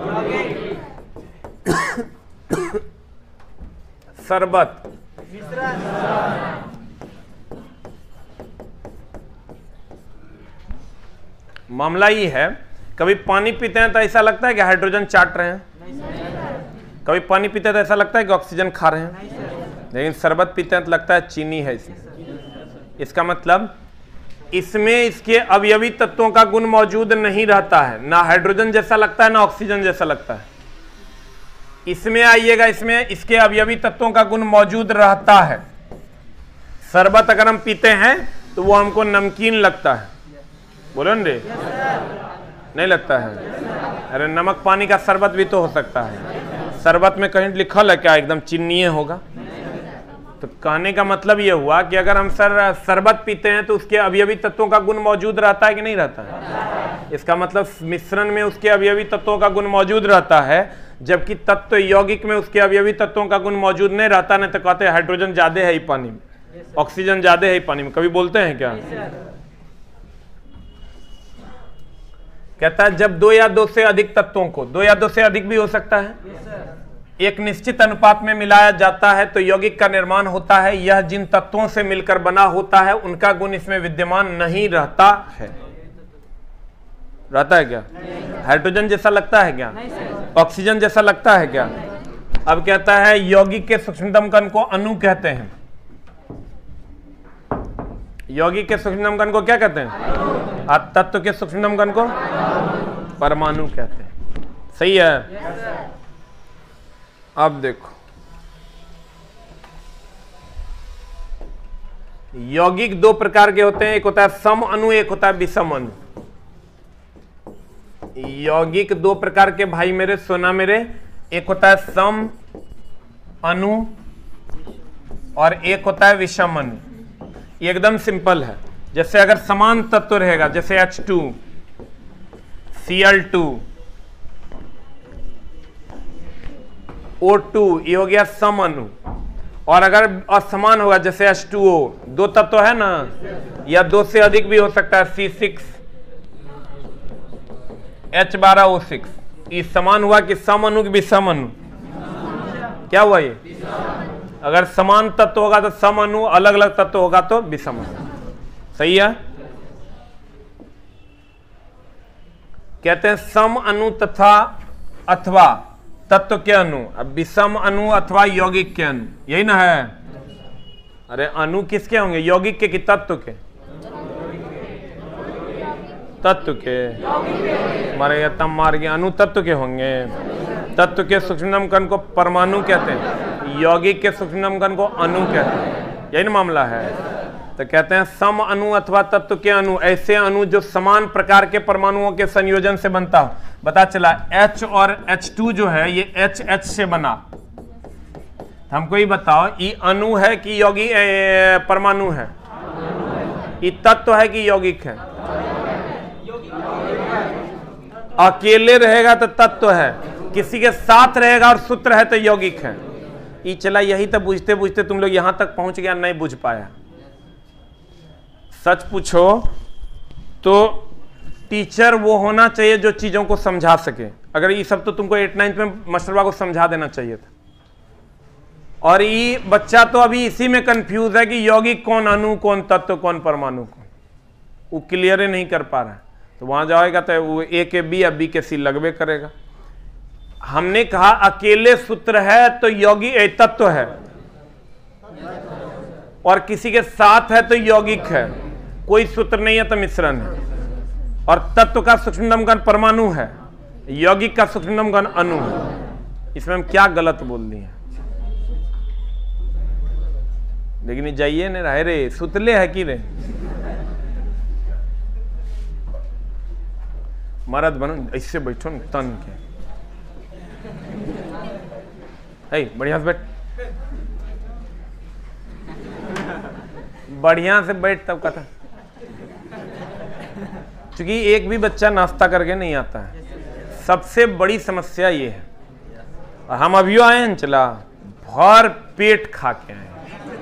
शरबत मामला ये है, कभी पानी पीते हैं तो ऐसा लगता है कि हाइड्रोजन चाट रहे हैं, कभी पानी पीते हैं तो ऐसा लगता है कि ऑक्सीजन खा रहे हैं, लेकिन शरबत पीते हैं तो लगता है चीनी है इसमें। इसका मतलब इसमें इसके अवयवी तत्वों का गुण मौजूद नहीं रहता है, ना हाइड्रोजन जैसा लगता है ना ऑक्सीजन जैसा लगता है। इसमें आइएगा, इसमें इसके अवयवी तत्वों का गुण मौजूद रहता है। शरबत अगर हम पीते हैं तो वो हमको नमकीन लगता है, बोलो न रे, नहीं लगता है? अरे नमक पानी का शरबत भी तो हो सकता है। शरबत में कहीं लिखल है क्या एकदम चीनी होगा? तो कहने का मतलब ये हुआ कि अगर हम सर शरबत पीते हैं तो उसके अवयवी तत्वों का गुण मौजूद रहता है कि नहीं रहता है? इसका मतलब मिश्रण में उसके अवयवी तत्वों का गुण मौजूद रहता है, जबकि तत्व यौगिक में उसके अवयवी तत्वों का गुण मौजूद नहीं रहता। नहीं तो कहते हैं हाइड्रोजन ज्यादा है ही पानी में, ऑक्सीजन ज्यादा है ही पानी में, कभी बोलते हैं क्या? कहता है जब दो या दो से अधिक तत्वों को, दो या दो से अधिक भी हो सकता है, एक निश्चित अनुपात में मिलाया जाता है तो यौगिक का निर्माण होता है। यह जिन तत्वों से मिलकर बना होता है उनका गुण इसमें विद्यमान नहीं रहता है। रहता है क्या? हाइड्रोजन जैसा लगता है क्या? ऑक्सीजन जैसा लगता है क्या? अब कहता है यौगिक के सूक्ष्मतम कण को अणु कहते हैं। यौगिक के सूक्ष्मतम कण को क्या कहते हैं? और तत्व के सूक्ष्मतम कण को परमाणु कहते हैं। सही है? अब देखो, यौगिक दो प्रकार के होते हैं, एक होता है सम अणु, एक होता है विषम अणु। यौगिक दो प्रकार के भाई मेरे, सोना मेरे, एक होता है सम अणु और एक होता है विषम अणु। एकदम सिंपल है। जैसे अगर समान तत्व रहेगा, जैसे H two, C L two, O two, ये हो गया सम अणु। और अगर असमान होगा जैसे एच टू ओ, दो तत्व है ना, या दो से अधिक भी हो सकता है, सी सिक्स, एच बारह ओ सिक्स, ये समान हुआ कि सम अणु की विषम अणु? क्या हुआ ये? अगर समान तत्व होगा तो सम अणु, अलग अलग तत्व होगा तो विषम अणु। सही है? कहते हैं सम अणु तथा अथवा तत्व के अणु, अब विषम अणु अथवा यौगिक के अणु, यही ना है? अरे अणु किसके होंगे? यौगिक के कि तत्व के? तत्व के। हमारे तम मार गया, अणु तत्व के होंगे। तत्व के सूक्ष्मतम कण को परमाणु कहते हैं, यौगिक के सूक्ष्मतम कण को अणु कहते हैं। यही ना मामला है? तो कहते हैं सम अणु अथवा तत्व के अणु ऐसे अणु जो समान प्रकार के परमाणुओं के संयोजन से बनता हो। पता चला H और एच टू जो है ये H H से बना। हमको ये बताओ, ये अणु है कि यौगिक परमाणु है? ये तत्व है कि यौगिक है? अकेले रहेगा तो तत्व है, किसी के साथ रहेगा और सूत्र है तो यौगिक है। ये चला, यही तो बुझते बुझते तुम लोग यहां तक पहुंच गया, नहीं बुझ पाया। सच पूछो तो टीचर वो होना चाहिए जो चीजों को समझा सके। अगर ये सब तो तुमको एट नाइन्थ में मास्टरबा को समझा देना चाहिए था। और ये बच्चा तो अभी इसी में कंफ्यूज है कि यौगिक कौन, अणु कौन, तत्व कौन, परमाणु कौन, वो क्लियर ही नहीं कर पा रहा है। तो वहां जाएगा तो वो ए के बी या बी के सी लगवे करेगा। हमने कहा अकेले सूत्र है तो यौगिक तत्व है, और किसी के साथ है तो यौगिक है, कोई सूत्र नहीं है तो मिश्रण है। और तत्व का सूक्ष्मतम कण परमाणु है, यौगिक का सूक्ष्मतम कण अणु है। इसमें हम क्या गलत बोल दिए? लेकिन ये जाइए नहीं रहे रे, सुतले है कि रे? मरद बनो, ऐसे बैठो न तन के। है बढ़िया से बैठ, बढ़िया से बैठ तब कथा। क्योंकि एक भी बच्चा नाश्ता करके नहीं आता है, सबसे बड़ी समस्या ये है। और हम अभी आए हैं चला, भर पेट खा के आए।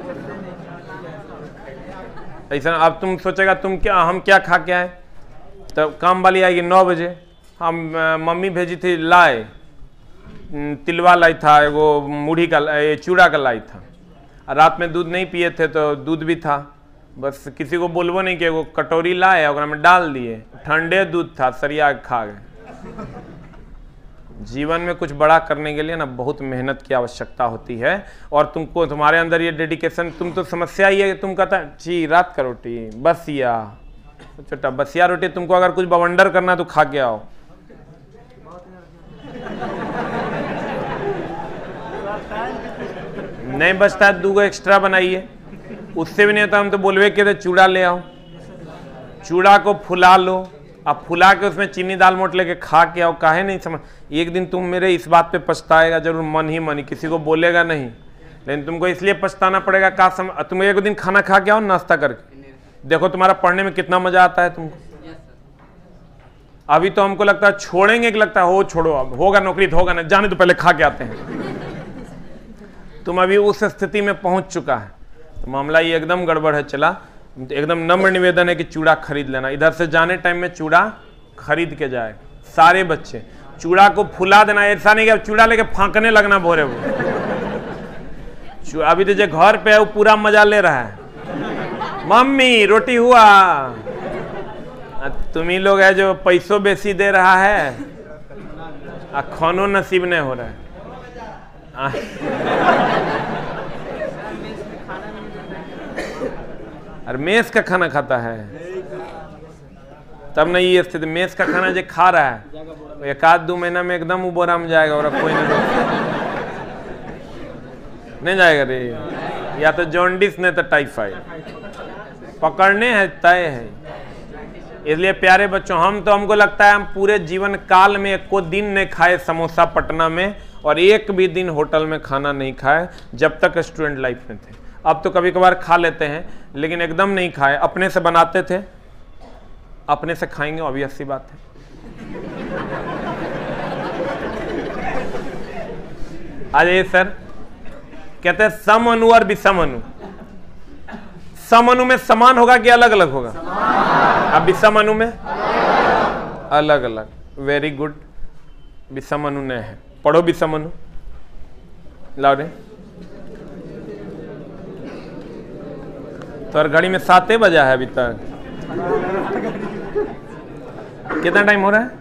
ऐसा अब तुम सोचेगा तुम क्या, हम क्या खा के आए? तो काम वाली आएगी नौ बजे, हम मम्मी भेजी थी लाए, तिलवा लाई था, वो मूढ़ी का चूड़ा का लाई था। रात में दूध नहीं पिए थे तो दूध भी था, बस किसी को बोलबो नहीं कि वो कटोरी लाए और में डाल दिए, ठंडे दूध था, सरिया खा गए। जीवन में कुछ बड़ा करने के लिए ना बहुत मेहनत की आवश्यकता होती है। और तुमको, तुम्हारे अंदर ये डेडिकेशन, तुम तो समस्या ही है कि तुम कहता जी रात का रोटी बसिया, छोटा बसिया रोटी, तुमको अगर कुछ बवंडर करना तो खा के आओ। नहीं बचता है दो एक्स्ट्रा बनाइए, उससे भी नहीं होता हम तो बोलवे के चूड़ा ले आओ, चूड़ा को फुला लो, अब फुला के उसमें चीनी दाल मोट लेके खा के आओ। काहे नहीं समझ? एक दिन तुम मेरे इस बात पे पछताएगा जरूर, मन ही मन ही, किसी को बोलेगा नहीं, लेकिन तुमको इसलिए पछताना पड़ेगा। का सम... तुम एक दिन खाना खा के आओ नाश्ता करके, देखो तुम्हारा पढ़ने में कितना मजा आता है तुमको। अभी तो हमको लगता है छोड़ेंगे कि लगता है हो छोड़ो, अब होगा नौकरी तो होगा ना, जाने तो पहले खा के आते हैं। तुम अभी उस स्थिति में पहुंच चुका है, तो मामला ये एकदम गड़बड़ है। चला एकदम नम्र निवेदन है कि चूड़ा खरीद लेना, इधर से जाने टाइम में चूड़ा खरीद के जाए। सारे बच्चे चूड़ा को फुला देना, ऐसा नहीं कि चूड़ा लेके फांकने लगना भोरे वो। अभी तो जो घर पे है वो पूरा मजा ले रहा है, मम्मी रोटी हुआ। तुम ही लोग है जो पैसों बेसी दे रहा है, खानो नसीब नहीं हो रहा है। अरे मेस का खाना खाता है तब नहीं ये स्थिति। मेस का खाना जो खा रहा है एक आध दो महीना में एकदम उबोरा में जाएगा और कोई नहीं नहीं जाएगा रे। या तो जॉन्डिस नहीं तो टाइफाइड पकड़ने हैं, तय है। इसलिए प्यारे बच्चों, हम तो हमको लगता है हम पूरे जीवन काल में एक को दिन नहीं खाए समोसा पटना में, और एक भी दिन होटल में खाना नहीं खाए जब तक स्टूडेंट लाइफ में थे। अब तो कभी कभार खा लेते हैं, लेकिन एकदम नहीं खाए। अपने से बनाते थे, अपने से खाएंगे, ऑब्वियस सी बात है। आ जाइए सर। कहते हैं सम अनु और विषम अनु। सम अनु में समान होगा कि अलग अलग होगा? अब विषम अनु में अलग अलग। Very good. विषम अनु ने है, पढ़ो विषम अनु। लाओ रे। तो घड़ी में सात बजा है अभी तक। कितना टाइम हो रहा है?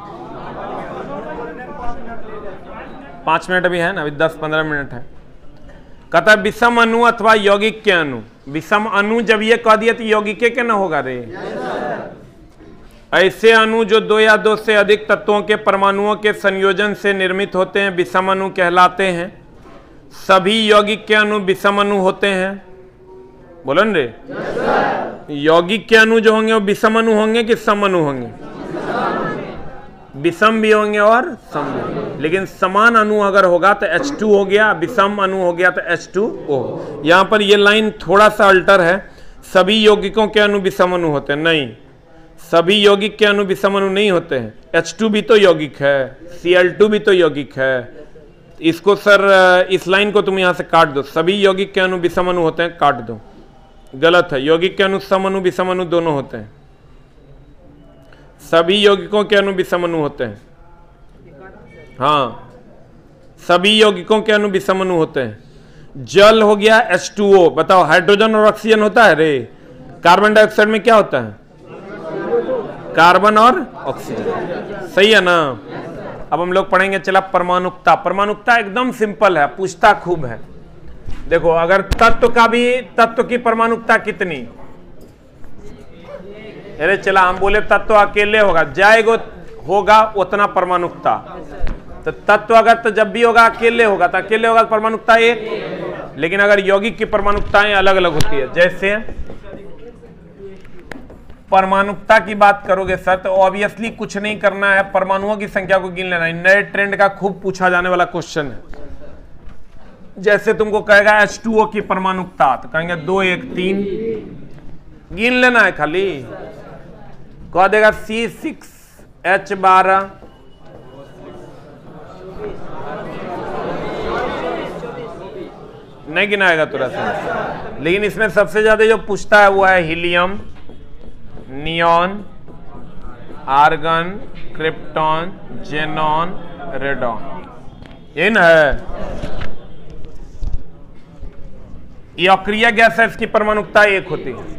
पांच मिनट अभी है ना, अभी दस पंद्रह मिनट है। कहता है विषम अनु अथवा यौगिक के अनु। विषम अनु जब ये कह दिया तो यौगिक के न होगा रे। ऐसे अणु जो दो या दो से अधिक तत्वों के परमाणुओं के संयोजन से निर्मित होते हैं विषम अणु कहलाते हैं। सभी यौगिक के अणु विषम अणु होते हैं। बोलो न रे। यौगिक के अणु जो होंगे वो विषम अणु होंगे कि सम अणु होंगे? विषम भी होंगे और सम भी। लेकिन समान अणु अगर होगा तो एच टू हो गया, विषम अणु हो गया तो एच टू ओ। यहां पर ये लाइन थोड़ा सा अल्टर है। सभी यौगिकों के अणु विषम अणु होते हैं, नहीं। सभी यौगिक के अणु विषम अणु नहीं होते हैं। एच टू भी तो यौगिक है, सी एल टू भी तो यौगिक है। इसको सर, इस लाइन को तुम यहां से काट दो। सभी यौगिक के अणु विषम अणु होते हैं, काट दो, गलत है। यौगिक के अणु सम अणु विषम अणु दोनों होते हैं। सभी यौगिकों के अणु विषम अणु होते हैं। हाँ, सभी यौगिकों के अणु विषम अणु होते हैं। जल हो गया एच टू ओ। बताओ, हाइड्रोजन और ऑक्सीजन होता है रे। कार्बन डाइऑक्साइड में क्या होता है? कार्बन और ऑक्सीजन, सही है ना। अब हम लोग पढ़ेंगे, चला परमाणुकता। परमाणुकता एकदम सिंपल है, पूछता खूब है। देखो, अगर तत्व का भी, तत्व की परमाणुकता कितनी? अरे चला हम बोले तत्व अकेले होगा, जाएगो होगा उतना परमाणुकता। तो तत्व अगर तो जब भी होगा अकेले होगा, तो अकेले होगा परमाणुकता एक। लेकिन अगर यौगिक की परमाणुकताएं अलग अलग होती है। जैसे परमाणुकता की बात करोगे सर, तो ऑब्वियसली कुछ नहीं करना है, परमाणुओं की संख्या को गिन लेना है। नए ट्रेंड का खूब पूछा जाने वाला क्वेश्चन है। जैसे तुमको कहेगा एच टू ओ की परमाणुकता, तो कहेंगे दो एक तीन, गिन लेना है खाली। कह देगा सी सिक्स एच बारह, नहीं गिनाएगा तुरंत। लेकिन इसमें सबसे ज्यादा जो पूछता है वो है helium, neon, argon, krypton, xenon, radon, ये ना है। ये अक्रिय गैस है, इसकी परमाणुकता एक होती है।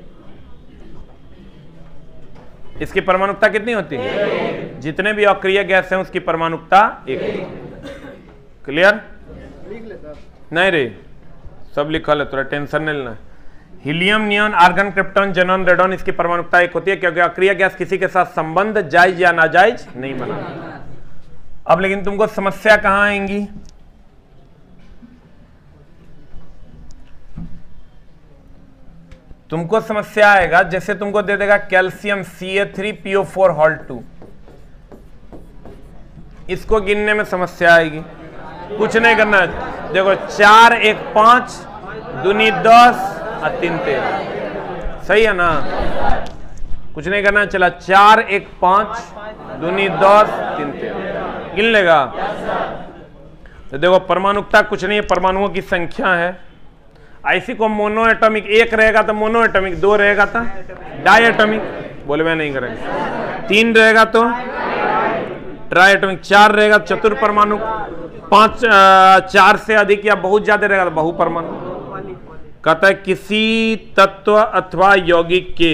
इसकी परमाणुकता कितनी होती है? जितने भी अक्रिय गैस हैं उसकी परमाणुकता एक होती है। क्लियर? नहीं रे, सब लिखा है, थोड़ा टेंशन नहीं लेना। Helium, neon, argon, krypton, xenon, radon, इसकी परमाणुकता एक होती है, क्योंकि अक्रिय गैस किसी के साथ संबंध जायज या नाजायज नहीं बना। अब लेकिन तुमको समस्या कहां आएंगी? तुमको समस्या आएगा, जैसे तुमको दे देगा calcium C A three P O four whole two, इसको गिनने में समस्या आएगी। कुछ नहीं करना है। देखो, चार एक पांच, दूनी दस और तीन तेरह, सही है ना। कुछ नहीं करना, चला चार एक पांच, दूनी दस, तीन तेरह, गिन लेगा। तो देखो परमाणुकता कुछ नहीं है, परमाणुओं की संख्या है। ऐसी को मोनो एटॉमिक, एक रहेगा तो मोनो एटॉमिक, दो रहेगा तो डाई एटॉमिक, बोले मैं नहीं करेंगे, तीन रहेगा तो ट्राई एटॉमिक, चार रहेगा चतुर परमाणु, पांच चार से अधिक या बहुत ज्यादा रहेगा तो बहु परमाणु। कहता है किसी तत्व अथवा यौगिक के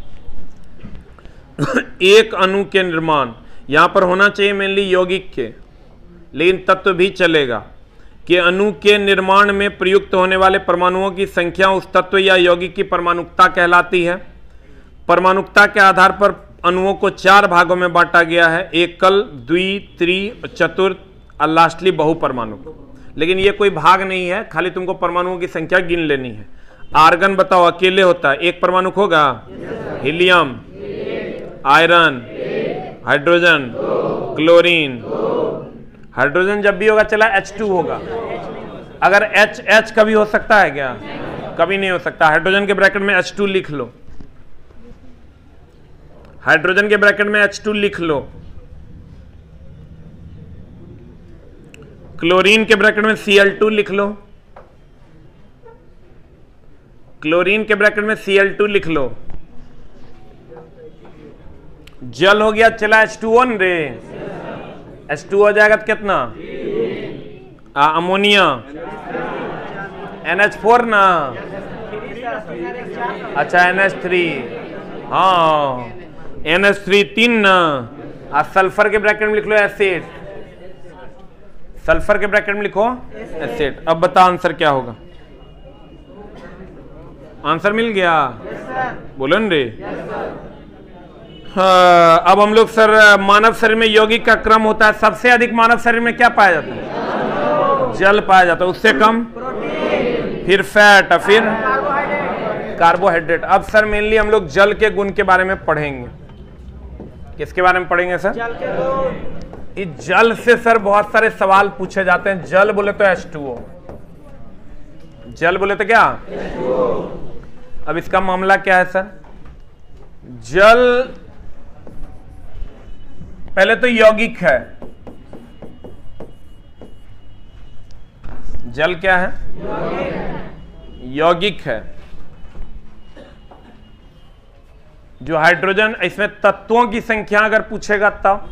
एक अणु के निर्माण, यहां पर होना चाहिए मेनली यौगिक के, लेकिन तत्व भी चलेगा, कि अणु के निर्माण में प्रयुक्त होने वाले परमाणुओं की संख्या उस तत्व या यौगिक की परमाणुकता कहलाती है। परमाणुकता के आधार पर अणुओं को चार भागों में बांटा गया है, एकल, द्वि, त्रि, चतुर्थ और लास्टली बहु परमाणु। लेकिन ये कोई भाग नहीं है, खाली तुमको परमाणुओं की संख्या गिन लेनी है। आर्गन बताओ अकेले होता है, एक परमाणु होगा, helium, iron, hydrogen, chlorine. Hydrogen जब भी होगा चला एच टू होगा। अगर H H कभी हो सकता है क्या? कभी नहीं हो सकता। हाइड्रोजन के ब्रैकेट में एच टू लिख लो, हाइड्रोजन के ब्रैकेट में एच टू लिख लो। क्लोरीन के ब्रैकेट में सी एल टू लिख लो, क्लोरीन के ब्रैकेट में सी एल टू लिख लो। जल हो गया चला एच टू ओ रे, एच टू हो जाएगा तो कितना? आ, अमोनिया, एन एच फोर ना, अच्छा एन एच थ्री, हाँ एन एच थ्री तीन ना। आ सल्फर के ब्रैकेट में लिख लो एसिड, सल्फर के ब्रैकेट में लिखो एसिड। अब बता आंसर क्या होगा? आंसर मिल गया? बोलो न रे। हाँ, अब हम लोग सर मानव शरीर में यौगिक का क्रम होता है, सबसे अधिक मानव शरीर में क्या पाया जाता है? जल पाया जाता है, उससे कम फिर फैट, फिर कार्बोहाइड्रेट। अब सर मेनली हम लोग जल के गुण के बारे में पढ़ेंगे। किसके बारे में पढ़ेंगे सर? जल के गुण। इस जल से सर बहुत सारे सवाल पूछे जाते हैं। जल बोले तो एच टू ओ, जल बोले तो क्या? अब इसका मामला क्या है सर? जल पहले तो यौगिक है। जल क्या है? यौगिक है। जो हाइड्रोजन, इसमें तत्वों की संख्या अगर पूछेगा तब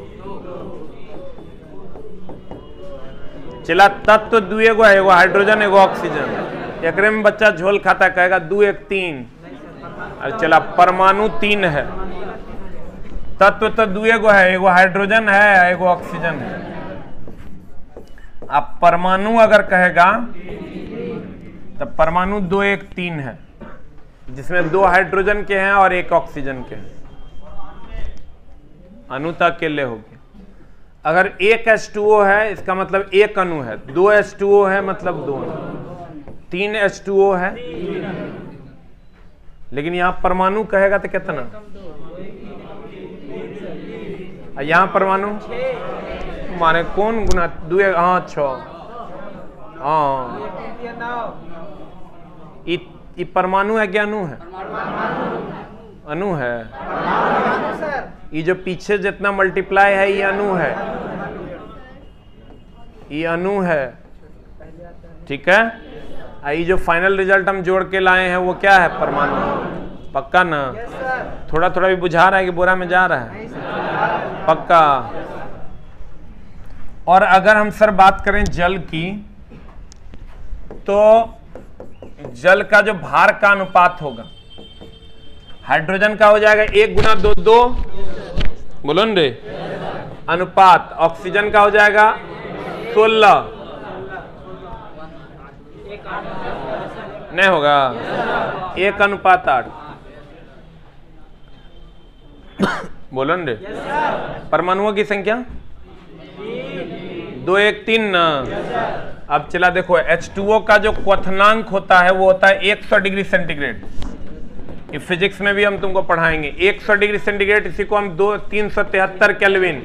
चला तत्व दू एगो है, एगो हाइड्रोजन एगो ऑक्सीजन। एक में बच्चा झोल खाता कहेगा दू एक तीन, और चला परमाणु तीन है। तत्व तो दू एगो है, एगो हाइड्रोजन है एगो ऑक्सीजन है। अब परमाणु अगर कहेगा तो परमाणु दो एक तीन है, जिसमें दो हाइड्रोजन के हैं और एक ऑक्सीजन के हैं। अणु तक अकेले हो गया। अगर एक एच टू ओ है इसका मतलब एक अणु है, दो एच टू ओ है मतलब दो अणु, तीन एच टू ओ है। लेकिन यहां परमाणु कहेगा तो कितना? यहां परमाणु माने कौन गुना? दो, हाँ छ, हाँ ये परमाणु है क्या अणु है? अणु है। ये जो पीछे जितना मल्टीप्लाई है ये अणु है, ये अणु है, ठीक है। ये जो फाइनल रिजल्ट हम जोड़ के लाए हैं वो क्या है? परमाणु। पक्का ना? थोड़ा थोड़ा भी बुझा रहा है कि बोरा में जा रहा है? पक्का। और अगर हम सर बात करें जल की, तो जल का जो भार का अनुपात होगा, हाइड्रोजन का हो जाएगा एक गुना दो दो, बोलो न रे, अनुपात। ऑक्सीजन का हो जाएगा सोलह, नहीं होगा, एक अनुपात आठ, बोलो न रे। परमाणुओं की संख्या दो एक तीन ना। अब चला देखो एच टू ओ का जो क्वथनांक होता है वो होता है एक सौ डिग्री सेंटीग्रेड। ये फिजिक्स में भी हम तुमको पढ़ाएंगे। एक सौ डिग्री सेंटीग्रेड, इसी को हम दो तीन सौ तिहत्तर केल्विन,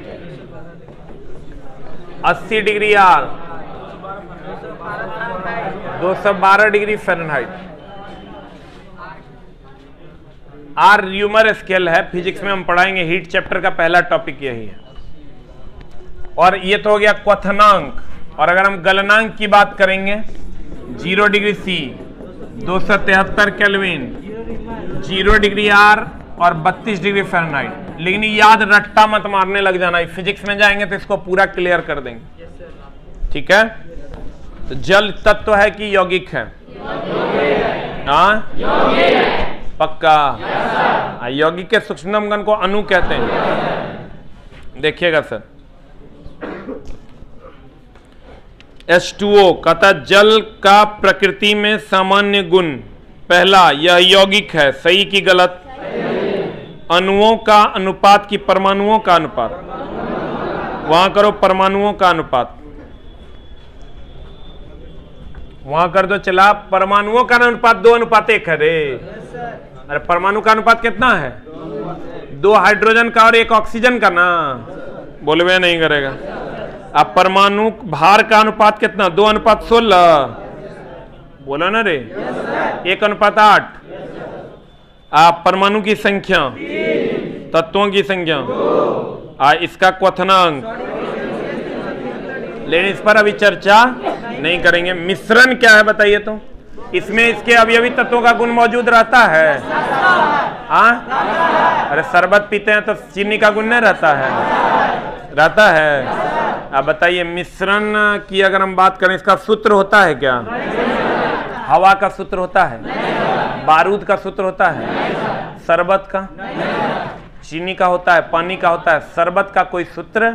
अस्सी डिग्री आर, दो सौ बारह degree Fahrenheit. R reaumur scale है, फिजिक्स में हम पढ़ाएंगे, हीट चैप्टर का पहला टॉपिक यही है। और ये तो हो गया क्वथनांक। और अगर हम गलनांक की बात करेंगे, जीरो डिग्री सी, दो सौ तिहत्तर केल्विन, जीरो डिग्री आर और बत्तीस डिग्री फ़ारेनहाइट। लेकिन याद रट्टा मत मारने लग जाना, फिजिक्स में जाएंगे तो इसको पूरा क्लियर कर देंगे, ठीक है। तो जल तत्व है कि यौगिक है? हाँ, पक्का। यौगिक के सूक्ष्मतम कण को अणु कहते हैं। देखिएगा सर, एच टू ओ कहता जल का प्रकृति में सामान्य गुण, पहला यह यौगिक है, सही कि गलत? अणुओं का अनुपात की परमाणुओं का अनुपात? वहां करो परमाणुओं का अनुपात, वहां कर दो। चला, परमाणुओं का अनुपात दो अनुपात एक है रे। अरे परमाणु का अनुपात कितना है? दो हाइड्रोजन का और एक ऑक्सीजन का ना, बोलवे नहीं करेगा। अब परमाणु भार का अनुपात कितना? दो अनुपात सोलह, बोला ना रे, एक अनुपात आठ। आप परमाणु की संख्या, तत्वों की संख्या, आ इसका क्वथनांक, लेकिन इस पर अभी चर्चा नहीं करेंगे। मिश्रण क्या है बताइए तो? इसमें इसके अवयवी तत्वों का गुण मौजूद रहता है। हाँ, अरे शरबत पीते हैं तो चीनी का गुण नहीं रहता है? रहता है। अब बताइए, मिश्रण की अगर हम बात करें, इसका सूत्र होता है क्या? हवा का सूत्र होता है? बारूद का सूत्र होता है? शरबत का? चीनी का होता है? पानी का होता है? शरबत का कोई सूत्र?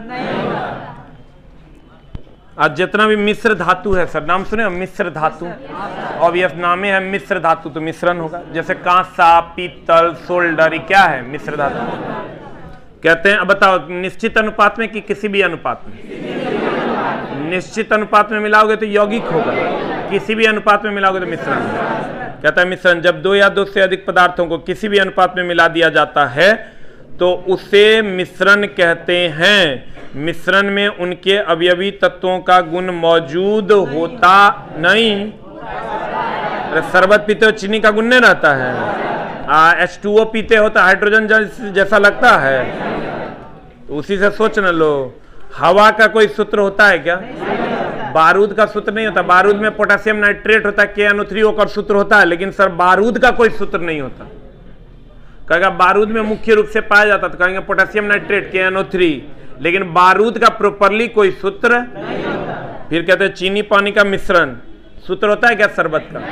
आज जितना भी मिश्र धातु है, सर नाम सुने मिश्र धातु? ऑब्वियस नाम है मिश्र धातु, तो मिश्रण होगा। जैसे कांसा, पीतल, सोल्डर, क्या है? मिश्र धातु कहते हैं। अब बताओ, निश्चित अनुपात में कि किसी भी अनुपात में? निश्चित अनुपात में मिलाओगे तो यौगिक होगा, किसी भी अनुपात में मिलाओगे तो मिश्रण होगा। कहता है मिश्रण जब दो या दो से अधिक पदार्थों को किसी भी अनुपात में मिला दिया जाता है तो उसे मिश्रण कहते हैं। मिश्रण में उनके अवयवी तत्वों का गुण मौजूद होता नहीं। अरे शरबत पीते हो चीनी का गुण नहीं रहता है? आ, एच टू ओ पीते हो तो हाइड्रोजन जैसा लगता है? तो उसी से सोच न लो। हवा का कोई सूत्र होता है क्या? बारूद का सूत्र नहीं होता। बारूद में पोटेशियम नाइट्रेट होता है, के एन ओ थ्री ओ का सूत्र होता है, लेकिन सर बारूद का कोई सूत्र नहीं होता। कहेगा बारूद में मुख्य रूप से पाया जाता, तो कहेंगे पोटेशियम नाइट्रेट, के एन ओ थ्री, लेकिन बारूद का प्रॉपरली कोई सूत्र नहीं होता। फिर कहते हैं चीनी पानी का मिश्रण, सूत्र होता है क्या शरबत का?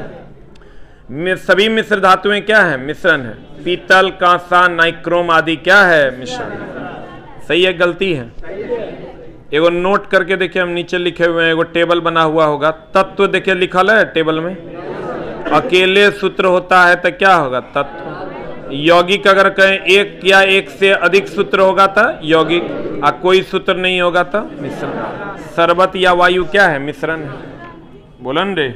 सभी मिश्र धातुएं क्या है? मिश्रण है। पीतल, कांसा, नाइक्रोम आदि क्या है? मिश्रण। सही है गलती है? एगो नोट करके देखिए, हम नीचे लिखे हुए हैं, एगो टेबल बना हुआ होगा, तत्व देखिए लिखल है टेबल में। अकेले सूत्र होता है तो क्या होगा? तत्व। यौगिक अगर कहें एक या एक से अधिक सूत्र होगा तो यौगिक, और कोई सूत्र नहीं होगा तो मिश्रण। शरबत या वायु क्या है? मिश्रण है। बोलन रे।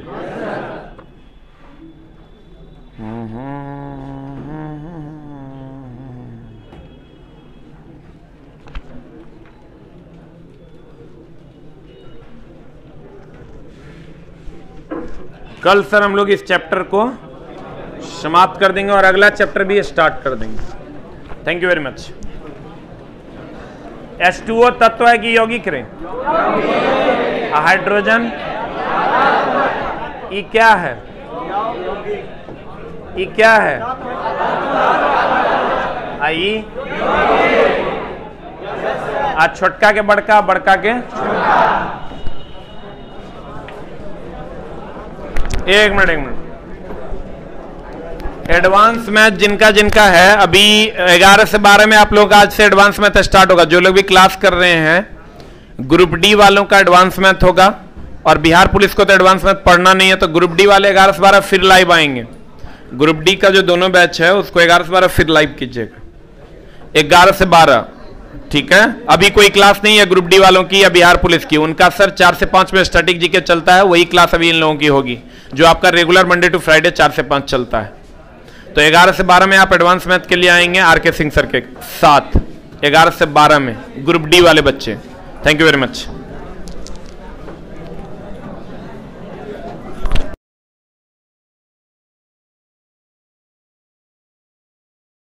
कल सर हम लोग इस चैप्टर को समाप्त कर देंगे और अगला चैप्टर भी स्टार्ट कर देंगे। Thank you very much. H two O तत्व है कि यौगिक रे? हाइड्रोजन ई क्या है? ई क्या है? आई आज छोटका के बड़का, बड़का के एक मिनट एक मिनट एडवांस मैथ जिनका जिनका है, अभी ग्यारह से बारह में आप लोग आज से एडवांस मैथ स्टार्ट होगा। जो लोग भी क्लास कर रहे हैं, ग्रुप डी वालों का एडवांस मैथ होगा, और बिहार पुलिस को तो एडवांस मैथ पढ़ना नहीं है, तो ग्रुप डी वाले ग्यारह से बारह फिर लाइव आएंगे। ग्रुप डी का जो दोनों बैच है उसको ग्यारह से बारह फिर लाइव कीजिएगा, ग्यारह से बारह, ठीक है। अभी कोई क्लास नहीं है ग्रुप डी वालों की या बिहार पुलिस की, उनका सर चार से पांच में स्टैटिक जीके चलता है, वही क्लास अभी इन लोगों की होगी जो आपका रेगुलर मंडे टू फ्राइडे चार से पांच चलता है। तो ग्यारह से बारह में आप एडवांस मैथ के लिए आएंगे आर के सिंह सर के साथ, ग्यारह से बारह में ग्रुप डी वाले बच्चे। Thank you very much.